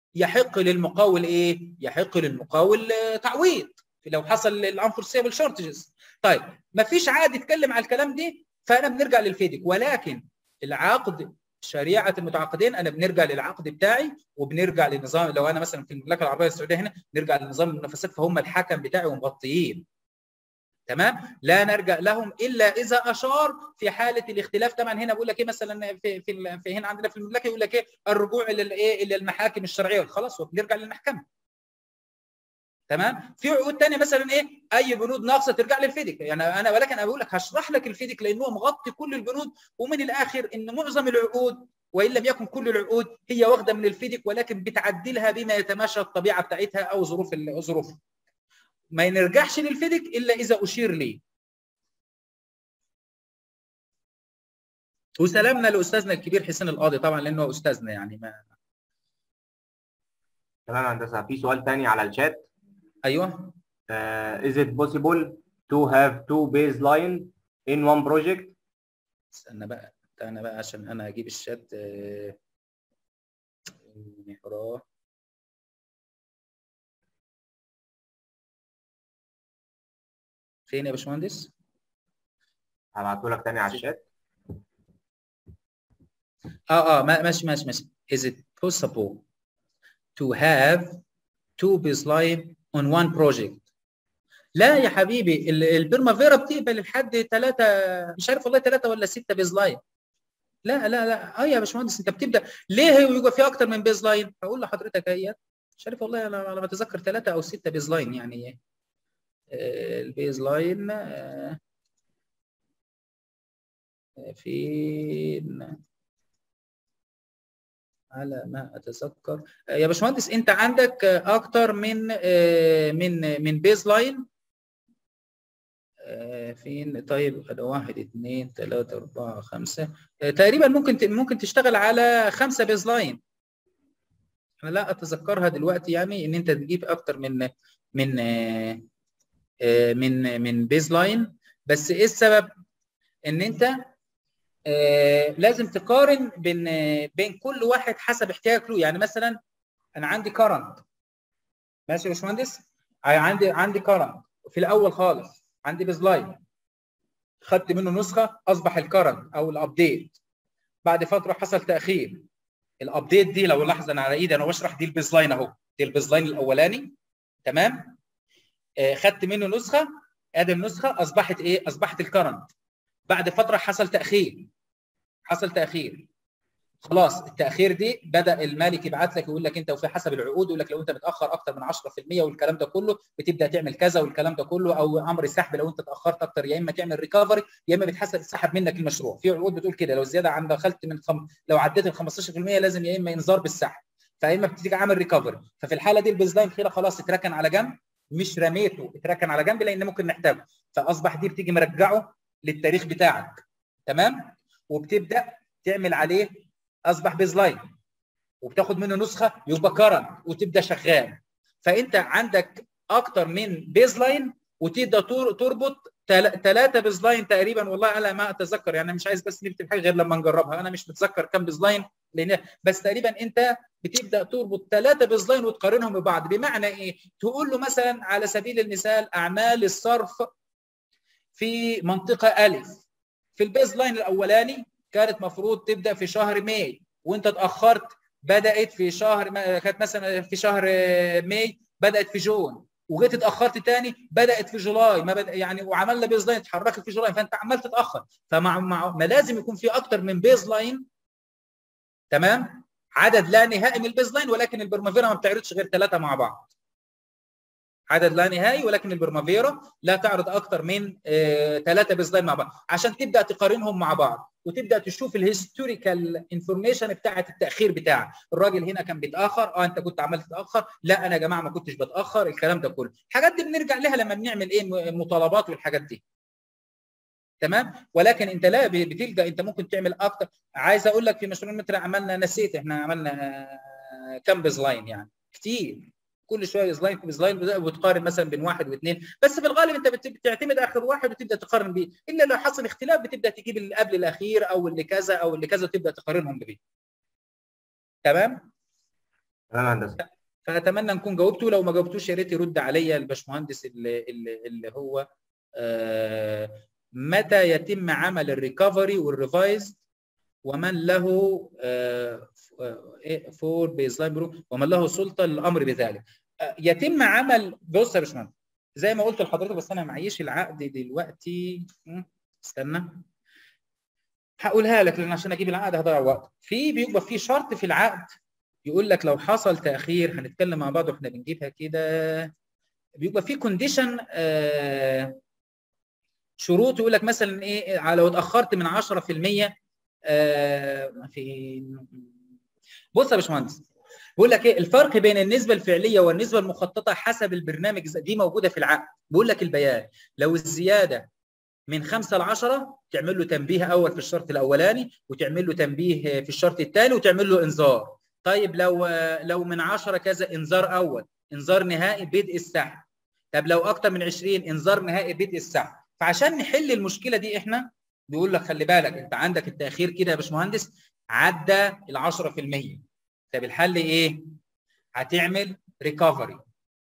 يحق للمقاول ايه؟ يحق للمقاول تعويض لو حصل الانفورسيبل شورتجز. طيب ما فيش عقد يتكلم على الكلام دي، فانا بنرجع للفيدك. ولكن العقد شريعه المتعاقدين انا بنرجع للعقد بتاعي، وبنرجع للنظام. لو انا مثلا في المملكه العربيه السعوديه هنا نرجع لنظام المنافسات، فهم الحكم بتاعي ومغطيين. تمام؟ لا نرجع لهم الا اذا اشار في حاله الاختلاف. طبعا هنا بقول لك ايه مثلا في هنا عندنا في المملكه يقول لك ايه الرجوع الى المحاكم الشرعيه، خلاص وبنرجع للمحكمه. تمام؟ في عقود ثانيه مثلا ايه اي بنود ناقصه ترجع للفيدك. يعني انا ولكن انا بقول لك هشرح لك الفيدك لانه مغطي كل البنود، ومن الاخر ان معظم العقود وان لم يكن كل العقود هي واخده من الفيدك، ولكن بتعدلها بما يتماشى الطبيعه بتاعتها او ظروفها. ما نرجعش للفيدك الا اذا اشير ليه. وسلامنا لاستاذنا الكبير حسين القاضي طبعا لانه استاذنا يعني ما. تمام يا هندسه. في سؤال ثاني على الشات. ايوه. Is it possible to have two baseline in one project؟ استنى بقى انا بقى عشان انا اجيب الشات نقراه. فين يا باشمهندس؟ هبعته لك تاني على الشات. ماشي. Is it possible to have two baseline on one project؟ لا يا حبيبي البرمافيرا بتقبل لحد 3 مش عارف والله 3 ولا 6 بيزلاين. لا يا باشمهندس انت بتبدا ليه يبقى في اكتر من بيزلاين؟ هقول لحضرتك اهي مش عارف والله انا على ما اتذكر 3 أو 6 بيزلاين يعني. البيزلاين فين على ما اتذكر يا باشمهندس انت عندك اكتر من بيزلاين. فين؟ طيب 1 2 3 4 5 تقريبا ممكن تشتغل على 5 بيزلاين. انا لا اتذكرها دلوقتي يعني ان انت تجيب اكتر من بيزلاين. بس ايه السبب؟ ان انت لازم تقارن بين كل واحد حسب احتياجك له. يعني مثلا انا عندي كرنت، ماشي يا باشمهندس، عندي كرنت في الاول خالص عندي بيزلاين، خدت منه نسخه اصبح الكرنت او الابديت. بعد فتره حصل تاخير، الابديت دي لو لاحظ انا على ايدي انا بشرح دي البيزلاين اهو، دي البيزلاين الاولاني. تمام؟ خدت منه نسخه، ادي النسخه اصبحت ايه؟ اصبحت الكرنت. بعد فتره حصل تاخير، خلاص التاخير دي بدا المالك يبعت لك يقول لك انت، وفي حسب العقود يقول لك لو انت متاخر اكتر من 10% والكلام ده كله بتبدا تعمل كذا والكلام ده كله، او امر سحب لو انت اتاخرت اكتر يا اما تعمل ريكفري يا اما بتحسب تسحب منك المشروع. في عقود بتقول كده لو زياده عن دخلت لو عديت ال 15% لازم يا اما انذار بالسحب فيا اما بتيجي عامل ريكفري. ففي الحاله دي البيزلاين كده خلاص اتركن على جنب، مش رميته، اتركن على جنب لان ممكن نحتاجه، فاصبح دي بتيجي مرجعه للتاريخ بتاعك. تمام؟ وبتبدا تعمل عليه اصبح بيزلاين وبتاخد منه نسخه يبقى كرنت وتبدا شغال. فانت عندك اكتر من بيزلاين وتقدر تربط 3 بيزلاين تقريبا. والله على ما اتذكر يعني مش عايز بس نكتب حاجه غير لما نجربها، انا مش متذكر كم بيزلاين لان بس تقريبا انت بتبدا تربط 3 بيزلاين وتقارنهم ببعض. بمعنى ايه؟ تقول له مثلا على سبيل المثال اعمال الصرف في منطقه الف في البيزلاين الاولاني كانت مفروض تبدا في شهر ماي وانت اتاخرت بدات في شهر كانت مثلا في شهر ماي بدات في جون، وجيت اتاخرت تاني بدات في جولاي ما يعني وعملنا بيز لاين اتحركت في جولاي فانت عمال تتاخر. ما لازم يكون في اكتر من بيز لاين. تمام؟ عدد لا نهائي من البيز لاين، ولكن البرمافيرا ما بتعرضش غير 3 مع بعض. عدد لا نهائي ولكن البرمافيرا لا تعرض اكثر من 3 بيزلاين مع بعض عشان تبدا تقارنهم مع بعض وتبدا تشوف الهيستوريكال انفورميشن بتاعه التاخير بتاعك. الراجل هنا كان بيتاخر، انت كنت عمال تتاخر، لا انا يا جماعه ما كنتش بتاخر، الكلام ده كله. الحاجات دي بنرجع لها لما بنعمل ايه مطالبات والحاجات دي. تمام؟ ولكن انت لا بتلقى انت ممكن تعمل اكتر. عايز اقول لك في مشروع المتر عملنا نسيت احنا عملنا كم بيزلاين يعني كتير، كل شويه سلايد وتقارن مثلا بين 1 و2 بس في الغالب انت بتعتمد اخر واحد وتبدا تقارن بيه، الا لو حصل اختلاف بتبدا تجيب اللي قبل الاخير او اللي كذا او اللي كذا وتبدا تقارنهم بيه. تمام؟ تمام يا هندسه. فاتمنى نكون جاوبته، لو ما جاوبتوش يا ريت يرد عليا الباشمهندس اللي هو متى يتم عمل الريكفري والريفايز ومن له فور بيز لاين برو ومن له سلطه للامر بذلك. يتم عمل، بص يا باشمهندس زي ما قلت لحضرتك، بس انا معيش العقد دلوقتي، استنى هقولها لك لان عشان اجيب العقد هضيع وقت. بيبقى في شرط في العقد يقول لك لو حصل تاخير، هنتكلم مع بعض واحنا بنجيبها كده، بيبقى في كونديشن شروط يقول لك مثلا ايه، لو اتاخرت من 10% في، بص يا باشمهندس بيقول لك ايه الفرق بين النسبه الفعليه والنسبه المخططه حسب البرنامج، دي موجوده في العقد. بيقول لك البيان لو الزياده من 5 ل 10 تعمل له تنبيه اول في الشرط الاولاني، وتعمل له تنبيه في الشرط الثاني، وتعمل له انذار. طيب لو من 10 كذا، انذار اول، انذار نهائي بدء السحب. طب لو اكتر من 20 انذار نهائي بدء السحب. فعشان نحل المشكله دي احنا بيقول لك خلي بالك انت عندك التاخير كده يا باشمهندس عدى ال 10%. طب الحل ايه؟ هتعمل ريكفري.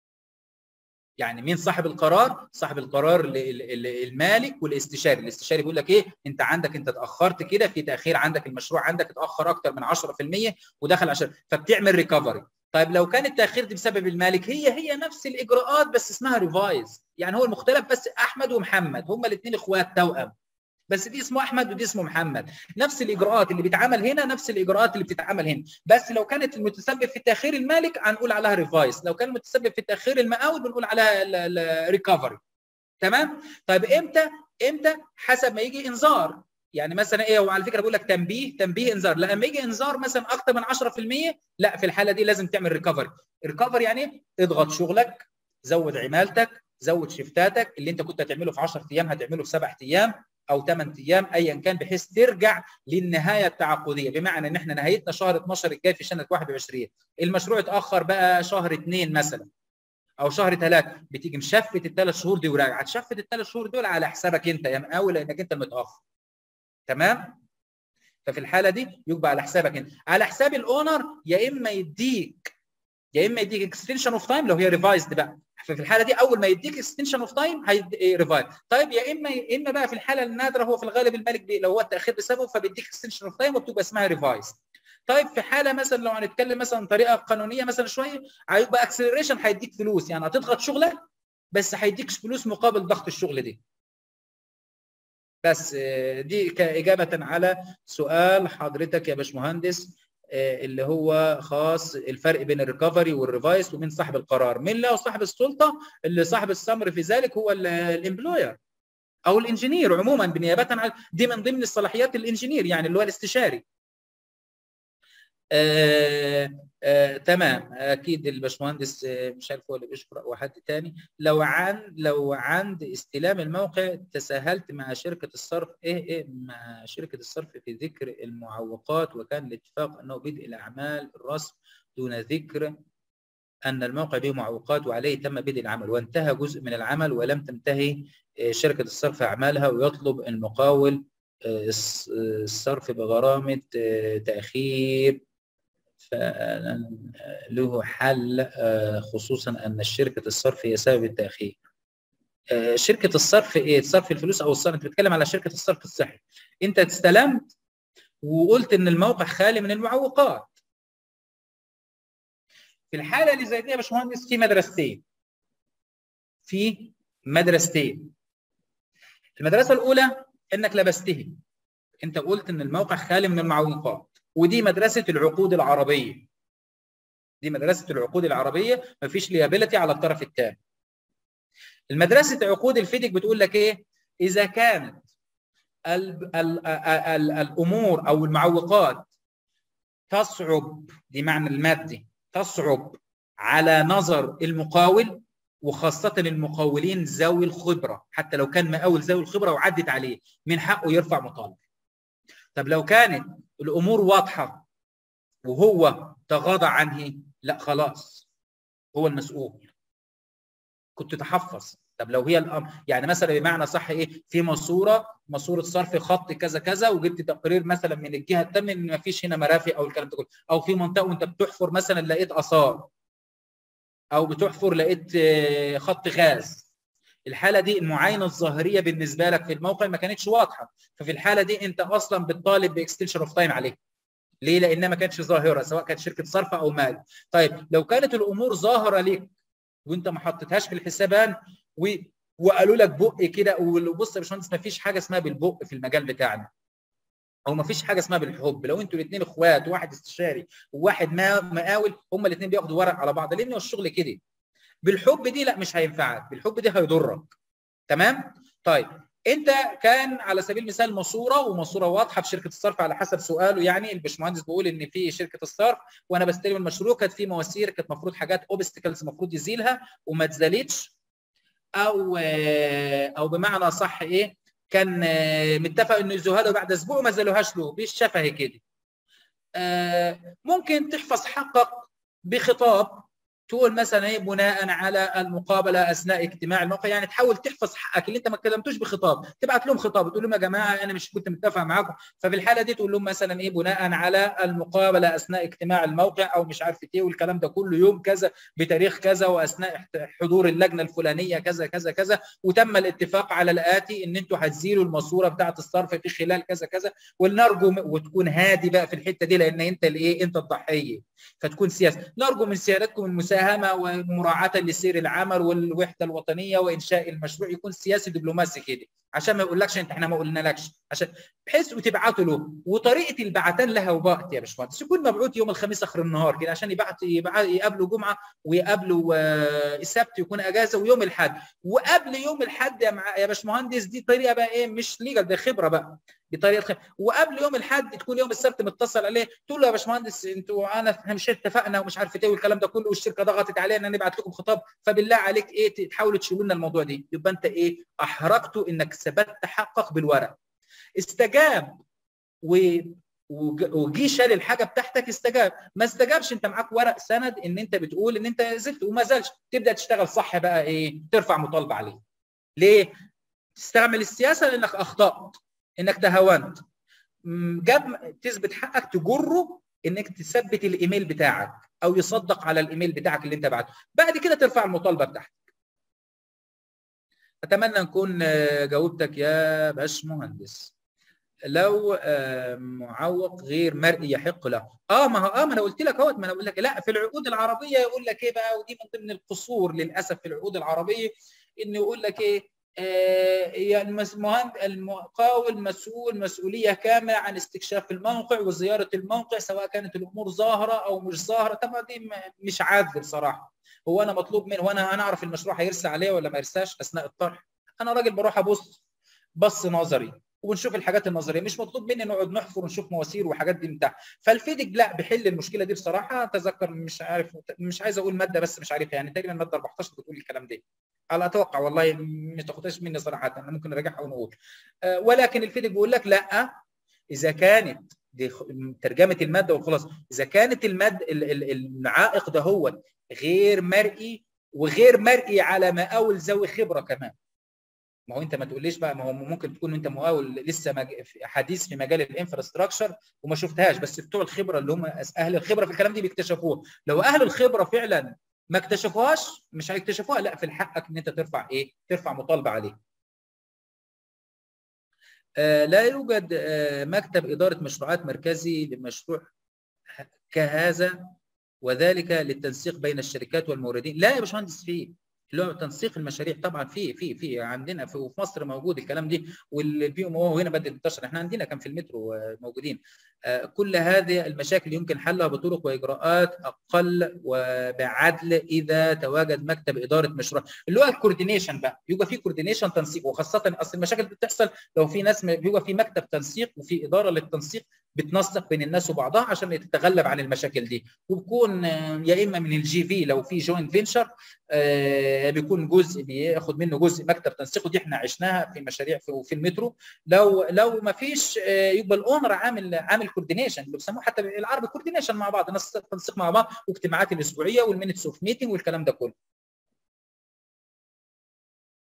يعني مين صاحب القرار؟ صاحب القرار المالك والاستشاري. الاستشاري بيقول لك ايه، انت اتاخرت كده في تاخير، عندك المشروع عندك اتاخر اكتر من 10% ودخل 10، فبتعمل ريكفري. طيب لو كان التاخير دي بسبب المالك، هي نفس الاجراءات بس اسمها ريفايز. يعني هو المختلف بس احمد ومحمد هما الاثنين اخوات توأم، بس دي اسمه احمد ودي اسمه محمد. نفس الاجراءات اللي بيتعمل هنا نفس الاجراءات اللي بتتعمل هنا، بس لو كانت المتسبب في تاخير المالك هنقول عليها ريفايس، لو كان المتسبب في تاخير المقاول بنقول عليها ريكفري. تمام؟ طيب امتى؟ حسب ما يجي انذار. يعني مثلا ايه، وعلى فكره بقول لك تنبيه انذار، لما يجي انذار مثلا اكتر من 10%، لا في الحاله دي لازم تعمل ريكفري. ريكفري يعني ايه؟ اضغط شغلك، زود عمالتك، زود شفتاتك، اللي انت كنت هتعمله في 10 ايام هتعمله في 7 ايام او 8 ايام ايا كان، بحيث ترجع للنهايه التعاقديه. بمعنى ان احنا نهايتنا شهر 12 الجاي في سنه 21، المشروع اتاخر بقى شهر 2 مثلا او شهر 3، بتيجي مشفت ال3 شهور دي وراجع، هتشفت ال3 شهور دول على حسابك انت يا مقاول لانك انت المتاخر. تمام؟ ففي الحاله دي يبقى على حسابك انت، على حساب الاونر، يا اما يديك اكستنشن اوف تايم لو هي ريفايزد بقى. ففي الحاله دي اول ما يديك اكستنشن اوف تايم ريفايز. طيب يا اما بقى في الحاله النادره، هو في الغالب المالك لو هو التاخير بسببه فبيديك اكستنشن اوف تايم وبتبقى اسمها ريفايز. طيب في حاله مثلا لو هنتكلم مثلا طريقه قانونيه مثلا شويه، هيبقى اكسلريشن، هيديك فلوس، يعني هتضغط شغلك بس هيديك فلوس مقابل ضغط الشغل دي. بس دي كاجابه على سؤال حضرتك يا باشمهندس، اللي هو خاص الفرق بين الريكفري والريفايس ومين صاحب القرار. مين له صاحب السلطه؟ اللي صاحب الامر في ذلك هو الامبلوير او الانجينير عموما، بنيابه عن دي من ضمن الصلاحيات الانجينير، يعني اللي هو الاستشاري. تمام. اكيد الباشمهندس مش عارف هو اللي بيشكر او حد تاني. لو عند استلام الموقع تساهلت مع شركه الصرف، مع شركه الصرف في ذكر المعوقات، وكان الاتفاق انه بدء الاعمال الرسم دون ذكر ان الموقع به معوقات وعليه تم بدء العمل، وانتهى جزء من العمل ولم تنتهي شركه الصرف اعمالها، ويطلب المقاول الصرف بغرامه تاخير له حل، خصوصا ان شركه الصرف هي سبب التاخير. شركه الصرف ايه؟ صرف الفلوس او الصرف؟ انت بتتكلم على شركه الصرف الصحي. انت استلمت وقلت ان الموقع خالي من المعوقات. في الحاله اللي زي دي يا باشمهندس في مدرستين. المدرسه الاولى انك لبستهم، انت قلت ان الموقع خالي من المعوقات، ودي مدرسه العقود العربيه. دي مدرسه العقود العربيه، مفيش ليابيلتي على الطرف الثاني. المدرسه عقود الفيديك بتقول لك ايه؟ اذا كانت الامور او المعوقات تصعب، دي معنى المادي، تصعب على نظر المقاول، وخاصه المقاولين ذوي الخبره، حتى لو كان مقاول ذوي الخبره وعدت عليه من حقه يرفع مطالبه. طب لو كانت الامور واضحه وهو تغاضى عنه، لا خلاص هو المسؤول. كنت تحفظ طب لو هي يعني مثلا بمعنى صح ايه، في ماسوره صرف خط كذا كذا، وجبت تقرير مثلا من الجهه الثانيه ان ما فيش هنا مرافق او الكلام ده كله، او في منطقه وانت بتحفر مثلا لقيت اثار، او بتحفر لقيت خط غاز. الحاله دي المعاينه الظاهريه بالنسبه لك في الموقع ما كانتش واضحه، ففي الحاله دي انت اصلا بتطالب باكستنشن اوف تايم عليه. ليه؟ لانها ما كانتش ظاهره، سواء كانت شركه صرف او مال. طيب لو كانت الامور ظاهره ليك وانت ما حطيتهاش في الحسابان وقالوا لك بق كده، وبص يا باشمهندس ما فيش حاجه اسمها بالبق في المجال بتاعنا، او ما فيش حاجه اسمها بالحب. لو انتوا الاثنين اخوات وواحد استشاري وواحد مقاول، هما الاثنين بياخدوا ورق على بعض، لان الشغل كده. بالحب دي لا، مش هينفعك، بالحب دي هيضرك. تمام؟ طيب انت كان على سبيل المثال ماسوره واضحه في شركه الصرف على حسب سؤاله، يعني الباشمهندس بيقول ان في شركه الصرف وانا بستلم المشروع كانت في مواسير، كانت المفروض حاجات اوبستكلز المفروض يزيلها وما اتزالتش، او بمعنى صح ايه، كان متفق انه يزوها له بعد اسبوع وما زالوهاش له بالشفهي كده. ممكن تحفظ حقك بخطاب، تقول مثلا ايه بناء على المقابله اثناء اجتماع الموقع، يعني تحاول تحفظ حقك اللي انت ما اتكلمتوش بخطاب، تبعت لهم خطاب تقول لهم يا جماعه انا مش كنت متفق معاكم، ففي الحاله دي تقول لهم مثلا ايه بناء على المقابله اثناء اجتماع الموقع او مش عارف ايه، والكلام ده كله يوم كذا بتاريخ كذا واثناء حضور اللجنه الفلانيه كذا كذا كذا، وتم الاتفاق على الاتي ان انتوا هتزيلوا الماسوره بتاعه الصرف في خلال كذا كذا، ولنرجو وتكون هادي بقى في الحته دي لان انت الايه، انت الضحيه، فتكون سياسه. نرجو من سيادتكم المساهمه ومراعاه لسير العمل والوحده الوطنيه وانشاء المشروع، يكون سياسي دبلوماسي كده، عشان ما يقولكش انت احنا ما قلنالكش، عشان بحيث وتبعته له. وطريقه البعتان لها وقت يا باشمهندس، يكون مبعوث يوم الخميس اخر النهار كده، عشان يقابلوا جمعه ويقابلوا السبت يكون اجازه، ويوم الاحد وقبل يوم الاحد يا باشمهندس. دي طريقه بقى ايه، مش ليجل، ده خبره بقى، بطريقه خبره. وقبل يوم الاحد تكون يوم السبت متصل عليه تقول له يا باشمهندس انتوا احنا مش اتفقنا ومش عارف ايه والكلام ده كله، والشركه ضغطت علينا نبعت لكم خطاب، فبالله عليك ايه تحاولوا تشيلوا لنا الموضوع دي. يبقى انت ايه، احرجته انك ثبت حقك بالورق. استجاب وجي شال الحاجه بتاعتك، استجاب. ما استجابش، انت معاك ورق سند ان انت بتقول ان انت زلت وما زالش، تبدا تشتغل صح بقى ايه، ترفع مطالبه عليه. ليه؟ تستعمل السياسه لانك اخطات، انك تهاونت، جاب تثبت حقك، تجره انك تثبت الايميل بتاعك او يصدق على الايميل بتاعك اللي انت بعته، بعد كده ترفع المطالبه بتاعتك. اتمنى نكون جاوبتك يا باشمهندس. لو معوق غير مرئي يحق له، ما انا قلت لك اهوت، ما انا بقول لك لا، في العقود العربيه يقول لك ايه بقى، ودي من ضمن القصور للاسف في العقود العربيه، انه يقول لك ايه، المقاول مسؤوليه كامله عن استكشاف الموقع وزياره الموقع سواء كانت الامور ظاهره او مش ظاهره. طبعا دي مش عادل صراحه. هو انا مطلوب مني وانا اعرف المشروع هيرسى عليه ولا ما يرساش اثناء الطرح؟ انا راجل بروح ابص بص نظري ونشوف الحاجات النظريه، مش مطلوب مني نقعد نحفر ونشوف مواسير وحاجات دي بتاع. فالفيديك لا بيحل المشكله دي بصراحه. اتذكر مش عارف، مش عايز اقول ماده بس مش عارفها، يعني تقريبا ماده 14 بتقول الكلام ده على اتوقع، والله ما تاخدهاش مني صراحه، انا ممكن نراجعها ونقول. ولكن الفيديك بيقول لك لا، اذا كانت دي ترجمه الماده والخلاص، اذا كانت الماده العائق ده هو غير مرئي، وغير مرئي على مقاول ذوي خبره كمان. ما هو انت ما تقوليش بقى، ما هو ممكن تكون انت مقاول لسه حديث في مجال الانفراستراكشر وما شفتهاش، بس بتوع الخبره اللي هم اهل الخبره في الكلام دي بيكتشفوها. لو اهل الخبره فعلا ما اكتشفوهاش مش هيكتشفوها، لا في حقك ان انت ترفع ايه، ترفع مطالبه عليه. لا يوجد مكتب اداره مشروعات مركزي لمشروع كهذا، وذلك للتنسيق بين الشركات والموردين. لا يا باشمهندس، فيه اللي هو تنسيق المشاريع طبعا، في عندنا في مصر موجود الكلام دي، والبي ام او هنا بدات تنتشر، احنا عندنا كان في المترو موجودين. كل هذه المشاكل يمكن حلها بطرق واجراءات اقل وبعدل اذا تواجد مكتب اداره مشروع، اللي هو الكوردينيشن بقى، يبقى في كوردينيشن تنسيق. وخاصه اصل المشاكل اللي بتحصل لو في ناس، بيبقى في مكتب تنسيق وفي اداره للتنسيق بتنسق بين الناس وبعضها عشان تتغلب عن المشاكل دي. وبكون يا اما من الجي في لو في جوينت فينشر بيكون جزء بياخد منه جزء مكتب تنسيق، ودي احنا عشناها في مشاريع في المترو. لو ما فيش يبقى الاونر عامل كوردينيشن، اللي بيسموه حتى بالعربي كوردينيشن مع بعض، الناس تنسيق مع بعض، واجتماعات الاسبوعيه والمينتس اوف ميتنج والكلام ده كله.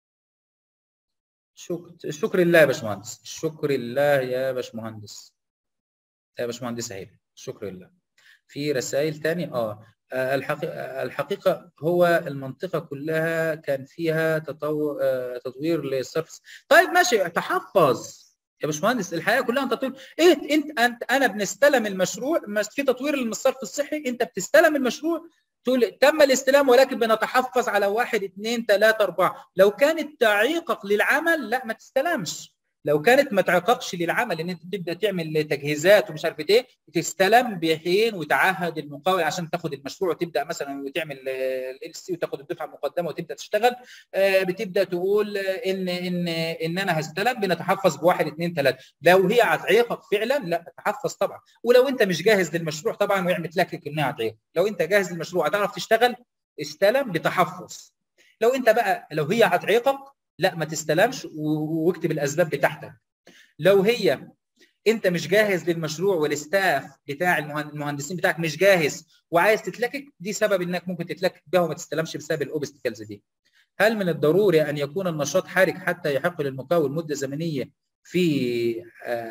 الشكر لله يا باشمهندس، الشكر لله يا باشمهندس، يا باشمهندس هيل، الشكر لله. في رسائل تاني؟ الحقيقة هو المنطقة كلها كان فيها تطوير للصرف. طيب ماشي، تحفظ يا باشمهندس، الحياة كلها انت تطوير. ايه انت انا بنستلم المشروع في تطوير للصرف الصحي، انت بتستلم المشروع تقول تم الاستلام ولكن بنتحفظ على 1 2 3 4. لو كانت تعيقك للعمل لا ما تستلمش. لو كانت ما تعيقكش للعمل ان انت تبدا تعمل تجهيزات ومش عارف ايه، تستلم بحين وتعهد المقاول عشان تاخد المشروع وتبدا مثلا وتعمل ال سي وتاخد الدفعه المقدمه وتبدا تشتغل. بتبدا تقول ان انا هستلم، بنتحفظ بواحد اثنين ثلاثه. لو هي هتعيقك فعلا لا تحفظ طبعا. ولو انت مش جاهز للمشروع طبعا ويعمل لك انها هتعيق. لو انت جاهز للمشروع هتعرف تشتغل، استلم بتحفظ. لو انت بقى لو هي هتعيقك لا ما تستلمش واكتب الاسباب بتاعتك. لو هي انت مش جاهز للمشروع والاستاف بتاع المهندسين بتاعك مش جاهز وعايز تتلكك، دي سبب انك ممكن تتلكك بها وما تستلمش بسبب الاوبستكلز دي. هل من الضروري ان يكون النشاط حرج حتى يحق للمقاول مده زمنيه في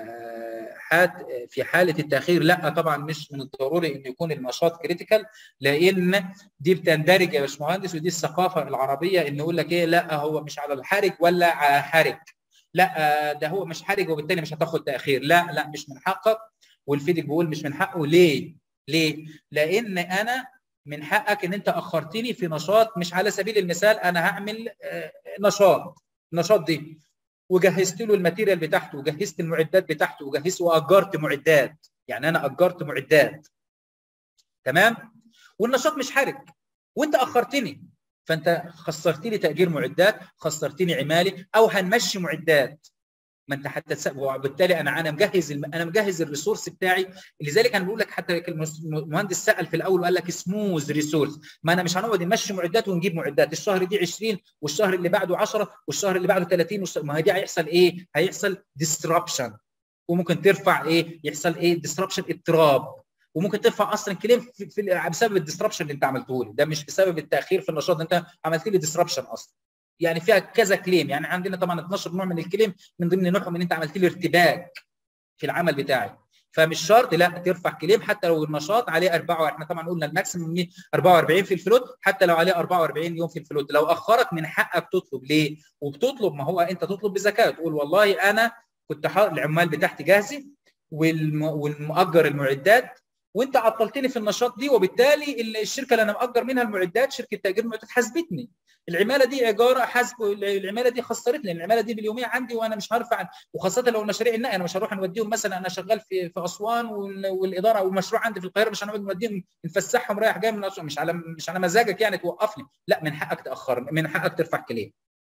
حاله التاخير؟ لا طبعا مش من الضروري ان يكون النشاط كريتيكال، لان دي بتندرج يا باشمهندس، ودي الثقافه العربيه ان يقول لك ايه لا هو مش على الحرج ولا على حرج، لا ده هو مش حرج وبالتالي مش هتاخد تاخير. لا مش من حقك، والفيديك بيقول مش من حقه. ليه؟ لان انا من حقك ان انت اخرتني في نشاط. مش على سبيل المثال انا هعمل نشاط دي وجهزت له الماتيريال بتاعته وجهزت المعدات بتاعته وجهزت واجرت معدات، يعني انا اجرت معدات تمام، والنشاط مش حرج وانت اخرتني، فانت خسرتني تاجير معدات، خسرتني عمالي، او هنمشي معدات ما انت حتى وبالتالي انا مجهز الريسورس بتاعي. لذلك انا بقول لك حتى المهندس سال في الاول وقال لك سموز ريسورس، ما انا مش هنقعد نمشي معدات ونجيب معدات الشهر دي 20 والشهر اللي بعده 10 والشهر اللي بعده 30 ما هي دي هيحصل ايه؟ هيحصل ديستربشن، وممكن ترفع ايه؟ يحصل ايه؟ ديستربشن، اضطراب، وممكن ترفع اصلا كليم بسبب الديستربشن اللي انت عملته لي ده، مش بسبب التاخير في النشاط، انت عملت لي ديستربشن اصلا. يعني فيها كذا كليم، يعني عندنا طبعا 12 نوع من الكليم، من ضمن نوعهم ان انت عملت لي ارتباك في العمل بتاعي. فمش شرط لا ترفع كليم حتى لو النشاط عليه 4، احنا طبعا قلنا الماكسيموم 44 في الفلوت، حتى لو عليه 44 يوم في الفلوت. لو اخرك من حقك تطلب. ليه؟ وبتطلب، ما هو انت تطلب بذكاء، تقول والله انا كنت حاطط العمال بتاعتي جاهزه والمؤجر المعدات وانت عطلتني في النشاط دي، وبالتالي الشركه اللي انا مأجر منها المعدات شركه تأجير المعدات حاسبتني العماله دي ايجار، حاسبه العماله دي خسرتني، العماله دي باليوميه عندي وانا مش هرفع، وخاصه لو المشاريع النقل انا مش هروح نوديهم مثلا، انا شغال في اسوان والاداره او المشروع عندي في القاهره، مش هنقعد نوديهم نفسحهم رايح جاي من أسوان، مش على مزاجك يعني توقفني، لا من حقك تاخر، من حقك ترفع كليم.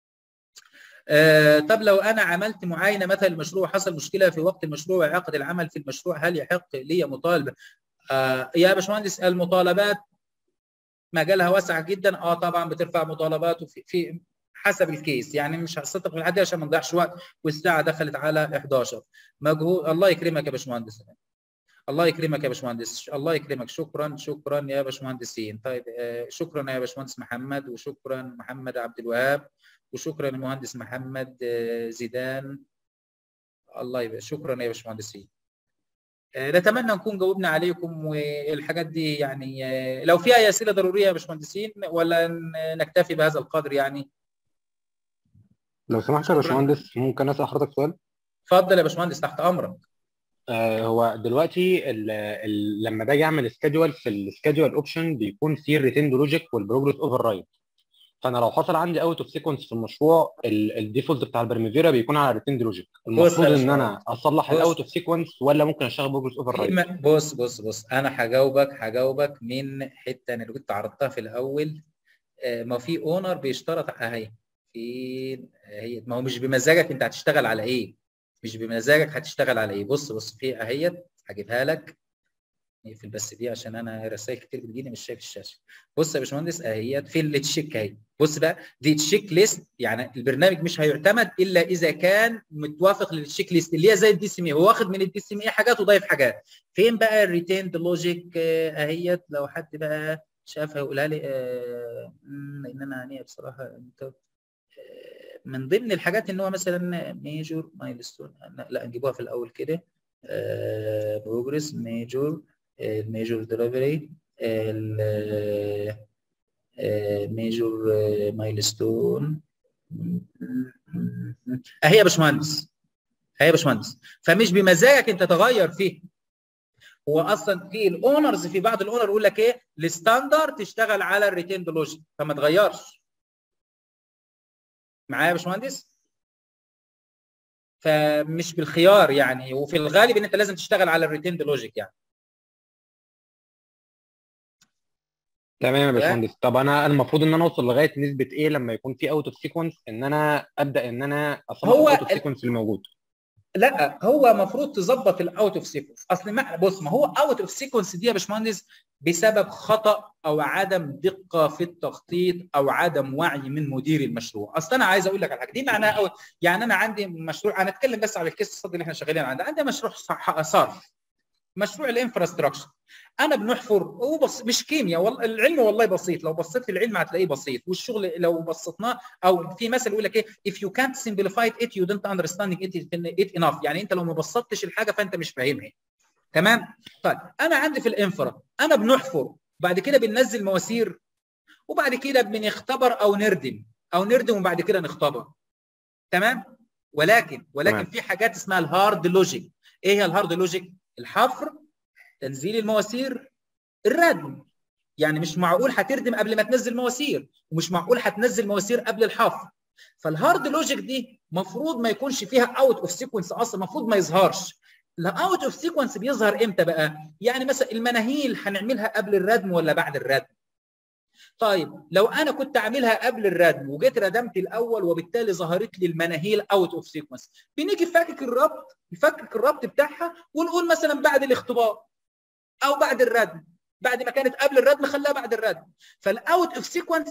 طب لو انا عملت معاينه مثلا المشروع حصل مشكله في وقت المشروع وعقد العمل في المشروع، هل يحق لي مطالبه؟ يا باشمهندس المطالبات مجالها واسع جدا. طبعا بترفع مطالبات في حسب الكيس، يعني مش هستطرق في الحديث عشان ما نضيعش وقت، والساعه دخلت على 11. مجهود. الله يكرمك يا باشمهندس، الله يكرمك يا باشمهندس، الله يكرمك. شكرا يا باشمهندسين. طيب شكرا يا باشمهندس محمد، وشكرا محمد عبد الوهاب، وشكرا المهندس محمد زيدان. الله يبارك، شكرا يا باشمهندسين. نتمنى نكون جاوبنا عليكم والحاجات دي، يعني لو في اي اسئله ضروريه يا باشمهندسين ولا نكتفي بهذا القدر يعني؟ لو سمحت يا باشمهندس ممكن اسال حضرتك سؤال؟ اتفضل يا باشمهندس تحت امرك. هو دلوقتي لما باجي اعمل سكادجول، في السكادجول اوبشن بيكون فيه الريتيند لوجيك والبروجرس اوفر رايد، فانا لو حصل عندي اوت اوف سيكونس في المشروع الديفولت بتاع البرميفيرا بيكون على الريتيند لوجيك، المفروض ان انا اصلح الاوت اوف سيكونس ولا ممكن اشتغل بروجرس اوفر رايد؟ بص انا هجاوبك من حته انا اللي كنت عرضتها في الاول. ما في اونر بيشترط اهي هي، ما هو مش بمزاجك انت هتشتغل على ايه، مش بمزاجك هتشتغل على ايه. بص في اهيت هجيبها لك، نقفل بس دي عشان انا رسائل كتير بتجيلي مش شايف الشاشه. بص يا باشمهندس اهيت في التشيك اهي، بص بقى دي تشيك ليست، يعني البرنامج مش هيعتمد الا اذا كان متوافق للتشيك ليست اللي هي زي الدي سي ام اي، هو واخد من الدي سي ام اي حاجات وضايف حاجات. فين بقى الريتيند لوجيك اهيت؟ لو حد بقى شافها يقولها لي، ان انا هنيه بصراحه. انت من ضمن الحاجات ان هو مثلا ميجور مايلستون، لا نجيبوها في الاول كده. بروجرس ميجور، الميجور دليفري، الميجور مايلستون اهي يا باشمهندس، اهي يا باشمهندس. فمش بمزاجك انت تغير فيه، هو اصلا في الاونرز، في بعض الاونر يقول لك ايه الستاندرد تشتغل على الريتيند لوجيك، فما تغيرش معايا يا باشمهندس. فمش بالخيار يعني، وفي الغالب ان انت لازم تشتغل على الريتيند لوجيك يعني. تمام يا باشمهندس. طب انا المفروض ان انا اوصل لغايه نسبه ايه لما يكون في اوت اوف سيكونس، ان انا ابدا ان انا اصلح هو الاوت اوف سيكونس اللي موجود؟ لا، هو المفروض تظبط الاوت اوف سيكونس. اصل ما بص، ما هو اوت اوف سيكونس دي يا باشمهندس بسبب خطا او عدم دقه في التخطيط او عدم وعي من مدير المشروع. اصل انا عايز اقول لك على حاجه دي معناها يعني انا عندي مشروع، انا اتكلم بس على الكيس الصدري اللي احنا شغالين عنده. عندي مشروع صرف، مشروع الانفراستراكشر. انا بنحفر، هو مش كيمياء والله، العلم والله بسيط، لو بصيت في العلم هتلاقيه بسيط، والشغل لو بسطناه، او في مثل يقول لك ايه if you can't simplify it you don't understand it enough، يعني انت لو ما بسطتش الحاجه فانت مش فاهمها. تمام. طيب انا عندي في الانفرا، انا بنحفر بعد كده بننزل مواسير، وبعد كده بنختبر او نردم وبعد كده نختبر. تمام. ولكن تمام. في حاجات اسمها الهارد لوجيك. ايه هي الهارد لوجيك؟ الحفر، تنزيل المواسير، الردم. يعني مش معقول هتردم قبل ما تنزل مواسير، ومش معقول هتنزل مواسير قبل الحفر. فالهارد لوجيك دي مفروض ما يكونش فيها اوت اوف سيكونس اصلا، المفروض ما يظهرش. الاوت اوف سيكونس بيظهر امتى بقى؟ يعني مثلا المناهيل هنعملها قبل الردم ولا بعد الردم؟ طيب لو انا كنت عاملها قبل الردم وجيت ردمت الاول وبالتالي ظهرت لي المناهيل اوت اوف سيكونس، بنيجي نفكك الربط بتاعها ونقول مثلا بعد الاختبار او بعد الردم، بعد ما كانت قبل الردم خلاها بعد الردم. فالاوت اوف سيكونس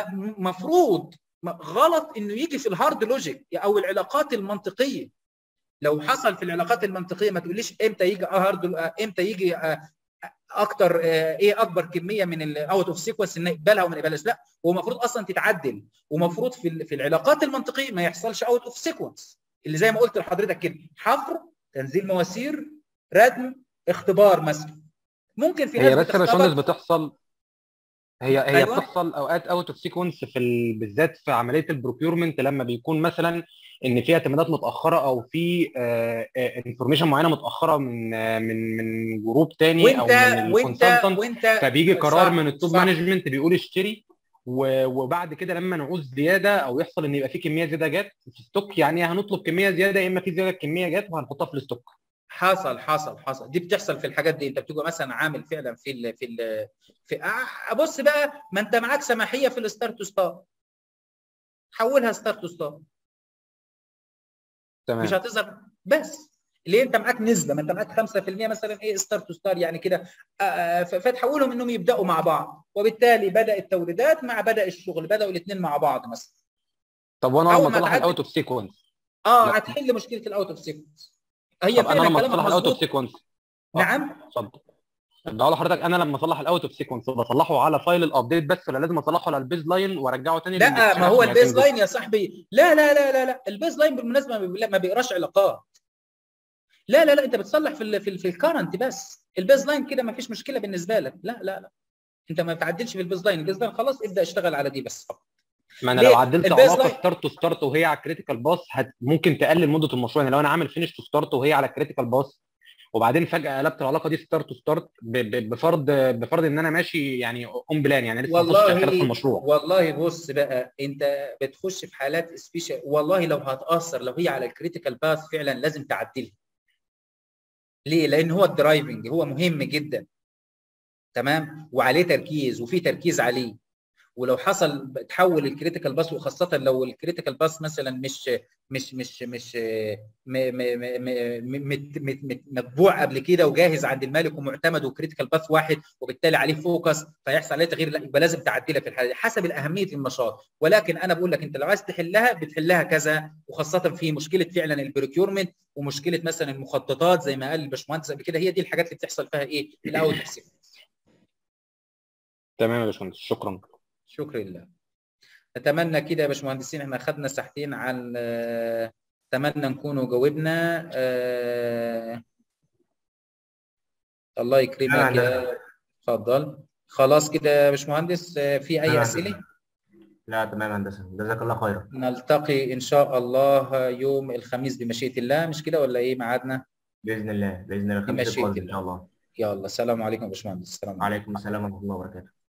مفروض غلط انه يجي في الهارد لوجيك او العلاقات المنطقيه. لو حصل في العلاقات المنطقيه ما تقوليش امتى يجي امتى يجي اكتر ايه اكبر كميه من الاوت اوف سيكونس ان يقبلها وما يقبلهاش. لا، هو المفروض اصلا تتعدل، ومفروض في العلاقات المنطقيه ما يحصلش اوت اوف سيكونس، اللي زي ما قلت لحضرتك كده، حفر، تنزيل مواسير، ردم، اختبار مثلا. ممكن في ناس هي بس يا باشمهندس بتختبر. بتحصل، هي أيوة. بتحصل اوقات اوت اوف سيكونس بالذات في عمليه البروكيورمنت، لما بيكون مثلا ان في اعتمادات متاخره او في انفورميشن معينه متاخره من جروب تاني او من الكونسلتنت، فبيجي قرار من التوب مانجمنت بيقول اشتري، وبعد كده لما نعوز زياده او يحصل ان يبقى في كميه زياده جت في ستوك، يعني هنطلب كميه زياده، يا اما في زياده كميه جت وهنحطها في الستوك. حصل دي بتحصل في الحاجات دي. انت بتبقى مثلا عامل فعلا في بص بقى، ما انت معاك سماحيه في الستارت تو ستار، حولها ستارت تو ستار، تمام. مش هتظهر. بس ليه؟ انت معاك نسبه، ما انت معاك 5% مثلا ايه ستارت تو ستار يعني كده، فتحولهم انهم يبداوا مع بعض، وبالتالي بدا التوريدات مع بدا الشغل، بداوا الاثنين مع بعض مثلا. طب وانا لما اصلح الاوت اوف سيكونس هتحل مشكله الاوت اوف سيكونس. هي طب انا فعلا لما كلامك اصلح الاوت اوف مظبوط. سيكونس نعم. اتفضل. بقول لحضرتك انا لما اصلح الاوت اوف سيكونس بصلحه على فايل الابديت بس، ولا لازم اصلحه على البيز لاين وارجعه تاني لا، ما هو البيز لاين يا صاحبي، لا البيز لاين بالمناسبه ما بيقراش علاقات. لا انت بتصلح في الكرنت بس. البيز لاين كده ما فيش مشكله بالنسبه لك. لا انت ما بتعدلش في البيز لاين. البيز لاين خلاص ابدا اشتغل على دي بس فقط. ما انا لو عدلت علاقه ستارت تو ستارت وهي على الكريتيكال باس ممكن تقلل مده المشروع. يعني لو انا عامل فينش تو ستارت وهي على الكريتيكال باس، وبعدين فجاه قلبت العلاقه دي ستارت تو ستارت بفرض ان انا ماشي يعني اون بلان، يعني لسه ما وصلتش اخرات في المشروع. والله بص بقى، انت بتخش في حالات سبيشال. والله لو هتاثر، لو هي على الكريتيكال باث فعلا لازم تعدلها. ليه؟ لان هو الدرايفنج هو مهم جدا، تمام، وعليه تركيز وفي تركيز عليه. ولو حصل تحول الكريتيكال باس، وخاصه لو الكريتيكال باس مثلا مش مطبوع قبل كده وجاهز عند المالك ومعتمد، وكريتيكال باس واحد وبالتالي عليه فوكس فيحصل عليه تغيير، لا يبقى لازم تعدلها في الحاله دي حسب اهميه النشاط. ولكن انا بقول لك انت لو عايز تحلها بتحلها كذا، وخاصه في مشكله فعلا البروكيورمنت ومشكله مثلا المخططات زي ما قال الباشمهندس قبل كده، هي دي الحاجات اللي بتحصل فيها ايه؟ الاوت اوف سيكونس. تمام يا باشمهندس، شكرا شكرا لله. نتمنى كده يا باشمهندسين احنا خدنا ساعتين على اتمنى نكونوا جاوبنا. الله يكرمك يا اتفضل. خلاص كده يا باشمهندس، في اي اسئله؟ لا تمام يا هندسه، جزاك الله خيرا. نلتقي ان شاء الله يوم الخميس بمشيئه الله، مش كده ولا ايه ميعادنا؟ باذن الله، باذن الله الخميس القادم ان شاء الله. يلا السلام عليكم يا باشمهندس. السلام عليكم. وعليكم السلام ورحمه الله وبركاته.